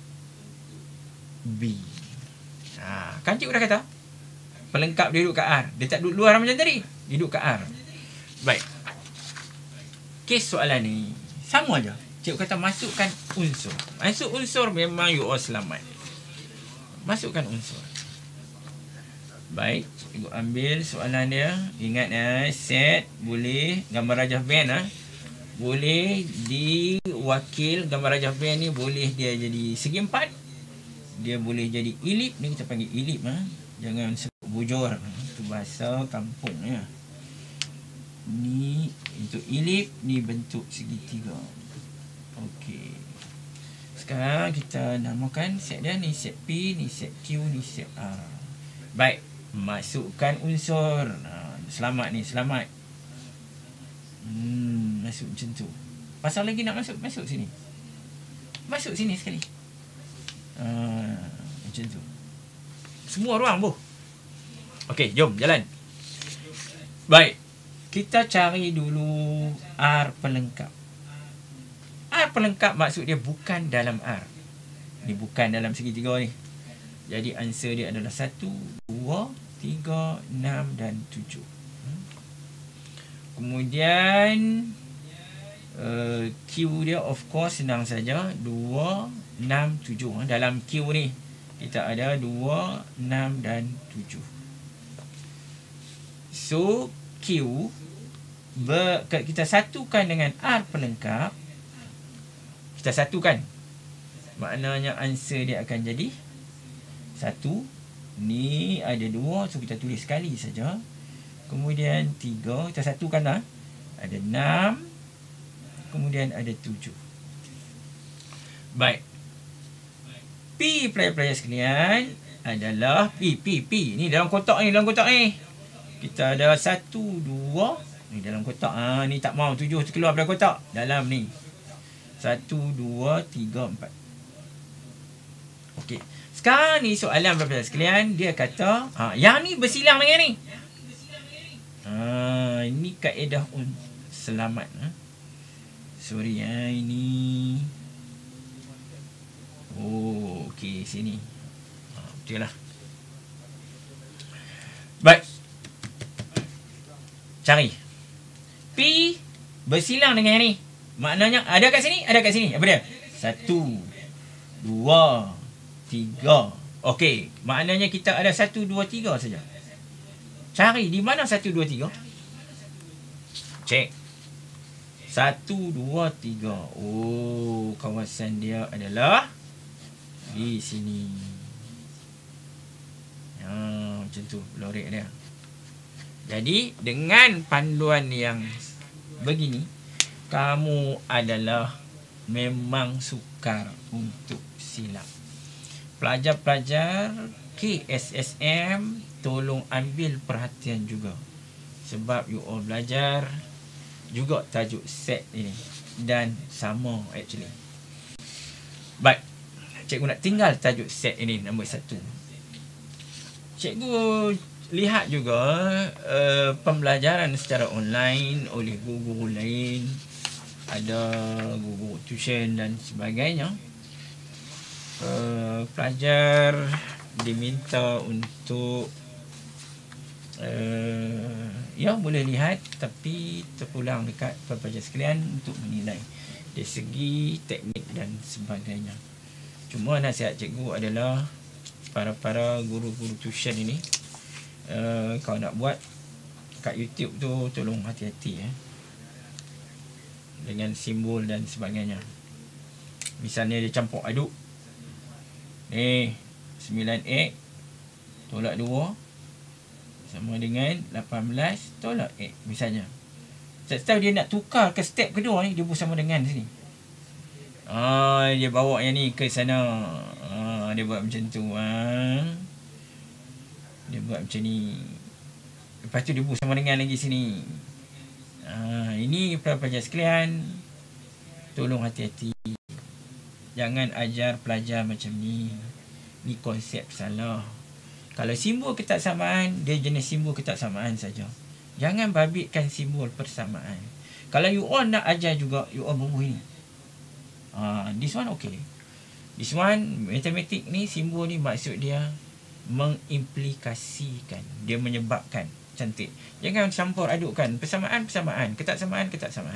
B. Kan cikgu dah kata pelengkap dia duduk kat R. Dia tak duduk luar macam tadi. Dia duduk kat R. Baik. Kes soalan ni sama aja. Cikgu kata masukkan unsur. Masuk unsur memang you all selamat. Masukkan unsur. Baik, cikgu ambil soalan dia. Ingat set boleh gambar rajah band boleh diwakil gambar rajah band ni boleh dia jadi segi empat. Dia boleh jadi elip, ni kita panggil elip Jangan sebut bujur. Itu bahasa kampung Ni untuk elip, ni bentuk segitiga. Okey. Sekarang kita namakan set dia ni set P, ni set Q, ni set R. Baik. Masukkan unsur. Selamat ni, selamat. Masuk macam tu. Pasal lagi nak masuk, masuk sini. Masuk sini sekali. Macam tu. Semua ruang boh. Okey, jom jalan. Baik. Kita cari dulu R pelengkap. R pelengkap maksud dia bukan dalam R. Ni bukan dalam segitiga ni. Jadi answer dia adalah 1, 2, 3, 6 dan 7. Kemudian Q dia of course senang saja, 2, 6, 7. Dalam Q ni kita ada 2, 6 dan 7. So Q kita satukan dengan R pelengkap. Kita satukan, maknanya answer dia akan jadi 1. Ni ada 2, so kita tulis sekali saja. Kemudian 3, kita satukan lah, ada 6. Kemudian ada 7. Baik. P pelajar-pelajar sekalian adalah P. Ni dalam kotak ni, kita ada 1, 2. Ni dalam kotak. Ni tak mau 7 keluar dari kotak. Dalam ni. 1, 2, 3, 4. Okey. Sekarang ni soalan pelajar sekalian, dia kata, yang ni bersilang dengan ni. Ini kaedah selamat. Sorry ini. Oh, okey, sini. Betul lah. Baik. Cari. P bersilang dengan ni. Maknanya ada kat sini, ada kat sini. Apa dia? 1, 2, 3. Okey, maknanya kita ada 1, 2, 3 saja. Cari di mana 1, 2, 3. Cek. 1, 2, 3. Oh, kawasan dia adalah di sini. Macam tu lorek dia. Jadi dengan panduan yang begini, kamu adalah memang sukar untuk silap. Pelajar-pelajar KSSM, tolong ambil perhatian juga. Sebab you all belajar juga tajuk set ini. Dan sama actually. Baik. Cikgu nak tinggal tajuk set ini nombor 1. Cikgu lihat juga pembelajaran secara online oleh guru-guru lain. Ada guru tuition dan sebagainya. Pelajar diminta untuk boleh lihat, tapi terpulang dekat pelajar sekalian untuk menilai dari segi teknik dan sebagainya. Cuma nasihat cikgu adalah para guru-guru tuition ini, kalau nak buat kat YouTube tu tolong hati-hati dengan simbol dan sebagainya. Misalnya dia campur aduk. Ni 9x tolak 2 sama dengan 18 tolak x misalnya. Setiap dia nak tukar ke step kedua ni, dia bersama dengan sini. Dia bawa yang ni ke sana. Dia buat macam tu. Dia buat macam ni. Lepas tu dia bersama dengan lagi sini. Ini pelajar sekalian, tolong hati-hati. Jangan ajar pelajar macam ni. Ni konsep salah. Kalau simbol ketaksamaan, dia jenis simbol ketaksamaan saja. Jangan babitkan simbol persamaan. Kalau you all nak ajar juga, you all bubuh ini. This one okay. This one, matematik ni, simbol ni maksud dia mengimplikasikan. Dia menyebabkan. Cantik. Jangan campur adukkan. Persamaan, ketaksamaan.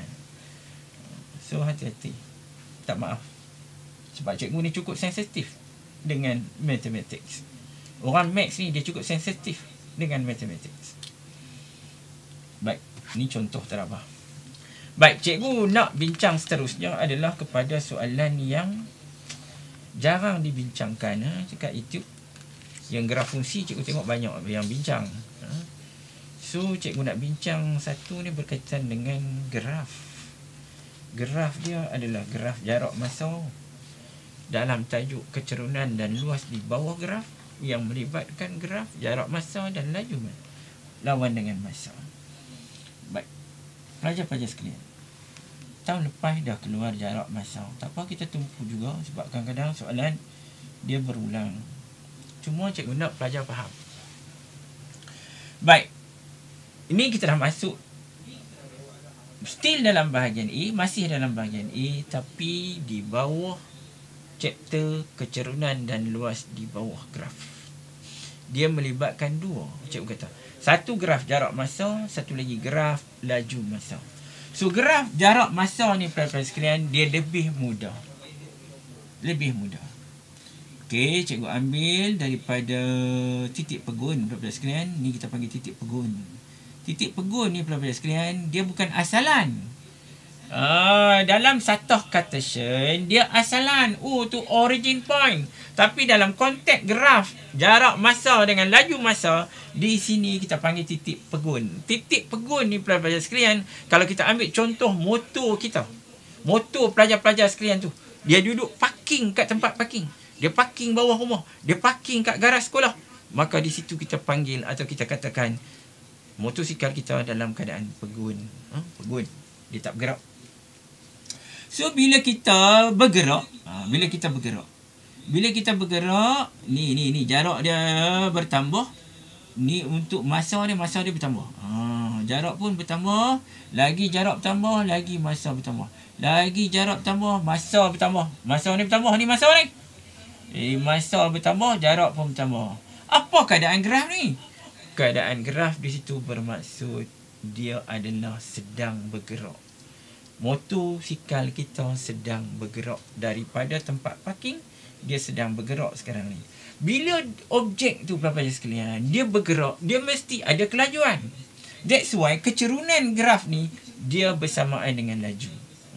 So, hati-hati. Tak maaf. Sebab cikgu ni cukup sensitif dengan matematik. Orang maths ni dia cukup sensitif dengan matematik. Baik, ni contoh terabah. Baik, cikgu nak bincang seterusnya adalah kepada soalan yang jarang dibincangkan dekat YouTube. Yang graf fungsi cikgu tengok banyak yang bincang. So, cikgu nak bincang satu ni berkaitan dengan graf. Graf dia adalah graf jarak masa dalam tajuk kecerunan dan luas di bawah graf yang melibatkan graf jarak masa dan laju lawan dengan masa. Baik, pelajar-pelajar sekalian, tahun lepas dah keluar jarak masa. Tak apa, kita tumpu juga sebab kadang-kadang soalan dia berulang. Cuma cikgu nak pelajar faham. Baik. Ini kita dah masuk still dalam bahagian A, masih dalam bahagian A, tapi di bawah chapter kecerunan dan luas di bawah graf. Dia melibatkan dua, cikgu kata. Satu graf jarak masa, satu lagi graf laju masa. So graf jarak masa ni pelajar sekalian, dia lebih mudah. Lebih mudah. Okey, cikgu ambil daripada titik pegun pelajar sekalian. Ni kita panggil titik pegun. Titik pegun ni pelajar sekalian, dia bukan asalan. Dalam satu Cartesian, dia asalan. Tu origin point. Tapi dalam konteks graf jarak masa dengan laju masa, di sini kita panggil titik pegun. Titik pegun ni pelajar sekalian, kalau kita ambil contoh motor kita, motor pelajar-pelajar sekalian tu, dia duduk parking kat tempat parking, dia parking bawah rumah, dia parking kat garaj sekolah, maka di situ kita panggil atau kita katakan motosikal kita dalam keadaan pegun. Pegun, dia tak bergerak. So bila kita bergerak, bila kita bergerak, ni jarak dia bertambah. Ni untuk masa dia bertambah. Jarak pun bertambah, lagi jarak bertambah, lagi masa bertambah. Lagi jarak bertambah, masa bertambah. Masa ni bertambah, ni masa ni. Masa bertambah, jarak pun bertambah. Apa keadaan graf ni? Keadaan graf di situ bermaksud dia adalah sedang bergerak. Motosikal kita sedang bergerak daripada tempat parking, dia sedang bergerak sekarang ni. Bila objek tu pelajar sekalian, dia bergerak, dia mesti ada kelajuan. That's why kecerunan graf ni dia bersamaan dengan laju.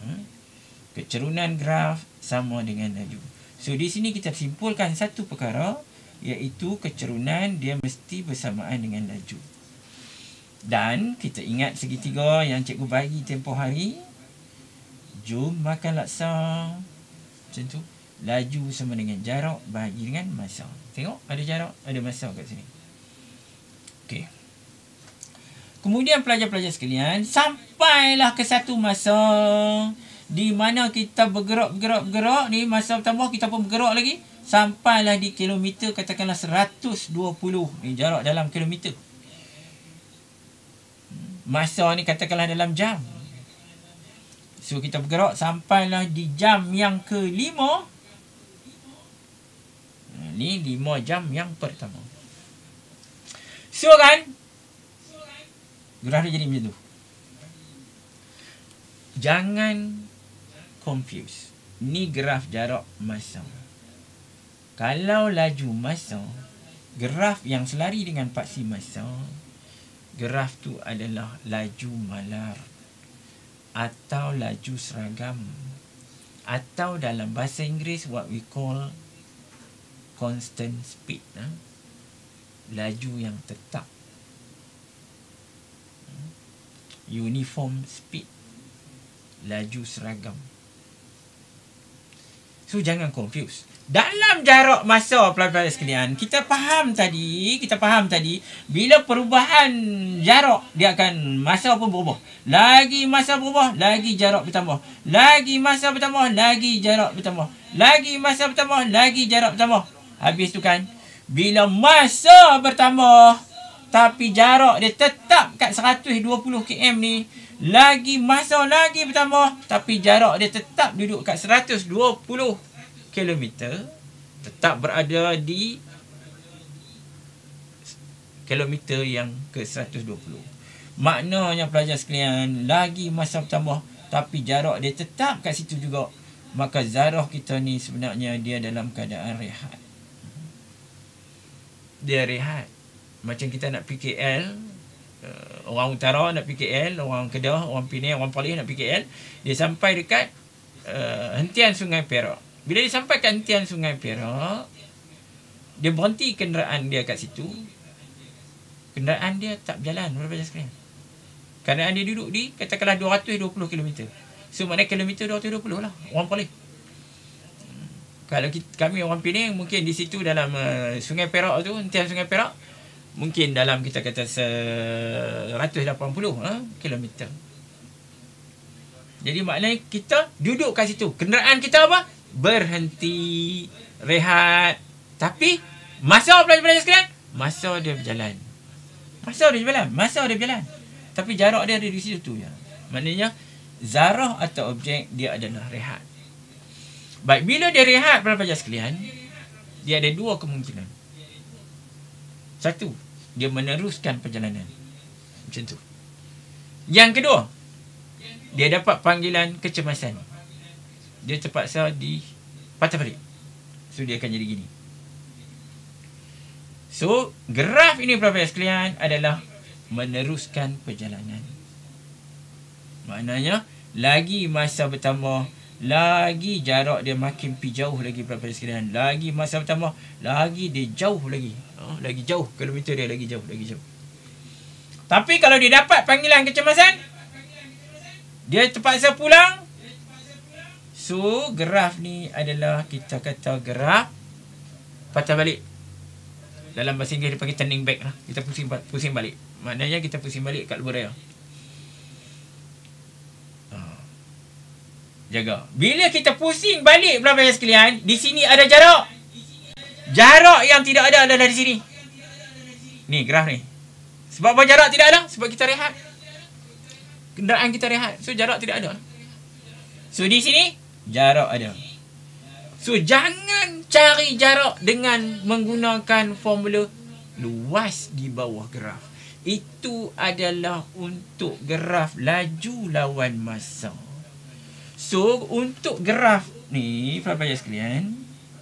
Kecerunan graf sama dengan laju. So di sini kita simpulkan satu perkara, iaitu kecerunan dia mesti bersamaan dengan laju. Dan kita ingat segitiga yang cikgu bagi tempoh hari. Jom makan laksa. Macam tu. Laju sama dengan jarak bahagi dengan masa. Tengok, ada jarak, ada masa kat sini. Okey. Kemudian pelajar-pelajar sekalian, sampailah ke satu masa di mana kita bergerak ni, masa bertambah kita pun bergerak lagi. Sampailah di kilometer, katakanlah 120. Ni jarak dalam kilometer. Masa ni katakanlah dalam jam. So kita bergerak sampailah di jam yang ke-5. Ni 5 jam yang pertama. So kan, graf dia jadi macam tu. Jangan confuse. Ni graf jarak masa. Kalau laju masa, graf yang selari dengan paksi masa, graf tu adalah laju malar atau laju seragam, atau dalam bahasa Inggeris what we call constant speed, laju yang tetap, uniform speed, laju seragam. So jangan confuse. Dalam jarak masa pelajar sekalian, kita faham tadi, bila perubahan jarak, dia akan masa pun berubah. Lagi masa berubah, lagi jarak bertambah. Lagi masa bertambah, lagi jarak bertambah. Lagi masa bertambah, lagi jarak bertambah. Habis tu kan, bila masa bertambah tapi jarak dia tetap kat 120 km ni, lagi masa lagi bertambah tapi jarak dia tetap duduk kat 120 kilometer, tetap berada di kilometer yang ke 120. Maknanya pelajar sekalian, lagi masa bertambah tapi jarak dia tetap kat situ juga, maka zarah kita ni sebenarnya dia dalam keadaan rehat. Dia rehat. Macam kita nak pergi KL, orang utara nak pergi KL, orang Kedah, orang Penang, orang Perlis nak pergi KL, dia sampai dekat hentian Sungai Perak. Bila dia sampai kat hentian Sungai Perak, dia berhenti kenderaan dia kat situ. Kenderaan dia tak berjalan, berapa sekalian. Kenderaan dia duduk di katakanlah 220 km. So maknanya kilometer 220 lah, orang Perlis. Kalau kami orang Penang, mungkin di situ dalam Sungai Perak tu, hentian Sungai Perak, mungkin dalam kita kata 180 kilometer. Jadi maknanya kita duduk kat situ. Kenderaan kita apa? Berhenti, rehat. Tapi masa pelajar-pelajar sekalian, masa dia berjalan. Masa dia berjalan. Tapi jarak dia ada di situ je. Maknanya zarah atau objek dia adalah rehat. Baik, bila dia rehat para pelajar sekalian, dia ada dua kemungkinan. Satu, dia meneruskan perjalanan. Macam tu. Yang kedua, dia dapat panggilan kecemasan. Dia terpaksa dipatah balik. So, dia akan jadi gini. So, graf ini para pelajar sekalian adalah meneruskan perjalanan. Maknanya, lagi masa bertambah, lagi jarak dia makin jauh lagi para pelajar sekalian. Lagi masa bertambah, lagi dia jauh lagi. Lagi jauh, kilometer dia lagi jauh. Tapi kalau dia dapat panggilan kecemasan, dia terpaksa pulang. So, graf ni adalah kita kata graf patah balik. Dalam bahasa Inggeris dia panggil turning back lah. Kita pusing balik. Maknanya kita pusing balik kat lubang raya. Jaga. Bila kita pusing balik pelajar sekalian, di sini ada jarak. Jarak yang tidak ada adalah di sini. Ni graf ni. Sebab apa jarak tidak ada? Sebab kita rehat. Kenderaan kita rehat. So jarak tidak ada. So di sini jarak ada. So jangan cari jarak dengan menggunakan formula luas di bawah graf. Itu adalah untuk graf laju lawan masa. So untuk graf ni pelajar sekalian,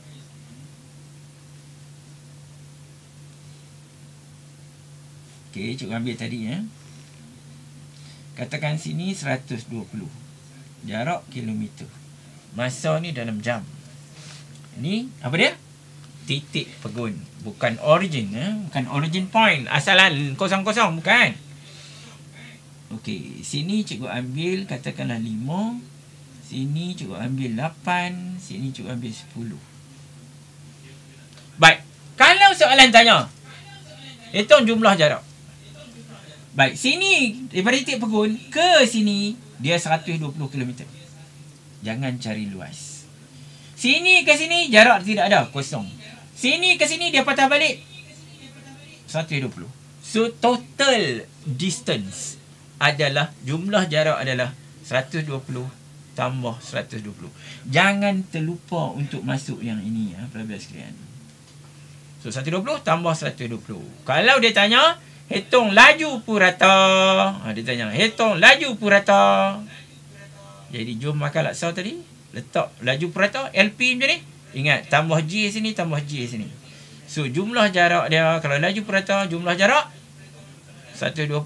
okey, cikgu ambil tadi ya. Katakan sini 120. Jarak kilometer. Masa ni dalam jam. Ini apa dia? Titik pegun. Bukan origin. Bukan origin point. Asalan kosong-kosong. Bukan. Okey. Sini cikgu ambil katakanlah 5. Sini cikgu ambil 8. Sini cikgu ambil 10. Baik. Kalau soalan tanya, hitung jumlah jarak. Baik. Sini daripada titik pegun ke sini dia 120 km. Jangan cari luas. Sini ke sini jarak tidak ada, kosong. Sini ke sini dia patah balik 120. So total distance adalah, jumlah jarak adalah 120 tambah 120. Jangan terlupa untuk masuk yang ini ya, pelajar sekalian. So 120 tambah 120. Kalau dia tanya hitung laju purata, dia tanya hitung laju purata. Jadi jom makan laksa tadi, letak laju purata LP macam ni. Ingat tambah G sini, tambah G sini. So jumlah jarak dia, kalau laju purata jumlah jarak 120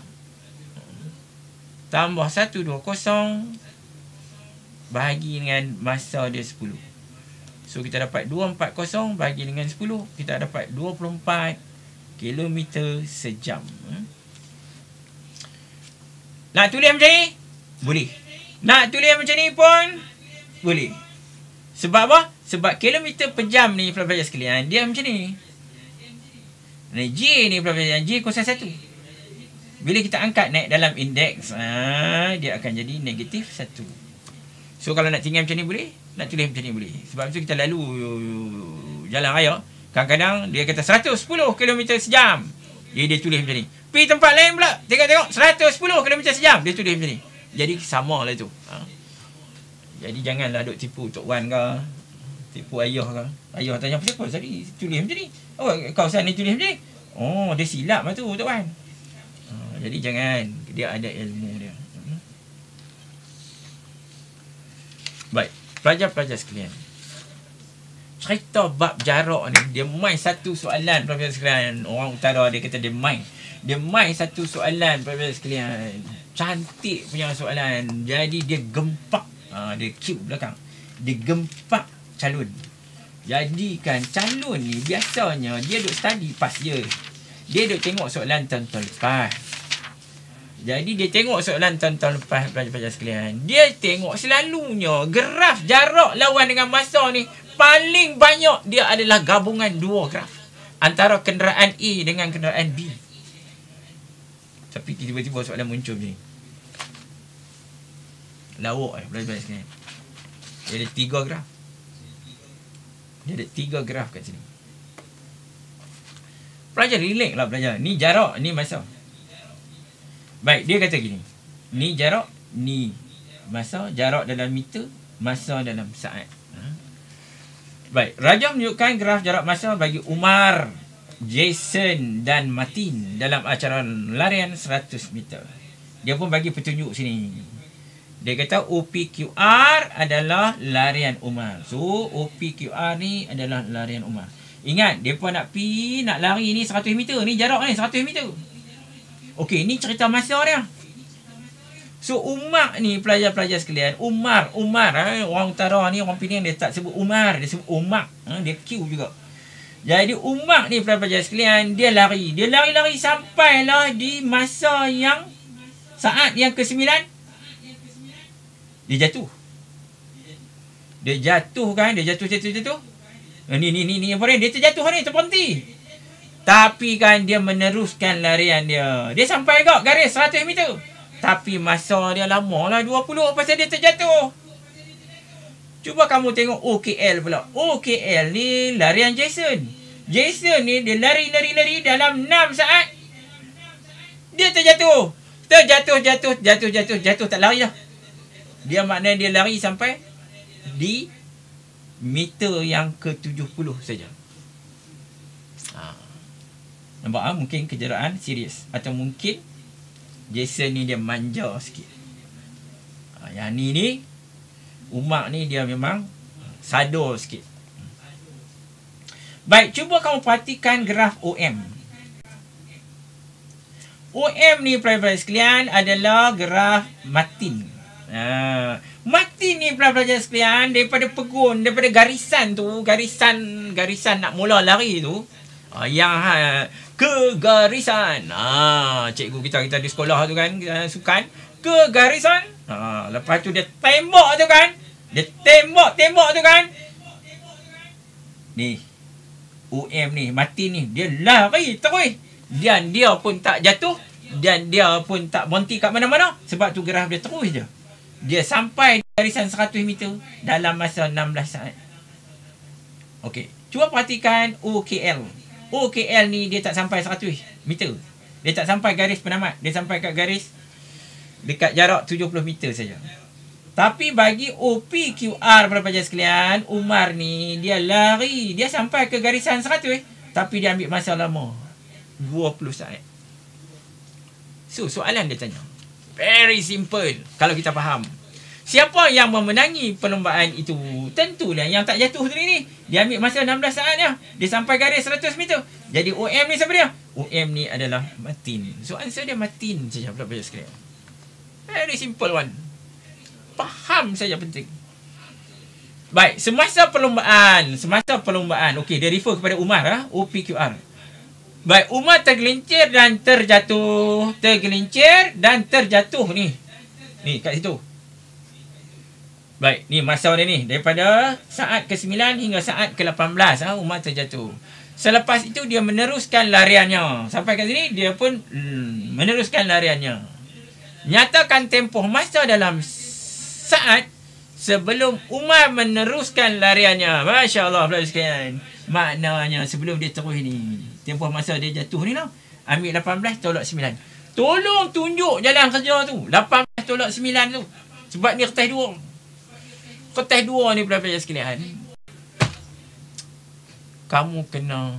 tambah 120 bahagi dengan masa dia 10. So kita dapat 240 bahagi dengan 10, kita dapat 24 km sejam. Nak tulis macam ni? Boleh. Nak tulis macam ni pun boleh. Sebab apa? Sebab kilometer per jam ni pelajar sekalian, dia macam ni. J ni pelajar, J 01. Bila kita angkat naik dalam indeks, dia akan jadi negatif 1. So kalau nak tinggal macam ni boleh, nak tulis macam ni boleh. Sebab tu kita lalu jalan raya, kadang-kadang dia kata 110 km sejam. Jadi dia tulis macam ni. Pergi tempat lain pula, tengok 110 km sejam, dia tulis macam ni. Jadi sama lah tu. Jadi janganlah duk tipu Tok Wan ke, tipu ayah ke. Ayah tanya apa siapa tadi tulis macam ni. Oh, kawasan ni tulis macam ni. Oh, dia silap lah tu Tok Wan. Jadi jangan, dia ada ilmu dia. Baik, pelajar-pelajar sekalian. Cerita bab jarak ni, dia main satu soalan pelajar sekalian. Orang utara dia kata dia main satu soalan pelajar sekalian. Cantik punya soalan. Jadi dia gempak. Dia cue belakang. Dia gempak calon. Jadi kan calon ni biasanya dia duk study pas je. Dia duk tengok soalan tahun lepas. Jadi dia tengok soalan tahun lepas pelajar-pelajar sekalian. Dia tengok selalunya graf jarak lawan dengan masa ni paling banyak dia adalah gabungan dua graf. Antara kenderaan A dengan kenderaan B. Tapi tiba-tiba soalan muncul ni. Lawak pelajar sekalian. Dia ada 3 graf. Dia ada 3 graf kat sini. Pelajar relax lah pelajar. Ni jarak, ni masa. Baik, dia kata gini. Ni jarak, ni masa. Jarak dalam meter, masa dalam saat. Baik, Raja menunjukkan graf jarak masa bagi Umar, Jason dan Martin dalam acara larian 100 meter. Dia pun bagi petunjuk sini. Dia kata OPQR adalah larian Umar. So, OPQR ni adalah larian Umar. Ingat, dia pun nak lari ni 100 meter. Ni jarak ni 100 meter. Okey, ni cerita masa dia. So, Umar ni, pelajar-pelajar sekalian, Umar, orang utara ni, orang Penang, dia tak sebut Umar, dia sebut Umar. Dia Q juga. Jadi, Umar ni, pelajar-pelajar sekalian, dia lari. Dia lari-lari sampailah di masa yang, saat yang ke-9, dia jatuh. Dia jatuh kan, dia jatuh. Ni, apa dia terjatuh ni, terberhenti. Tapi kan, dia meneruskan larian dia. Dia sampai ke garis 100 meter. Tapi masa dia lama lah 20 pasal dia terjatuh. Cuba kamu tengok OKL pula. OKL ni larian Jason. Jason ni dia lari dalam 6 saat. Dia terjatuh. Jatuh tak lari dah. Dia maknanya dia lari sampai di meter yang ke-70 saja. Nampak mungkin kejaraan serius. Atau mungkin Jason ni dia manja sikit. Yang ni Umar ni dia memang sadar sikit. Baik, cuba kamu perhatikan graf OM. OM ni pelajar sekalian adalah graf Martin. Martin ni pelajar sekalian daripada pegun, daripada garisan tu, garisan nak mula lari tu, yang ke garisan. Cikgu kita di sekolah tu kan, sukan ke garisan. Lepas tu dia tembak tu kan. Dia tembak tu kan. Ni UM ni, Martin ni, dia lari terus. Dan dia pun tak jatuh, dan dia pun tak berhenti kat mana-mana. Sebab tu graf dia terus je. Dia sampai garisan 100 meter dalam masa 16 saat. Okey, cuba perhatikan OKL. OKL ni dia tak sampai 100 meter. Dia tak sampai garis penamat. Dia sampai kat garis dekat jarak 70 meter saja. Tapi bagi OPQR pelajar sekalian, Umar ni dia lari, dia sampai ke garisan 100 tapi dia ambil masa lama 20 saat. So soalan dia tanya, very simple kalau kita faham. Siapa yang memenangi perlombaan itu? Tentulah yang tak jatuh tadi ni. Dia ambil masa 16 saat dia. Dia sampai garis 100 meter. Jadi OM ni siapa dia? OM ni adalah Martin. So answer dia Martin saja pelajar sekalian. Very simple one. Faham saja penting. Baik, semasa perlombaan. Okey, dia refer kepada Umar OPQR. Baik, Umar tergelincir dan terjatuh. Ni. Ni kat situ. Baik, ni masa dia ni. Daripada saat ke-9 hingga saat ke-18. Umar terjatuh. Selepas itu, dia meneruskan lariannya. Sampai ke sini, dia pun meneruskan lariannya. Nyatakan tempoh masa dalam saat sebelum Umar meneruskan lariannya. Masya Allah, pelajar sekalian. Maknanya, sebelum dia terus ni, tempoh masa dia jatuh ni lah. Ambil 18, tolak 9. Tolong tunjuk jalan kerja tu. 18 tolak 9 tu. Sebab ni kertas 2. Kertas 2 ni pelajar sekalian. Kamu kena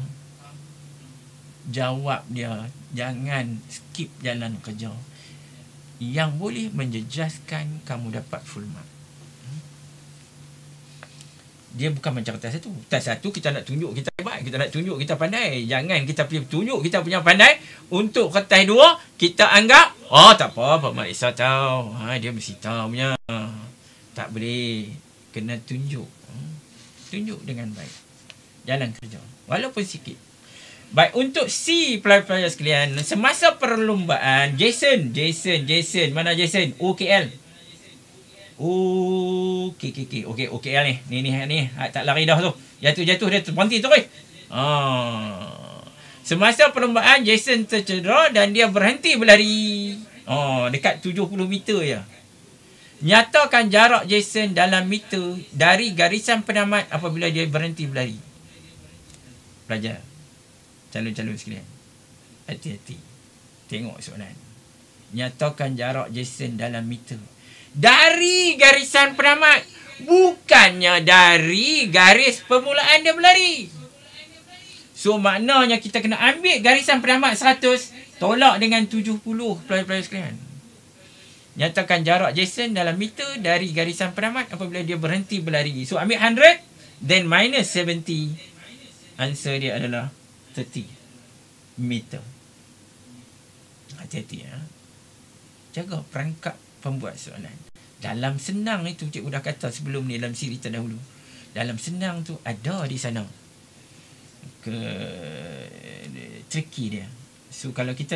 jawab dia. Jangan skip jalan kerja. Yang boleh menjejaskan kamu dapat full mark. Dia bukan macam kertas 1. Kertas 1 kita nak tunjuk kita hebat. Kita nak tunjuk kita pandai. Jangan kita tunjuk kita punya pandai. Untuk kertas 2, kita anggap, tak apa, Pak Maisa tahu. Dia mesti tahu punya. Tak boleh. Kena tunjuk. Tunjuk dengan baik. Jalan kerja. Walaupun sikit. Baik, untuk C pelajar sekalian. Semasa perlombaan, Jason. Mana Jason? OKL. Okey, OKL ni. Ni. Tak lari dah tu. Jatuh dia berhenti terus. Semasa perlombaan, Jason tercedera dan dia berhenti berlari. Dekat 70 meter je. Nyatakan jarak Jason dalam meter dari garisan penamat apabila dia berhenti berlari. Pelajar. calon-calon sekalian, hati-hati. Tengok soalan. Nyatakan jarak Jason dalam meter. Dari garisan penamat. Bukannya dari garis permulaan dia berlari. So maknanya kita kena ambil garisan penamat 100. Tolak dengan 70 pelajar-pelajar sekalian. Nyatakan jarak Jason dalam meter dari garisan penamat apabila dia berhenti berlari. So ambil 100. Then minus 70. Answer dia adalah 30 meter. Hati-hati ya. Jaga perangkap pembuat soalan. Dalam senang itu cikgu dah kata sebelum ni dalam siri terdahulu. Dalam senang tu ada di sana tricky dia. So kalau kita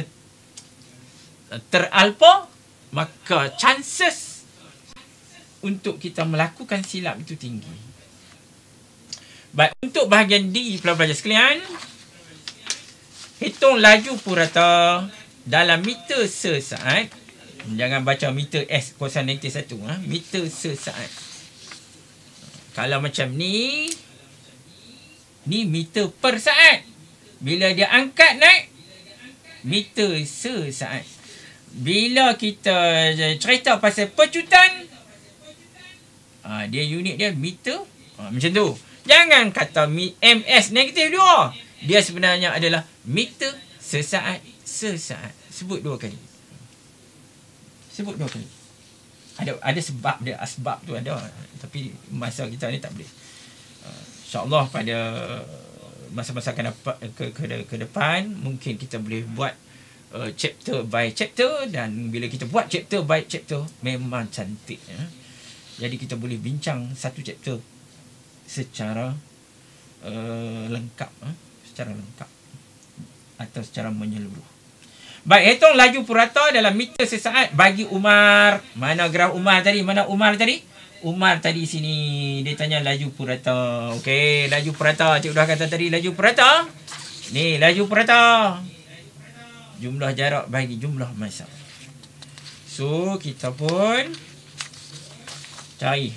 teralpa, maka chances untuk kita melakukan silap itu tinggi. Baik, untuk bahagian D pelajar sekalian, hitung laju purata dalam meter sesaat. Jangan baca meter S kuasa negatif 1. Meter sesaat. Kalau macam ni meter per saat. Bila dia angkat naik, meter sesaat. Bila kita cerita pasal pecutan, dia unit dia meter. Macam tu. Jangan kata MS negatif 2. Dia sebenarnya adalah meter sesaat. Sesaat. Sebut 2 kali. Sebut 2 kali. Ada sebab dia, asbab tu ada. Tapi masa kita ni tak boleh. InsyaAllah pada masa-masa ke depan, mungkin kita boleh buat chapter by chapter. Dan bila kita buat chapter by chapter, memang cantik. Jadi kita boleh bincang satu chapter secara lengkap. Secara lengkap. Atau secara menyeluruh. Baik, hitung laju purata dalam meter sesaat bagi Umar. Mana graf Umar tadi? Mana Umar tadi? Umar tadi sini. Dia tanya laju purata. Okey, laju purata. Cikgu dah kata tadi laju purata. Ni, laju purata. Jumlah jarak bagi jumlah masa. So, kita pun cari.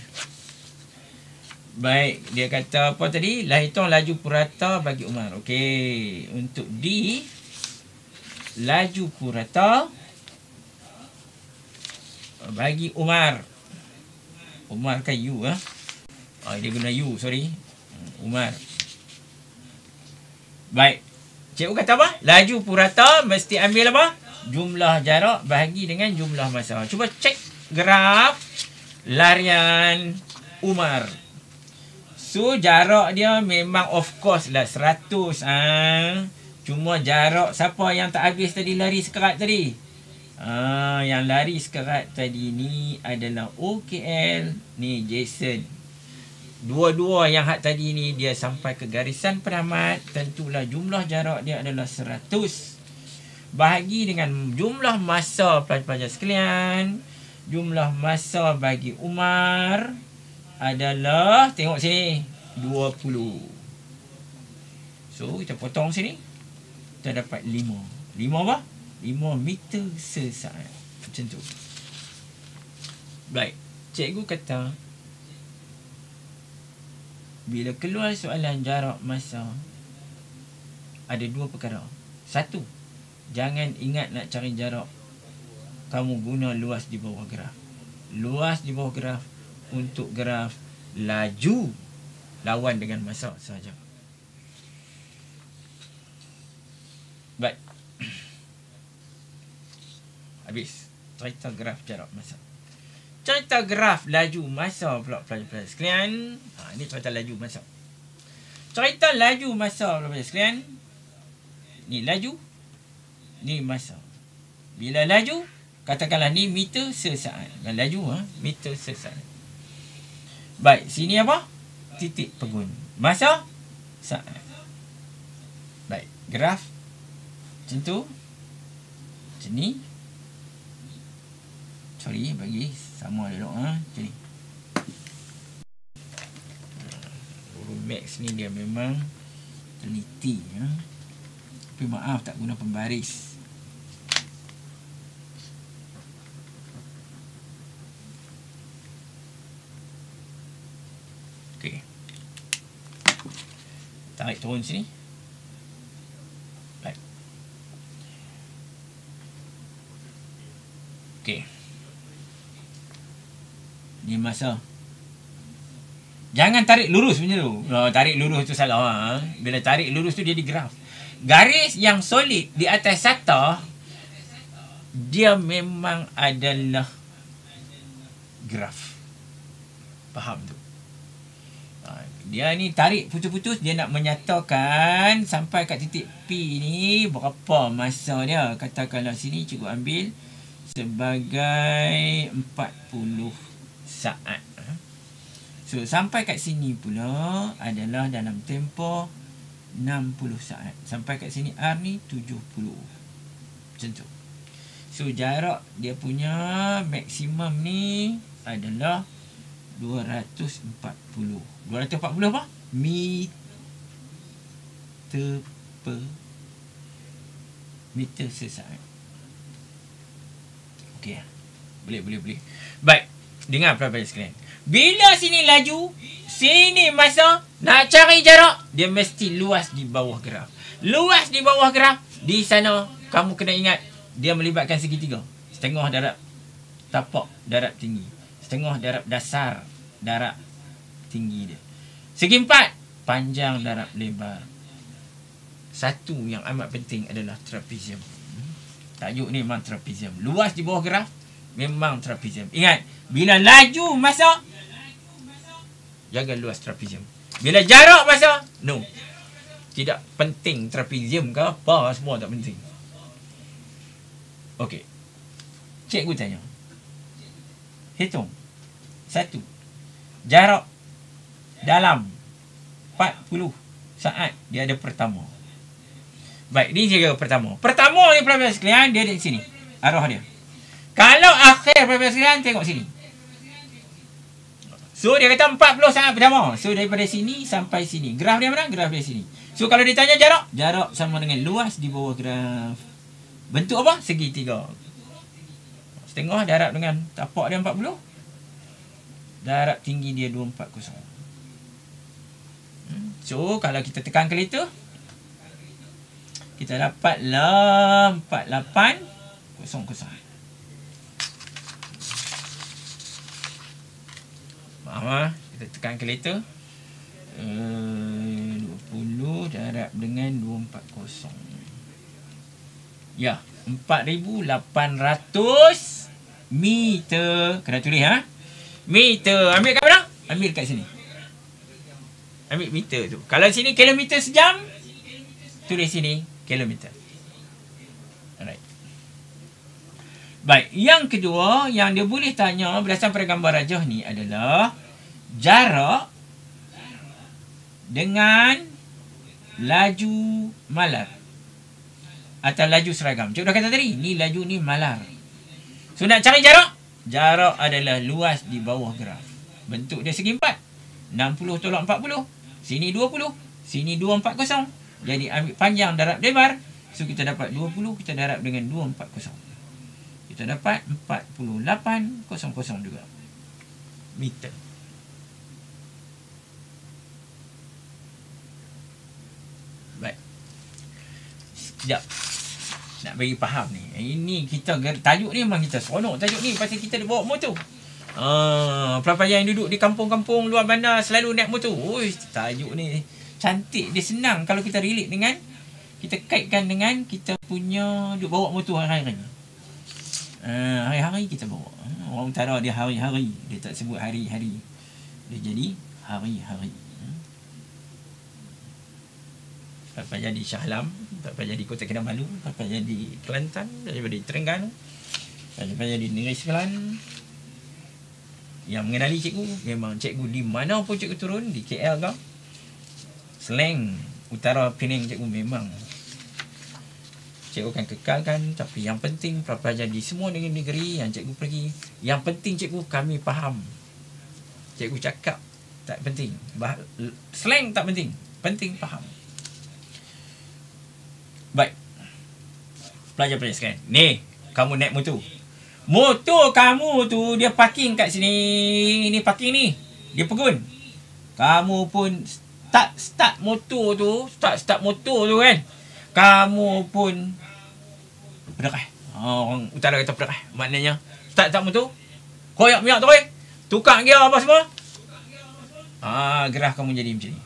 Baik, dia kata apa tadi? Hitung laju purata bagi Umar. Okey, untuk D, laju purata bagi Umar. Umar kan U dia guna U, sorry. Umar. Baik. Cikgu kata apa? Laju purata mesti ambil apa? Jumlah jarak bahagi dengan jumlah masa. Cuba cek graf larian Umar. So jarak dia memang of course lah 100. Cuma jarak siapa yang tak habis tadi lari sekerat tadi? Yang lari sekerat tadi ni adalah OKL. Ni Jason. Dua-dua yang hak tadi ni dia sampai ke garisan penamat. Tentulah jumlah jarak dia adalah 100. Bahagi dengan jumlah masa pelajar-pelajar sekalian. Jumlah masa bagi Umar adalah, tengok sini, 20. So kita potong sini. Kita dapat 5. 5 apa? 5 meter sesaat. Macam tu. Baik. Cikgu kata, bila keluar soalan jarak masa, ada 2 perkara. 1, jangan ingat nak cari jarak. Kamu guna luas di bawah graf. Luas di bawah graf untuk graf laju lawan dengan masa sahaja. Baik. Habis. Cerita graf jarak masa. Cerita graf laju masa pula pelajar-pelajar sekalian. Ini cerita laju masa. Cerita laju masa pelajar sekalian. Ni laju. Ni masa. Bila laju, katakanlah ni meter sesaat. Laju meter sesaat. Baik, sini apa? Titik pegun. Masa saat. Baik, graf macam tu. Macam ni. Sorry, bagi sama dulu macam ni. Guru Max ni dia memang teliti Tapi maaf tak guna pembaris. Okey. Tarik turun sini. Okey. Ni masa. Jangan tarik lurus punya tu. Tarik lurus tu salah. Bila tarik lurus tu dia di graf. Garis yang solid di atas satah, dia memang adalah graf. Faham tu? Dia ni tarik putus-putus, dia nak menyatakan sampai kat titik P ni berapa masa dia. Katakanlah sini cikgu ambil sebagai 40 saat. So sampai kat sini pula adalah dalam tempoh 60 saat. Sampai kat sini R ni 70. Macam tu. So jarak dia punya maksimum ni adalah 240. 240 apa? Meter sesaat. Okey. Boleh. Baik. Dengar pelajar sekalian. Bila sini laju, sini masa, nak cari jarak, dia mesti luas di bawah graf. Luas di bawah graf, di sana kamu kena ingat dia melibatkan segitiga. Setengah darab tapak darab tinggi, setengah darab dasar darab tinggi dia. Segi empat, panjang darab lebar. Satu yang amat penting adalah trapezium. Tajuk ni memang trapezium. Luas di bawah graf memang trapezium. Ingat, bila laju masa, jaga luas trapezium. Bila jarak masa, no. Tidak penting trapezium ke apa, semua tak penting. Okey. Cikgu tanya. Hitung. 1. Jarak dalam 40 saat dia ada pertama. Baik, ni jaga pertama. Pertama ni pelajar sekalian, dia di sini. Arah dia. Kalau akhir pelajar sekalian, tengok sini. So dia kata 40 saat pertama. So daripada sini sampai sini. Graf dia mana? Graf dia sini. So kalau ditanya jarak, jarak sama dengan luas di bawah graf. Bentuk apa? Segitiga. Setengah darab dengan tapak dia 40. Darab tinggi dia 240. So kalau kita tekan kereta, kita dapatlah 4800. Faham lah? Kita tekan kereta, 20 darab dengan 240. Ya, 4800 meter. Kena tulis ha? Meter. Ambil kat mana? Ambil kat sini. Ambil meter tu. Kalau sini kilometer sejam, tulis sini kilometer. Alright. Baik, yang kedua yang dia boleh tanya berdasarkan pada gambar rajah ni adalah jarak dengan laju malar atau laju seragam. Cikgu dah kata tadi, ni laju ni malar. So nak cari jarak, jarak adalah luas di bawah graf. Bentuk dia segi empat. 60 tolak 40. Sini 20. Sini 240. Jadi ambil panjang darab lebar. So kita dapat 20, kita darab dengan 240. Kita dapat 4800 juga. Meter. Baik. Sekejap. Nak bagi faham ni. Ini kita, tajuk ni memang kita seronok tajuk ni. Pasal kita bawa motor. Pelajar yang duduk di kampung-kampung luar bandar selalu naik motor. Tajuk ni cantik. Dia senang kalau kita relate dengan, kita kaitkan dengan kita punya duduk bawa motor hari-hari. Hari-hari kita bawa. Orang utara dia hari-hari. Dia tak sebut hari-hari. Dia jadi hari-hari. Pelajar di Shah Alam, pelajar di Kota Kinabalu, pelajar di Kelantan, pelajar di Terengganu, pelajar di Negeri Sembilan. Yang mengenali cikgu, memang cikgu di mana pun cikgu turun, di KL ke, slang utara Penang cikgu memang cikgu akan kekalkan. Tapi yang penting pelajar di semua negeri yang cikgu pergi, yang penting cikgu kami faham. Cikgu cakap tak penting, slang tak penting, penting faham. Baik, pelajar-pelajar sekalian, ni kamu naik motor. Motor kamu tu dia parking kat sini. Ni parking ni, dia pegun. Kamu pun start motor tu, start motor tu kan, kamu pun berdekat. Orang utara kata perak. Maknanya, start motor. Koyak minyak tu, tukar gear apa semua. Gerah kamu jadi macam ni.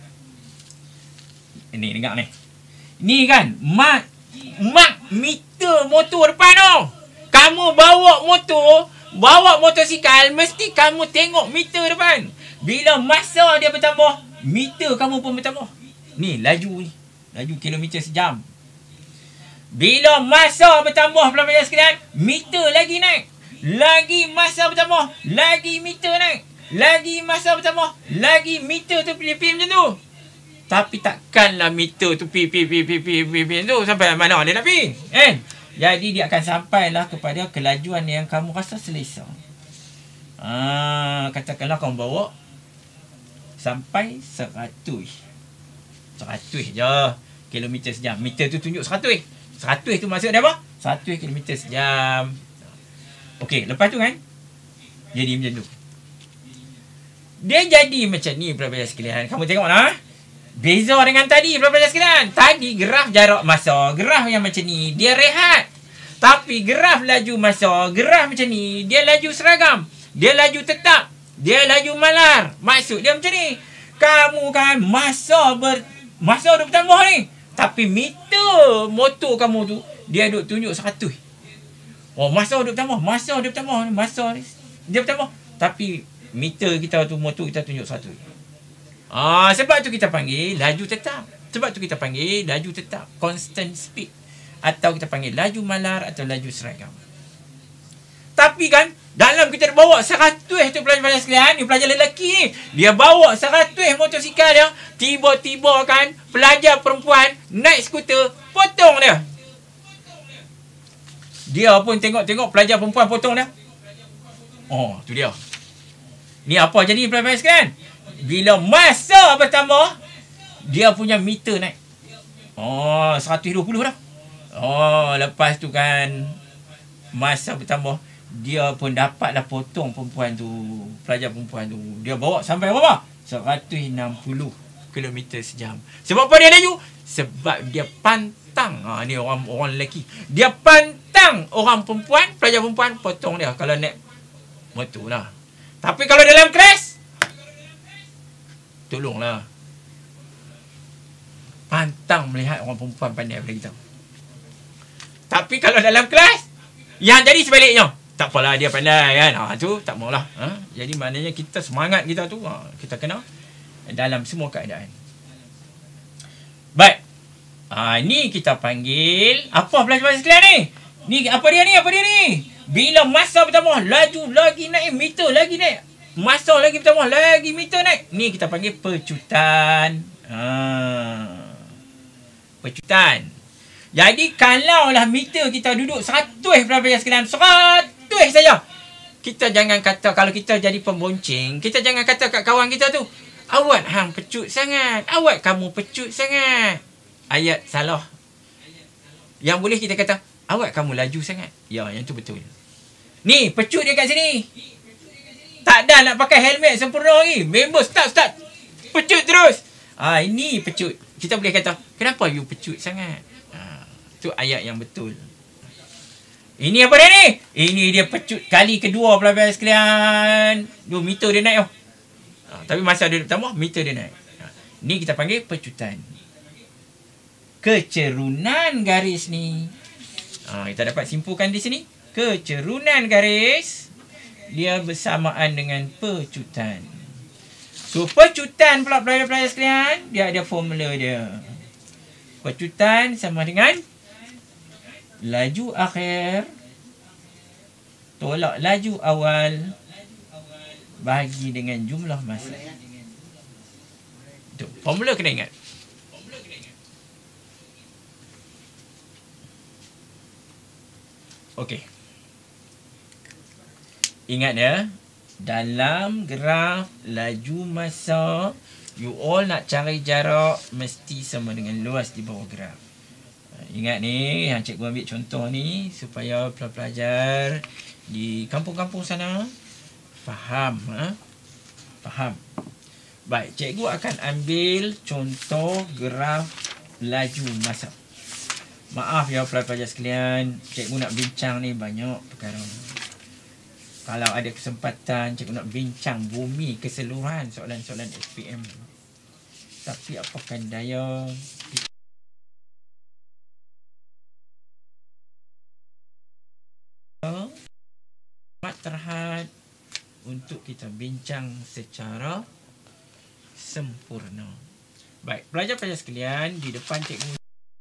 Ini dengar ni. Ni kan, mak meter motor depan tu. Kamu bawa motosikal, mesti kamu tengok meter depan. Bila masa dia bertambah, meter kamu pun bertambah. Ni laju ni. Laju kilometer sejam. Bila masa bertambah pelajar sekalian, meter lagi naik. Lagi masa bertambah, lagi meter naik. Lagi masa bertambah, lagi meter tu pilih macam tu. Tapi takkanlah meter tu pi tu sampai mana dia nak pi, kan? Jadi dia akan sampailah kepada kelajuan yang kamu rasa selesa. Katakanlah kamu bawa sampai 100 je kilometer sejam. Meter tu tunjuk 100 tu maksud dia apa? 100 kilometer sejam. Okey, lepas tu kan jadi macam tu. Dia jadi macam ni pelajar sekalian. Kamu tengoklah. Beza dengan tadi pelajar sekalian. Tadi graf jarak masa, graf yang macam ni dia rehat. Tapi graf laju masa, graf macam ni dia laju seragam. Dia laju tetap. Dia laju malar. Maksud dia macam ni. Kamu kan masa dah bertambah ni. Tapi meter motor kamu tu dia duk tunjuk 100. Masa dia bertambah. Tapi meter kita tu, motor kita tunjuk 100. Sebab tu kita panggil laju tetap. Constant speed. Atau kita panggil laju malar atau laju seragam. Tapi kan, dalam kita bawa 100 tu pelajar sekalian, ni pelajar lelaki ni. Dia bawa 100 motosikal dia. Tiba-tiba kan, pelajar perempuan naik skuter, potong dia. Dia pun tengok pelajar perempuan potong dia. Tu dia. Ni apa jadi pelajar sekalian? Bila masa bertambah, dia punya meter naik. 120 dah. Lepas tu kan, masa bertambah, dia pun dapatlah potong perempuan tu, pelajar perempuan tu. Dia bawa sampai berapa? 160 km sejam. Sebab apa dia laju? Sebab dia pantang. Ni orang lelaki. Dia pantang orang perempuan, pelajar perempuan, potong dia kalau naik motor lah. Tapi kalau dalam kelas, tolonglah. Pantang melihat orang perempuan pandai daripada kita. Tapi kalau dalam kelas, yang jadi sebaliknya. Tak apalah, dia pandai kan. Tu tak maulah. Jadi maknanya kita semangat kita tu, kita kena dalam semua keadaan. Baik. Ni kita panggil apa pelajar sekalian ni? Apa dia ni? Bila masa bertambah, laju lagi naik, meter lagi naik. Masa lagi bertambah, lagi meter naik. Ni kita panggil pecutan. Pecutan. Jadi kalaulah meter kita duduk 100 pelajar sekalian, 100 saja. Kita jangan kata, kalau kita jadi pembonceng, kita jangan kata kat kawan kita tu, awak hang pecut sangat, awak kamu pecut sangat. Ayat salah. Yang boleh kita kata, awak kamu laju sangat. Ya, yang tu betul. Ni, pecut dia kat sini. Tak ada nak pakai helmet sempurna lagi. Member start. Pecut terus. Ini pecut. Kita boleh kata, kenapa you pecut sangat? Tu ayat yang betul. Ini apa dia ni? Ini dia pecut kali kedua pelajar sekalian. 2 meter dia naik. Tapi masa dia bertambah, meter dia naik. Ni kita panggil pecutan. Kecerunan garis ni. Kita dapat simpulkan di sini. Kecerunan garis, dia bersamaan dengan pecutan. So, pecutan pula pelajar-pelajar sekalian, dia ada formula dia. Pecutan sama dengan laju akhir tolak laju awal bahagi dengan jumlah masa. Itu formula kena ingat. Okey. Ingat ya, dalam graf laju masa, you all nak cari jarak mesti sama dengan luas di bawah graf. Ingat ni, yang cikgu ambil contoh ni supaya pelajar di kampung-kampung sana faham. Faham. Baik, cikgu akan ambil contoh graf laju masa. Maaf ya pelajar sekalian, cikgu nak bincang ni banyak perkara. Kalau ada kesempatan, cikgu nak bincang bumi keseluruhan soalan-soalan SPM. Tapi apakan daya, amat terhad untuk kita bincang secara sempurna. Baik, pelajar-pelajar sekalian, di depan cikgu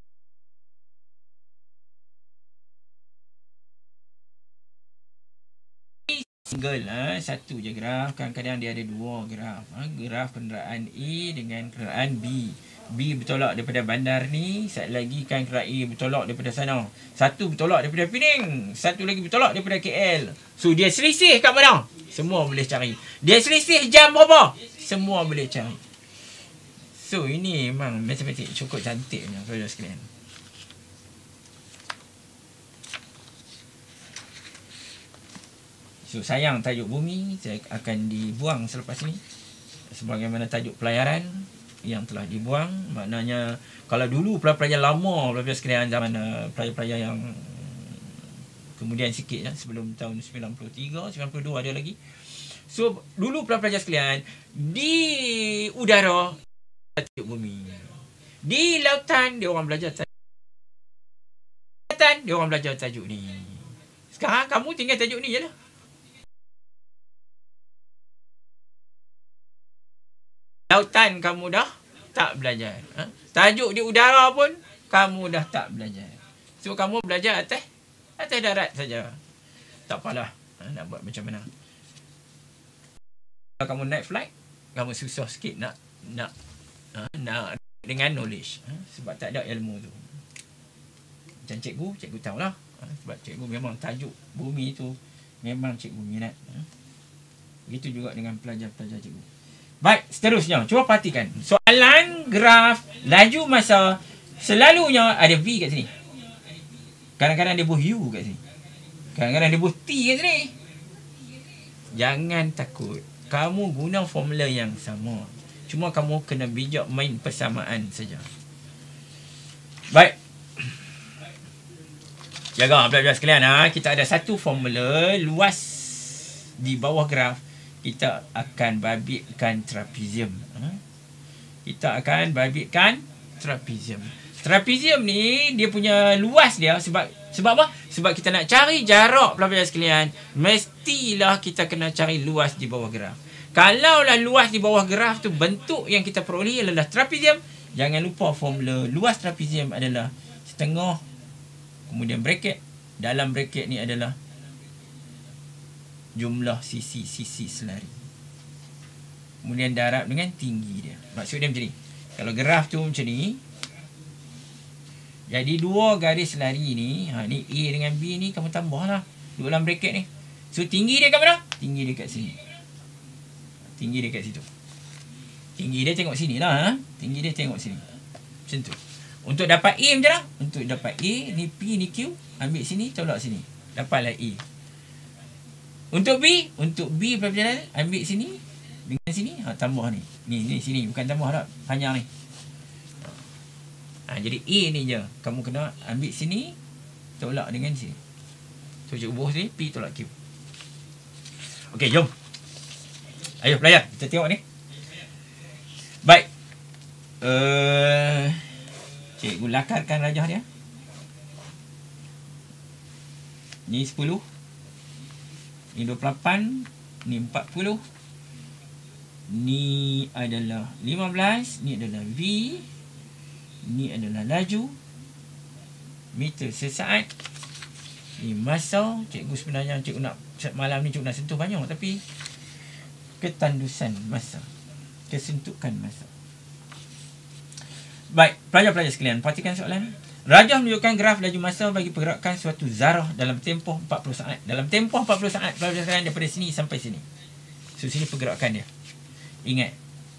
single, satu je graf. Kadang-kadang dia ada dua graf. Graf kenderaan A dengan kenderaan B. B bertolak daripada bandar ni, satu lagi kan kenderaan A bertolak daripada sana. Satu bertolak daripada Pening, satu lagi bertolak daripada KL. So dia selisih kat mana? Semua boleh cari. Dia selisih jam berapa? Semua boleh cari. So ini memang matematik cukup cantik punya pelajar sekalian. So sayang tajuk bumi saya akan dibuang selepas ini. Sebagaimana tajuk pelayaran yang telah dibuang. Maknanya kalau dulu pelajar-pelajar lama, pelajar sekalian zaman pelajar-pelajar yang kemudian sikit sebelum tahun 93, 92 ada lagi. So dulu pelajar sekalian, di udara tajuk bumi. Di lautan dia orang belajar tajuk. Dia orang belajar tajuk ni. Sekarang kamu tinggal tajuk ni je lah. Lautan kamu dah tak belajar. Tajuk di udara pun kamu dah tak belajar. So kamu belajar atas darat saja. Tak apalah, nak buat macam mana. Kalau kamu naik flight, kamu susah sikit nak dengan knowledge. Sebab tak ada ilmu tu. Macam cikgu tahulah. Sebab cikgu memang tajuk bumi tu memang cikgu minat. Begitu juga dengan pelajar-pelajar cikgu. Baik, seterusnya. Cuba perhatikan. Soalan graf laju masa selalunya ada V kat sini. Kadang-kadang dia buh U kat sini. Kadang-kadang dia buh T kat sini. Jangan takut. Kamu guna formula yang sama. Cuma kamu kena bijak main persamaan saja. Baik. Jaga pelajar sekalian. Kita ada satu formula luas di bawah graf. Kita akan babitkan trapezium. Kita akan babitkan trapezium. Trapezium ni dia punya luas dia sebab apa? Sebab kita nak cari jarak pelajar sekalian, mestilah kita kena cari luas di bawah graf. Kalaulah luas di bawah graf tu bentuk yang kita peroleh adalah trapezium, jangan lupa formula luas trapezium adalah setengah kemudian bracket. Dalam bracket ni adalah jumlah sisi selari. Kemudian darab dengan tinggi dia. Maksud dia macam ni. Kalau graf tu macam ni, jadi dua garis selari ni, ni A dengan B ni kamu tambah lah duduk dalam bracket ni. So tinggi dia kat mana? Tinggi dia kat sini. Tinggi dia kat situ. Tinggi dia tengok sini lah. Tinggi dia tengok sini. Macam tu. Untuk dapat A macam mana? Untuk dapat A, ni P, ni Q, ambil sini, tolak sini. Dapatlah A. Untuk B pelajaran ambil sini dengan sini, tambah ni. Ni sini bukan tambah dah, panjang ni. Jadi A ni je kamu kena ambil sini, tolak dengan sini. So cikgu buah sini, P tolak Q. Okey, jom. Ayo pelajar, kita tengok ni. Baik. Cikgu lakarkan rajah dia. Ni 10. Ni 28, ni 40, ni adalah 15, ni adalah V, ni adalah laju, meter sesaat, ni masa. Cikgu sebenarnya cikgu nak malam ni cikgu nak sentuh banyak, tapi ketandusan masa, kesentukan masa. Baik, pelajar-pelajar sekalian, perhatikan soalan. Rajah menunjukkan graf laju masa bagi pergerakan suatu zarah dalam tempoh 40 saat. Dalam tempoh 40 saat, pelajar sekalian daripada sini sampai sini. So, sini pergerakan dia. Ingat.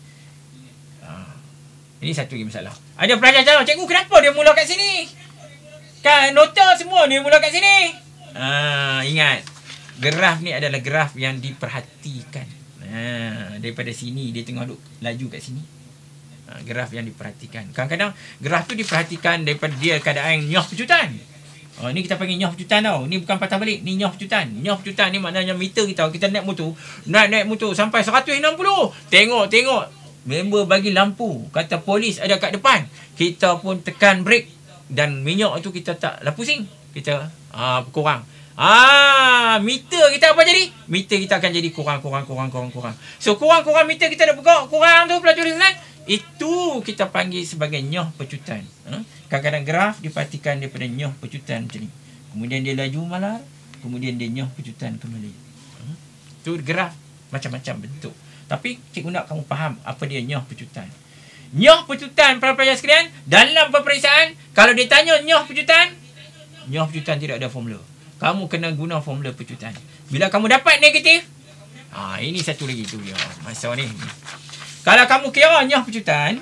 Ini satu lagi masalah. Ada pelajar jawab, cikgu kenapa dia mula kat sini? Kan nota semua dia mula kat sini. Ingat. Graf ni adalah graf yang diperhatikan. Daripada sini, dia tengah duk laju kat sini. Graf yang diperhatikan. Kadang-kadang graf tu diperhatikan daripada dia keadaan nyoh pecutan. Ni kita panggil nyoh pecutan tau. Ni bukan patah balik. Ni nyoh pecutan. Nyoh pecutan ni maknanya meter kita. Kita naik motor. Naik motor sampai 160. Tengok. Member bagi lampu. Kata polis ada kat depan. Kita pun tekan brake. Dan minyak tu kita tak lah pusing. Kita kurang. Meter kita apa jadi? Meter kita akan jadi kurang. So kurang meter kita dah buka. Kurang tu pelajar Islam. Itu kita panggil sebagai nyoh pecutan. Kadang-kadang graf diperhatikan daripada nyoh pecutan macam ni. Kemudian dia laju malar. Kemudian dia nyoh pecutan kembali. Itu graf macam-macam bentuk. Tapi cikgu nak kamu faham apa dia nyoh pecutan. Nyoh pecutan para pelajar sekalian, dalam peperiksaan, kalau dia tanya nyoh pecutan tidak ada formula. Kamu kena guna formula pecutan. Bila kamu dapat negatif, ini satu lagi tu dia. Masa ni. Kalau kamu kira nyoh pecutan,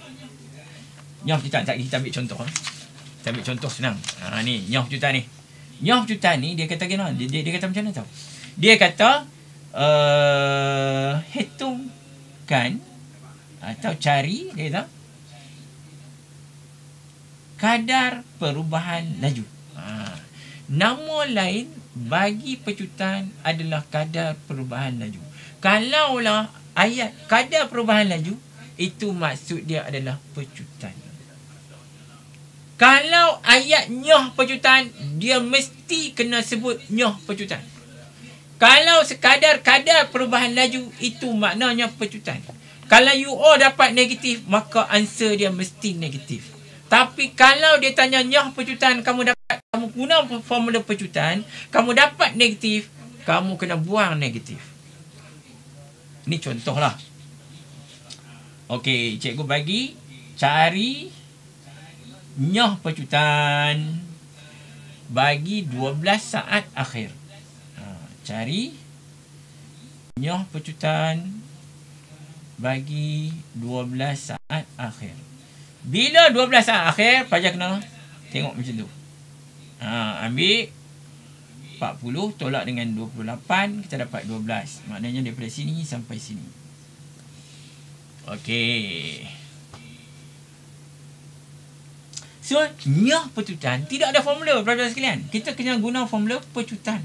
tak kita ambil contoh. Kita ambil contoh senang. Ni nyoh pecutan ni. Nyoh pecutan ni dia kata gimana? Dia kata macam mana tau? Dia kata hitungkan atau cari dia kata kadar perubahan laju. Nama lain bagi pecutan adalah kadar perubahan laju. Kalaulah ayat kadar perubahan laju, itu maksud dia adalah pecutan. Kalau ayat nyoh pecutan, dia mesti kena sebut nyoh pecutan. Kalau sekadar kadar perubahan laju, itu maknanya pecutan. Kalau UO dapat negatif, maka answer dia mesti negatif. Tapi kalau dia tanya nyoh pecutan, kamu guna formula pecutan, kamu dapat negatif, kamu kena buang negatif. Ini contohlah. Okey, cikgu bagi cari nyoh pecutan bagi 12 saat akhir. Cari nyoh pecutan bagi 12 saat akhir. Bila 12 saat akhir, pelajar kena tengok macam tu. Ambil 40 tolak dengan 28, kita dapat 12. Maknanya daripada sini sampai sini. Okey. So, nyoh pecutan tidak ada formula, pelajar sekalian. Kita kena guna formula pecutan.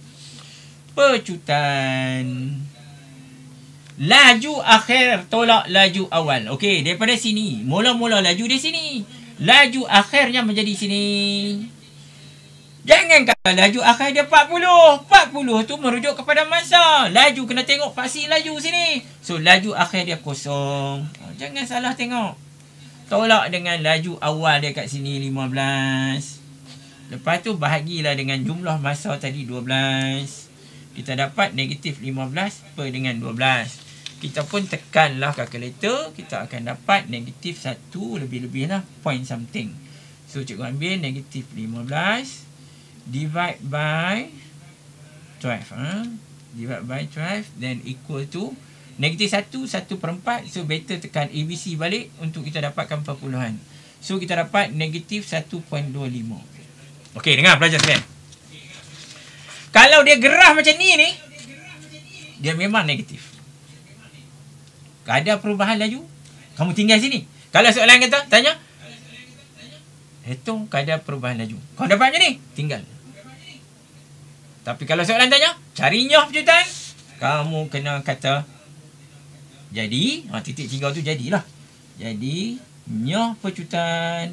Laju akhir tolak laju awal. Okey, daripada sini. Mula-mula laju di sini. Laju akhirnya menjadi sini. Jangan kata laju akhir dia 40. 40 tu merujuk kepada masa. Laju kena tengok faksi laju sini. So, laju akhir dia kosong. Jangan salah tengok. Tolak dengan laju awal dia kat sini 15. Lepas tu bahagilah dengan jumlah masa tadi 12. Kita dapat negatif 15 per dengan 12. Kita pun tekanlah kalkulator. Kita akan dapat negatif 1 lebih-lebih lah. Point something. So, cikgu ambil negatif 15. Divide by 12. Divide by 12. Then equal to negatif 1/4. So, better tekan ABC balik untuk kita dapatkan perpuluhan. So, kita dapat negatif 1.25. Okey, dengar pelajar sekalian. Kalau dia gerah macam ni, dia memang negatif. Ada perubahan laju, kamu tinggal sini. Kalau soalan kata, tanya, hitung kadar perubahan laju. Kau dapat macam ni, tinggal. Tapi kalau soalan tanya, cari nyoh pecutan, kamu kena kata, jadi, titik 3 tu jadilah. Jadi, nyoh pecutan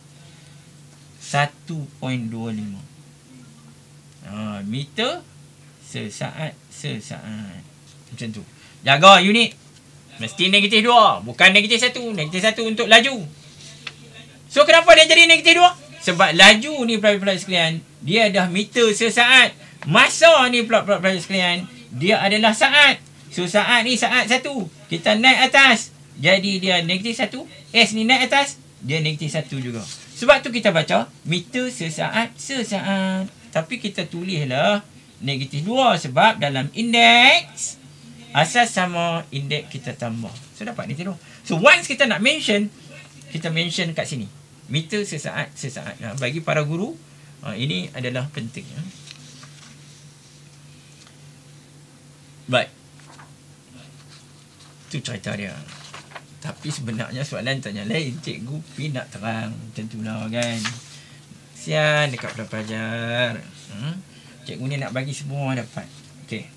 1.25. Meter sesaat. Macam tu. Jaga unit. Mesti negatif 2. Bukan negatif 1. Negatif 1 untuk laju. So, kenapa dia jadi negatif 2? Sebab laju ni pelajar sekalian, dia dah meter sesaat. Masa ni pelajar sekalian, dia adalah saat. So, saat ni saat 1. Kita naik atas. Jadi, dia negatif 1. S ni naik atas. Dia negatif 1 juga. Sebab tu kita baca meter sesaat. Tapi kita tulislah negatif 2 sebab dalam indeks asas sama, indeks kita tambah. So, dapat negatif 2. So, once kita nak mention, kita mention kat sini. Meter sesaat. Bagi para guru, ini adalah penting. Baik. Itu cerita dia. Tapi sebenarnya soalan tanya lain. Cikgu Pi nak terang. Macam tu lah kan. Kesian dekat pelajar. Cikgu ni nak bagi semua dapat. Okey.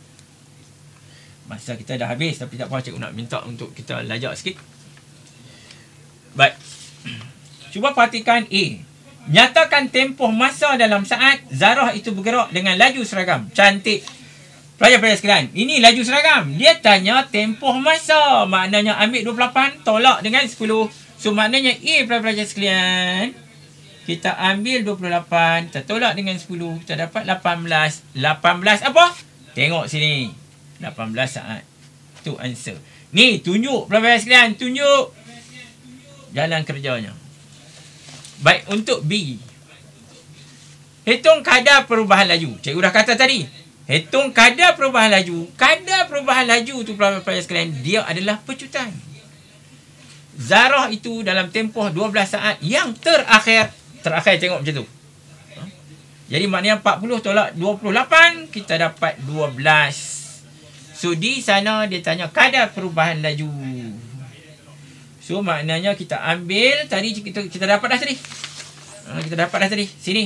Masa kita dah habis. Tapi tak apa, cikgu nak minta untuk kita lajak sikit. Baik. Cuba perhatikan A. Nyatakan tempoh masa dalam saat zarah itu bergerak dengan laju seragam. Cantik. Pelajar-pelajar sekalian, ini laju seragam. Dia tanya tempoh masa. Maknanya ambil 28, tolak dengan 10. So maknanya A, pelajar-pelajar sekalian, kita ambil 28, kita tolak dengan 10, kita dapat 18. 18 apa? Tengok sini. 18 saat. Tu answer. Ni, tunjuk pelajar-pelajar sekalian. Tunjuk jalan kerjanya. Baik, untuk B. Hitung kadar perubahan laju. Cikgu dah kata tadi. Hitung kadar perubahan laju. Kadar perubahan laju tu pelajar-pelajar sekalian, dia adalah pecutan. Zarah itu dalam tempoh 12 saat yang terakhir. Terakhir tengok macam tu. Jadi maknanya 40 tolak 28, kita dapat 12. So di sana dia tanya kadar perubahan laju. So maknanya kita ambil tadi kita dapat dah tadi. Kita dapat dah tadi. Sini.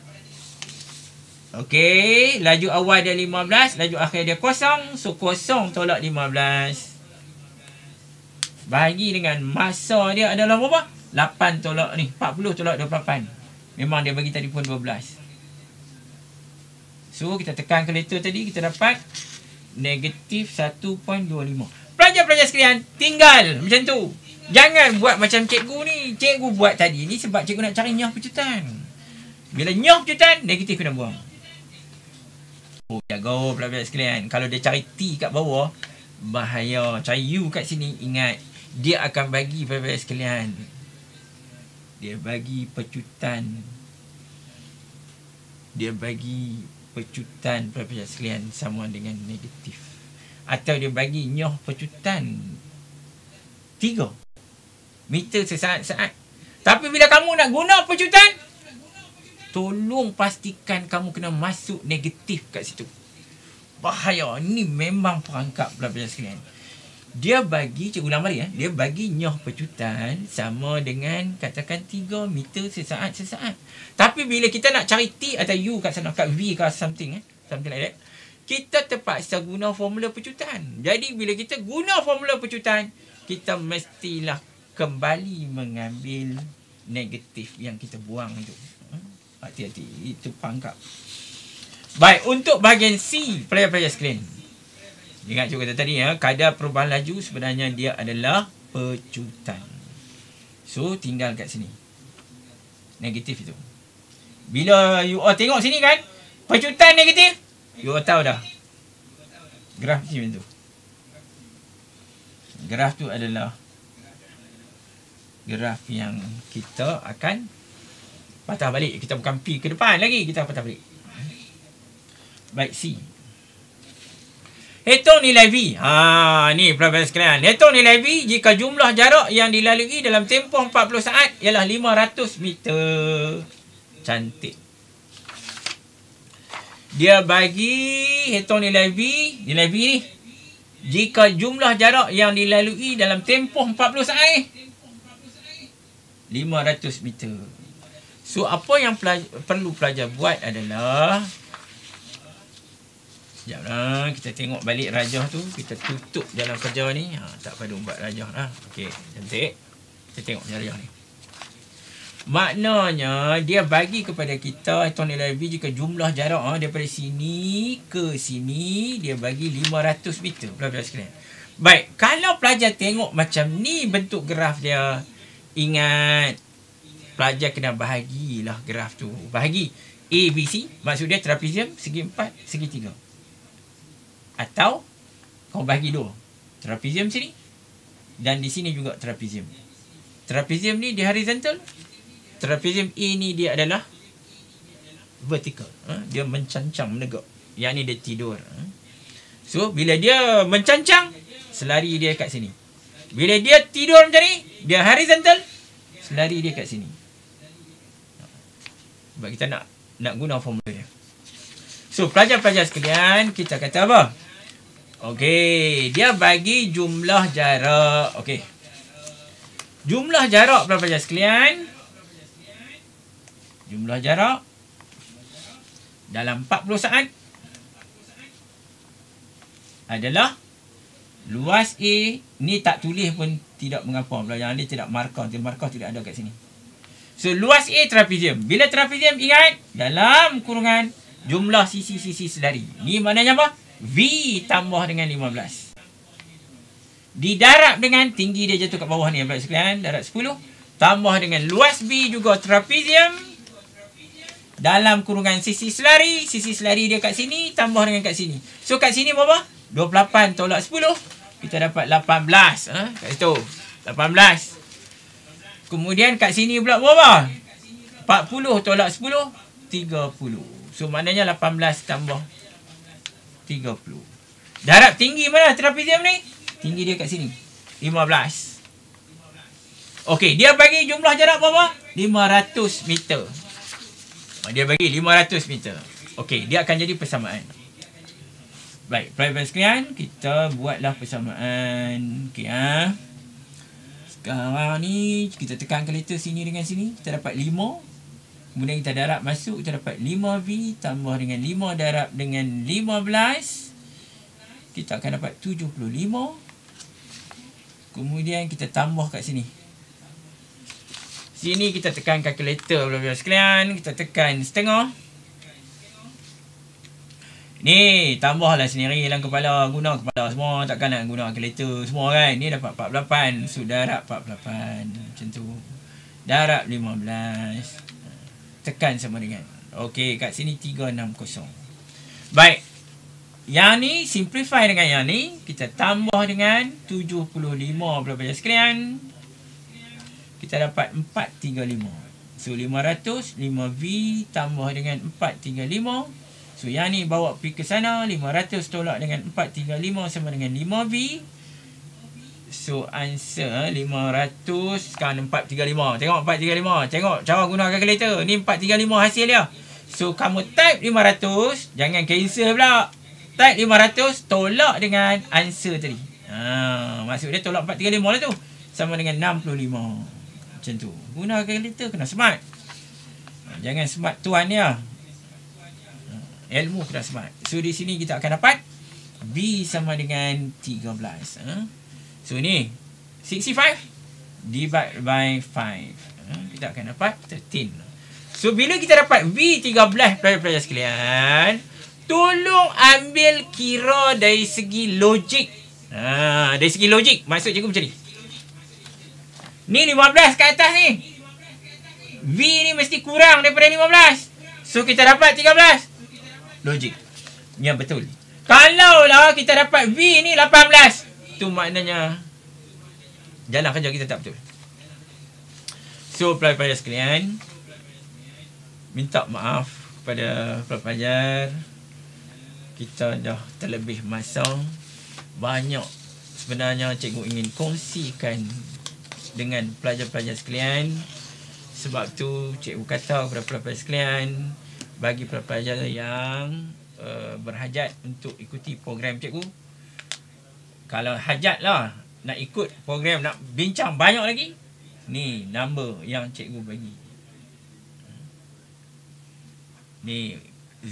Okey, laju awal dia 15, laju akhir dia kosong. So kosong tolak 15. Bahagi dengan masa dia adalah berapa? 8 tolak ni, 40 tolak 28. Memang dia bagi tadi pun 12. So kita tekan kalkulator tadi, kita dapat negatif 1.25. Pelajar-pelajar sekalian, tinggal macam tu. Jangan buat macam cikgu ni. Cikgu buat tadi ni sebab cikgu nak cari nyah pecutan. Bila nyah pecutan, negatif kena buang. Oh, jaga pelajar sekalian. Kalau dia cari T kat bawah, bahaya. Cari U kat sini, ingat. Dia akan bagi pelajar sekalian. Dia bagi pecutan. Dia bagi pecutan pelajar sekalian sama dengan negatif. Atau dia bagi nyah pecutan 3 meter sesaat-saat. Tapi bila kamu nak guna pecutan, tolong pastikan kamu kena masuk negatif kat situ. Bahaya. Ni memang perangkap pelajar sekalian. Dia bagi, cikgu ulang balik dia bagi nyah pecutan sama dengan katakan 3 meter sesaat-sesaat. Tapi bila kita nak cari T atau U kat sana, kat V ke something something like that, kita terpaksa guna formula pecutan. Jadi bila kita guna formula pecutan, kita mestilah kembali mengambil negatif yang kita buang itu. Hati-hati, itu perangkap. Baik, untuk bahagian C, pelajar-pelajar sekalian, ingat juga kata tadi kadar perubahan laju sebenarnya dia adalah pecutan. So tinggal kat sini negatif itu. Bila you all tengok sini kan, pecutan negatif, you all tahu dah graf macam tu. Graf tu adalah graf yang kita akan patah balik. Kita bukan P ke depan lagi, kita patah balik. Baik, C. Hitung nilai V. Ni pelajar sekalian. Hitung nilai V jika jumlah jarak yang dilalui dalam tempoh 40 saat ialah 500 meter. Cantik. Dia bagi hitung nilai V. Nilai V ni, jika jumlah jarak yang dilalui dalam tempoh 40 saat 500 meter. So apa yang perlu pelajar buat adalah, sekejaplah, kita tengok balik rajah tu. Kita tutup dalam kerja ni. Tak perlu buat rajah lah. Okey, cantik. Kita tengok rajah ni. Maknanya dia bagi kepada kita hitung nilai V jika jumlah jarak daripada sini ke sini, dia bagi 500 meter. Pelajar sekalian. Baik, kalau pelajar tengok macam ni bentuk graf dia, ingat pelajar kena bahagilah graf tu. Bahagi A, B, C. Maksud dia trapezium segi 4, segi 3. Atau kau bahagi 2. Trapezium sini dan di sini juga trapezium. Trapezium ni dia horizontal. Trapezium A ni dia adalah vertical. Dia mencancang, menegak. Yang ni dia tidur. So bila dia mencancang, selari dia kat sini. Bila dia tidur macam ni, dia horizontal, selari dia kat sini. Sebab kita nak guna formula dia. So pelajar-pelajar sekalian, kita kata apa? Okey, dia bagi jumlah jarak. Okey. Jumlah jarak pelajar sekalian. Jumlah jarak dalam 40 saat adalah luas A. Ni tak tulis pun tidak mengapa. Pelajar ni tidak markah. Markah tidak ada kat sini. So, luas A trapezium. Bila trapezium, ingat, dalam kurungan jumlah sisi-sisi selari. Ni maknanya apa? V tambah dengan 15. Didarab dengan tinggi dia jatuh kat bawah ni. Pelajar sekalian, darab 10. Tambah dengan luas B juga trapezium. Dalam kurungan sisi selari dia kat sini, tambah dengan kat sini. So, kat sini berapa? 28 tolak 10. Kita dapat 18. Kat situ. 18. Kemudian kat sini pula berapa? 40 tolak 10. 30. So, maknanya 18 tambah 30. Darab tinggi mana trapezium ni? Tinggi dia kat sini. 15. Okey, dia bagi jumlah jarak berapa? 500 meter. Dia bagi 500 meter. Okey, dia akan jadi persamaan. Baik, pelajar sekalian, kita buatlah persamaan. Okey, sekarang ni kita tekan kalkulator sini dengan sini, kita dapat 5. Kemudian kita darab masuk, kita dapat 5V tambah dengan 5 darab dengan 15. Kita akan dapat 75. Kemudian kita tambah kat sini. Sini kita tekan kalkulator pelajar sekalian. Kita tekan setengah. Ni tambahlah sendiri dalam kepala. Guna kepala semua. Takkan nak guna kalkulator semua kan. Ni dapat 48. So darab 48. Macam tu. Darab 15. Tekan sama dengan. Okey, kat sini 360. Baik. Yang ni simplify dengan yang ni. Kita tambah dengan 75 pelajar sekalian. Kita dapat 435. So, 500, 5V tambah dengan 435. So, yang ni bawa pergi ke sana. 500 tolak dengan 435 sama dengan 5V. So, answer 500. Sekarang 435. Tengok 435. Tengok cara guna kalkulator. Ni 435 hasil dia. So, kamu type 500. Jangan cancel pula. Type 500 tolak dengan answer tadi. Maksud dia tolak 435 lah tu. Sama dengan 65. Macam tu. Guna kalkulator kena smart. Jangan smart tuan ya. Ilmu kena smart. So, di sini kita akan dapat B sama dengan 13. So, ni 65 divide by 5. Kita akan dapat 13. So, bila kita dapat V 13 pelajar-pelajar sekalian, tolong ambil kira dari segi logik. Dari segi logik. Maksud cikgu macam ni. Ni 15 ke atas ni. V ni mesti kurang daripada 15. So, kita dapat 13. Logik. Yang betul. Kalaulah kita dapat V ni 18. Tu maknanya jalan kerja kita tak betul. So, pelajar-pelajar sekalian, minta maaf kepada pelajar. Kita dah terlebih masa. Banyak sebenarnya cikgu ingin kongsikan dengan pelajar-pelajar sekalian. Sebab tu cikgu kata kepada pelajar sekalian, bagi pelajar yang berhajat untuk ikuti program cikgu, kalau hajat lah nak ikut program, nak bincang banyak lagi, ni nombor yang cikgu bagi. Ni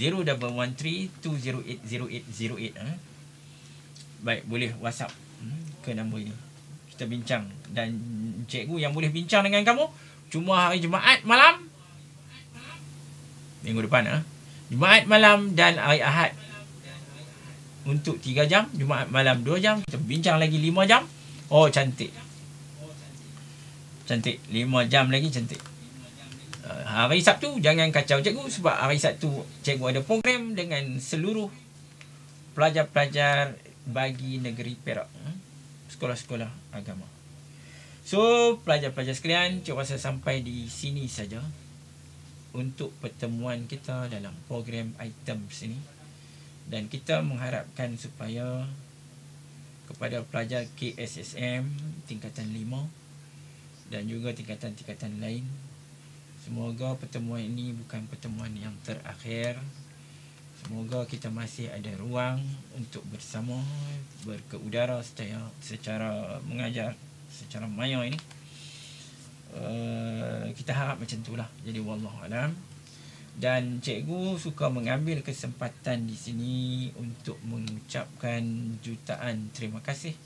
0113-208-0808. Baik, boleh WhatsApp ke nombor ini. Kita bincang. Dan cikgu yang boleh bincang dengan kamu cuma hari Jumaat malam, minggu depan Jumaat malam dan hari Ahad untuk 3 jam. Jumaat malam 2 jam. Kita bincang lagi 5 jam. Oh, cantik. Cantik. 5 jam lagi cantik. Hari Sabtu jangan kacau cikgu, sebab hari Sabtu cikgu ada program dengan seluruh pelajar-pelajar bagi negeri Perak, sekolah-sekolah agama. So, pelajar-pelajar sekalian, cikgu rasa sampai di sini saja untuk pertemuan kita dalam program items ini. Dan kita mengharapkan supaya kepada pelajar KSSM tingkatan 5 dan juga tingkatan-tingkatan lain, semoga pertemuan ini bukan pertemuan yang terakhir. Semoga kita masih ada ruang untuk bersama berkeudara secara mengajar secara maya ini. kita harap macam tu lah. Jadi wallahualam. Dan cikgu suka mengambil kesempatan di sini untuk mengucapkan jutaan terima kasih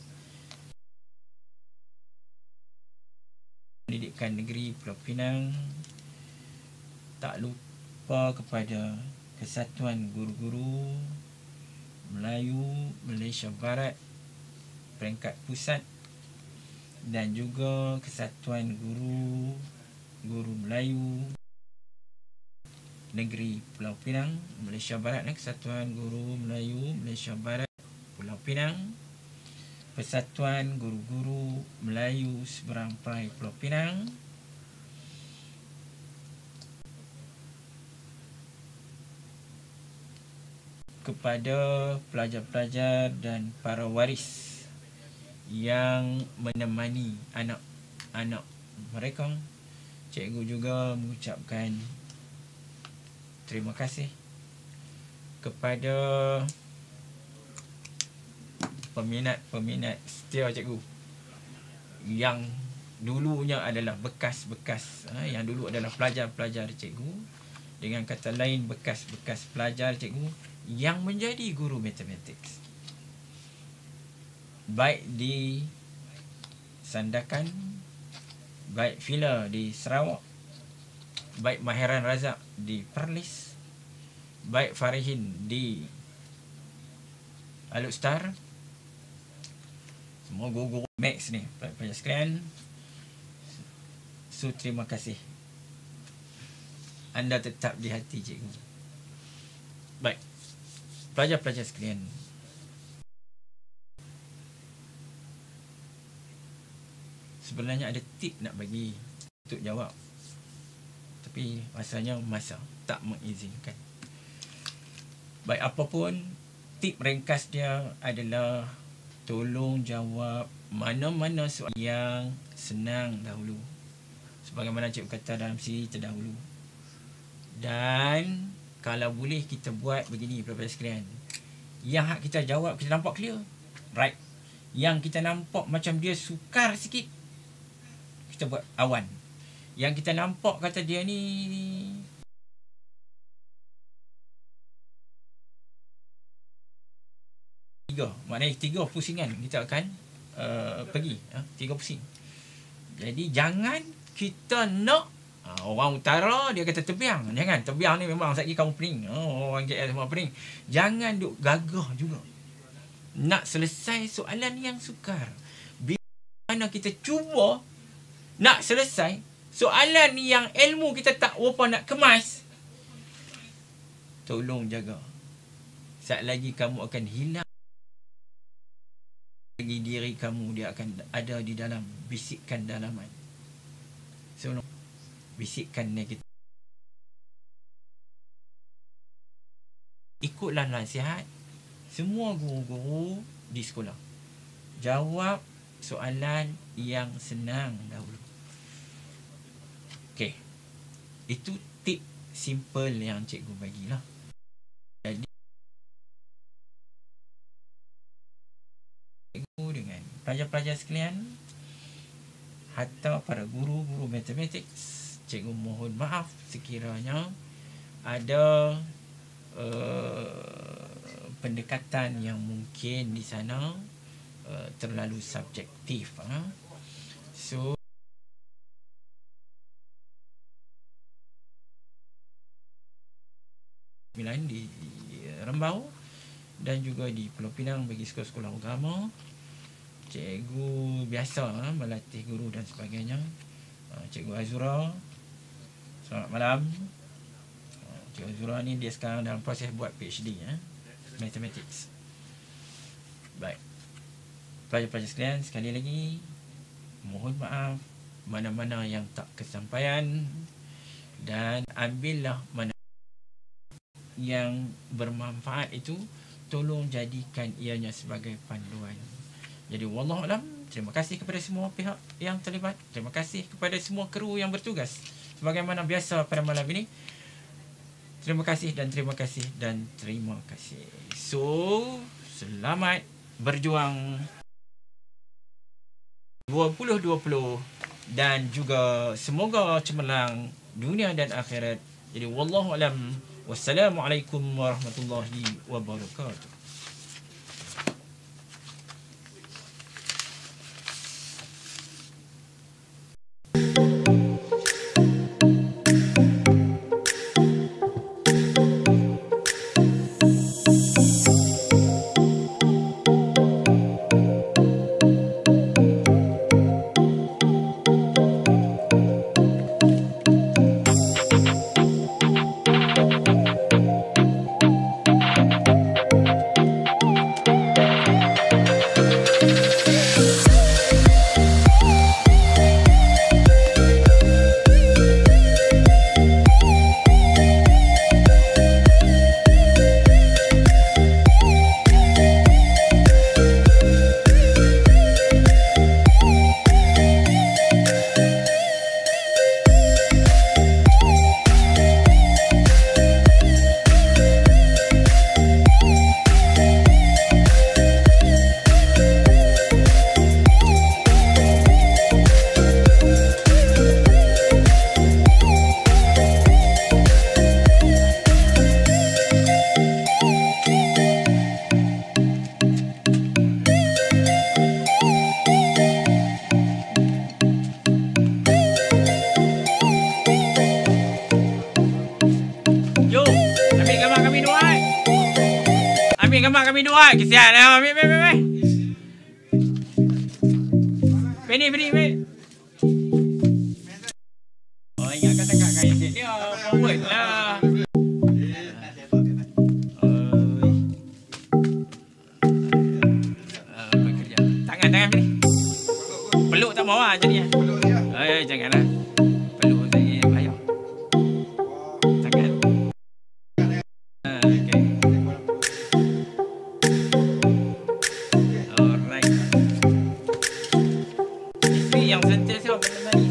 Pendidikan Negeri Pulau Pinang, tak lupa kepada Kesatuan Guru-Guru Melayu Malaysia Barat peringkat pusat dan juga Kesatuan Guru Melayu Negeri Pulau Pinang Malaysia Barat, Kesatuan Guru Melayu Malaysia Barat Pulau Pinang, Persatuan Guru-Guru Melayu Seberang Perai Pulau Pinang, kepada pelajar-pelajar dan para waris yang menemani anak-anak mereka, cikgu juga mengucapkan terima kasih kepada peminat-peminat setia cikgu yang dulunya adalah bekas-bekas, yang dulu adalah pelajar-pelajar cikgu, dengan kata lain bekas-bekas pelajar cikgu yang menjadi guru matematik, baik di Sandakan, baik Fila di Sarawak, baik Mahiran Razak di Perlis, baik Farihin di Al-Ustar. Semua guru-guru Max ni, pelajar sekalian, so terima kasih, anda tetap di hati cikgu. Baik, pelajar-pelajar sekalian, sebenarnya ada tip nak bagi untuk jawab, tapi rasanya masa tak mengizinkan. Baik apapun, tip ringkas dia adalah tolong jawab mana-mana soalan yang senang dahulu, sebagaimana cikgu kata dalam siri terdahulu. Dan kalau boleh kita buat begini, pelajar sekalian, yang hak kita jawab kita nampak clear, right? Yang kita nampak macam dia sukar sikit, kita buat awan. Yang kita nampak kata dia ni tiga, maknanya 3 pusingan kita akan pergi, 3 pusing. Jadi jangan kita nak orang utara dia kata tebiang. Jangan, tebiang ni memang sekali kamu pening. Orang KL semua pening. Jangan duk gagah juga nak selesai soalan yang sukar. Bila mana kita cuba nak selesai soalan yang ilmu kita tak berapa nak kemas, tolong jaga. Sekejap lagi kamu akan hilang lagi diri kamu, dia akan ada di dalam bisikan dalaman. So, bisikan negatif. Ikutlah nasihat semua guru-guru di sekolah. Jawab soalan yang senang dahulu. Okey. Itu tip simple yang cikgu bagilah. Jadi cikgu dengan pelajar-pelajar sekalian, hatta para guru-guru matematik, cikgu mohon maaf sekiranya ada pendekatan yang mungkin di sana terlalu subjektif. So di Rembau dan juga di Pulau Pinang bagi sekolah-sekolah agama, cikgu biasa melatih guru dan sebagainya. Cikgu Azura, selamat malam. Cikgu Azura ni dia sekarang dalam proses buat PhD Mathematics. Baik, pelajar-pelajar sekalian, sekali lagi mohon maaf mana-mana yang tak kesampaian, dan ambillah mana yang bermanfaat itu, tolong jadikan ianya sebagai panduan. Jadi wallahualam, terima kasih kepada semua pihak yang terlibat. Terima kasih kepada semua kru yang bertugas sebagaimana biasa pada malam ini. Terima kasih dan terima kasih dan terima kasih. So, selamat berjuang 2020. dan juga semoga cemerlang dunia dan akhirat. Jadi wallahu alam. Wassalamualaikum warahmatullahi wabarakatuh. Ambil gambar kami dua. Kesian. Ambil. Beni. Oh, ingatkan dekat kain dia. Forward lah. Bekerja. Tangan Beni. Peluk tak mau lah jadinya. Janganlah. Peluk saya payah. Tangan. Yang sentiasa menemani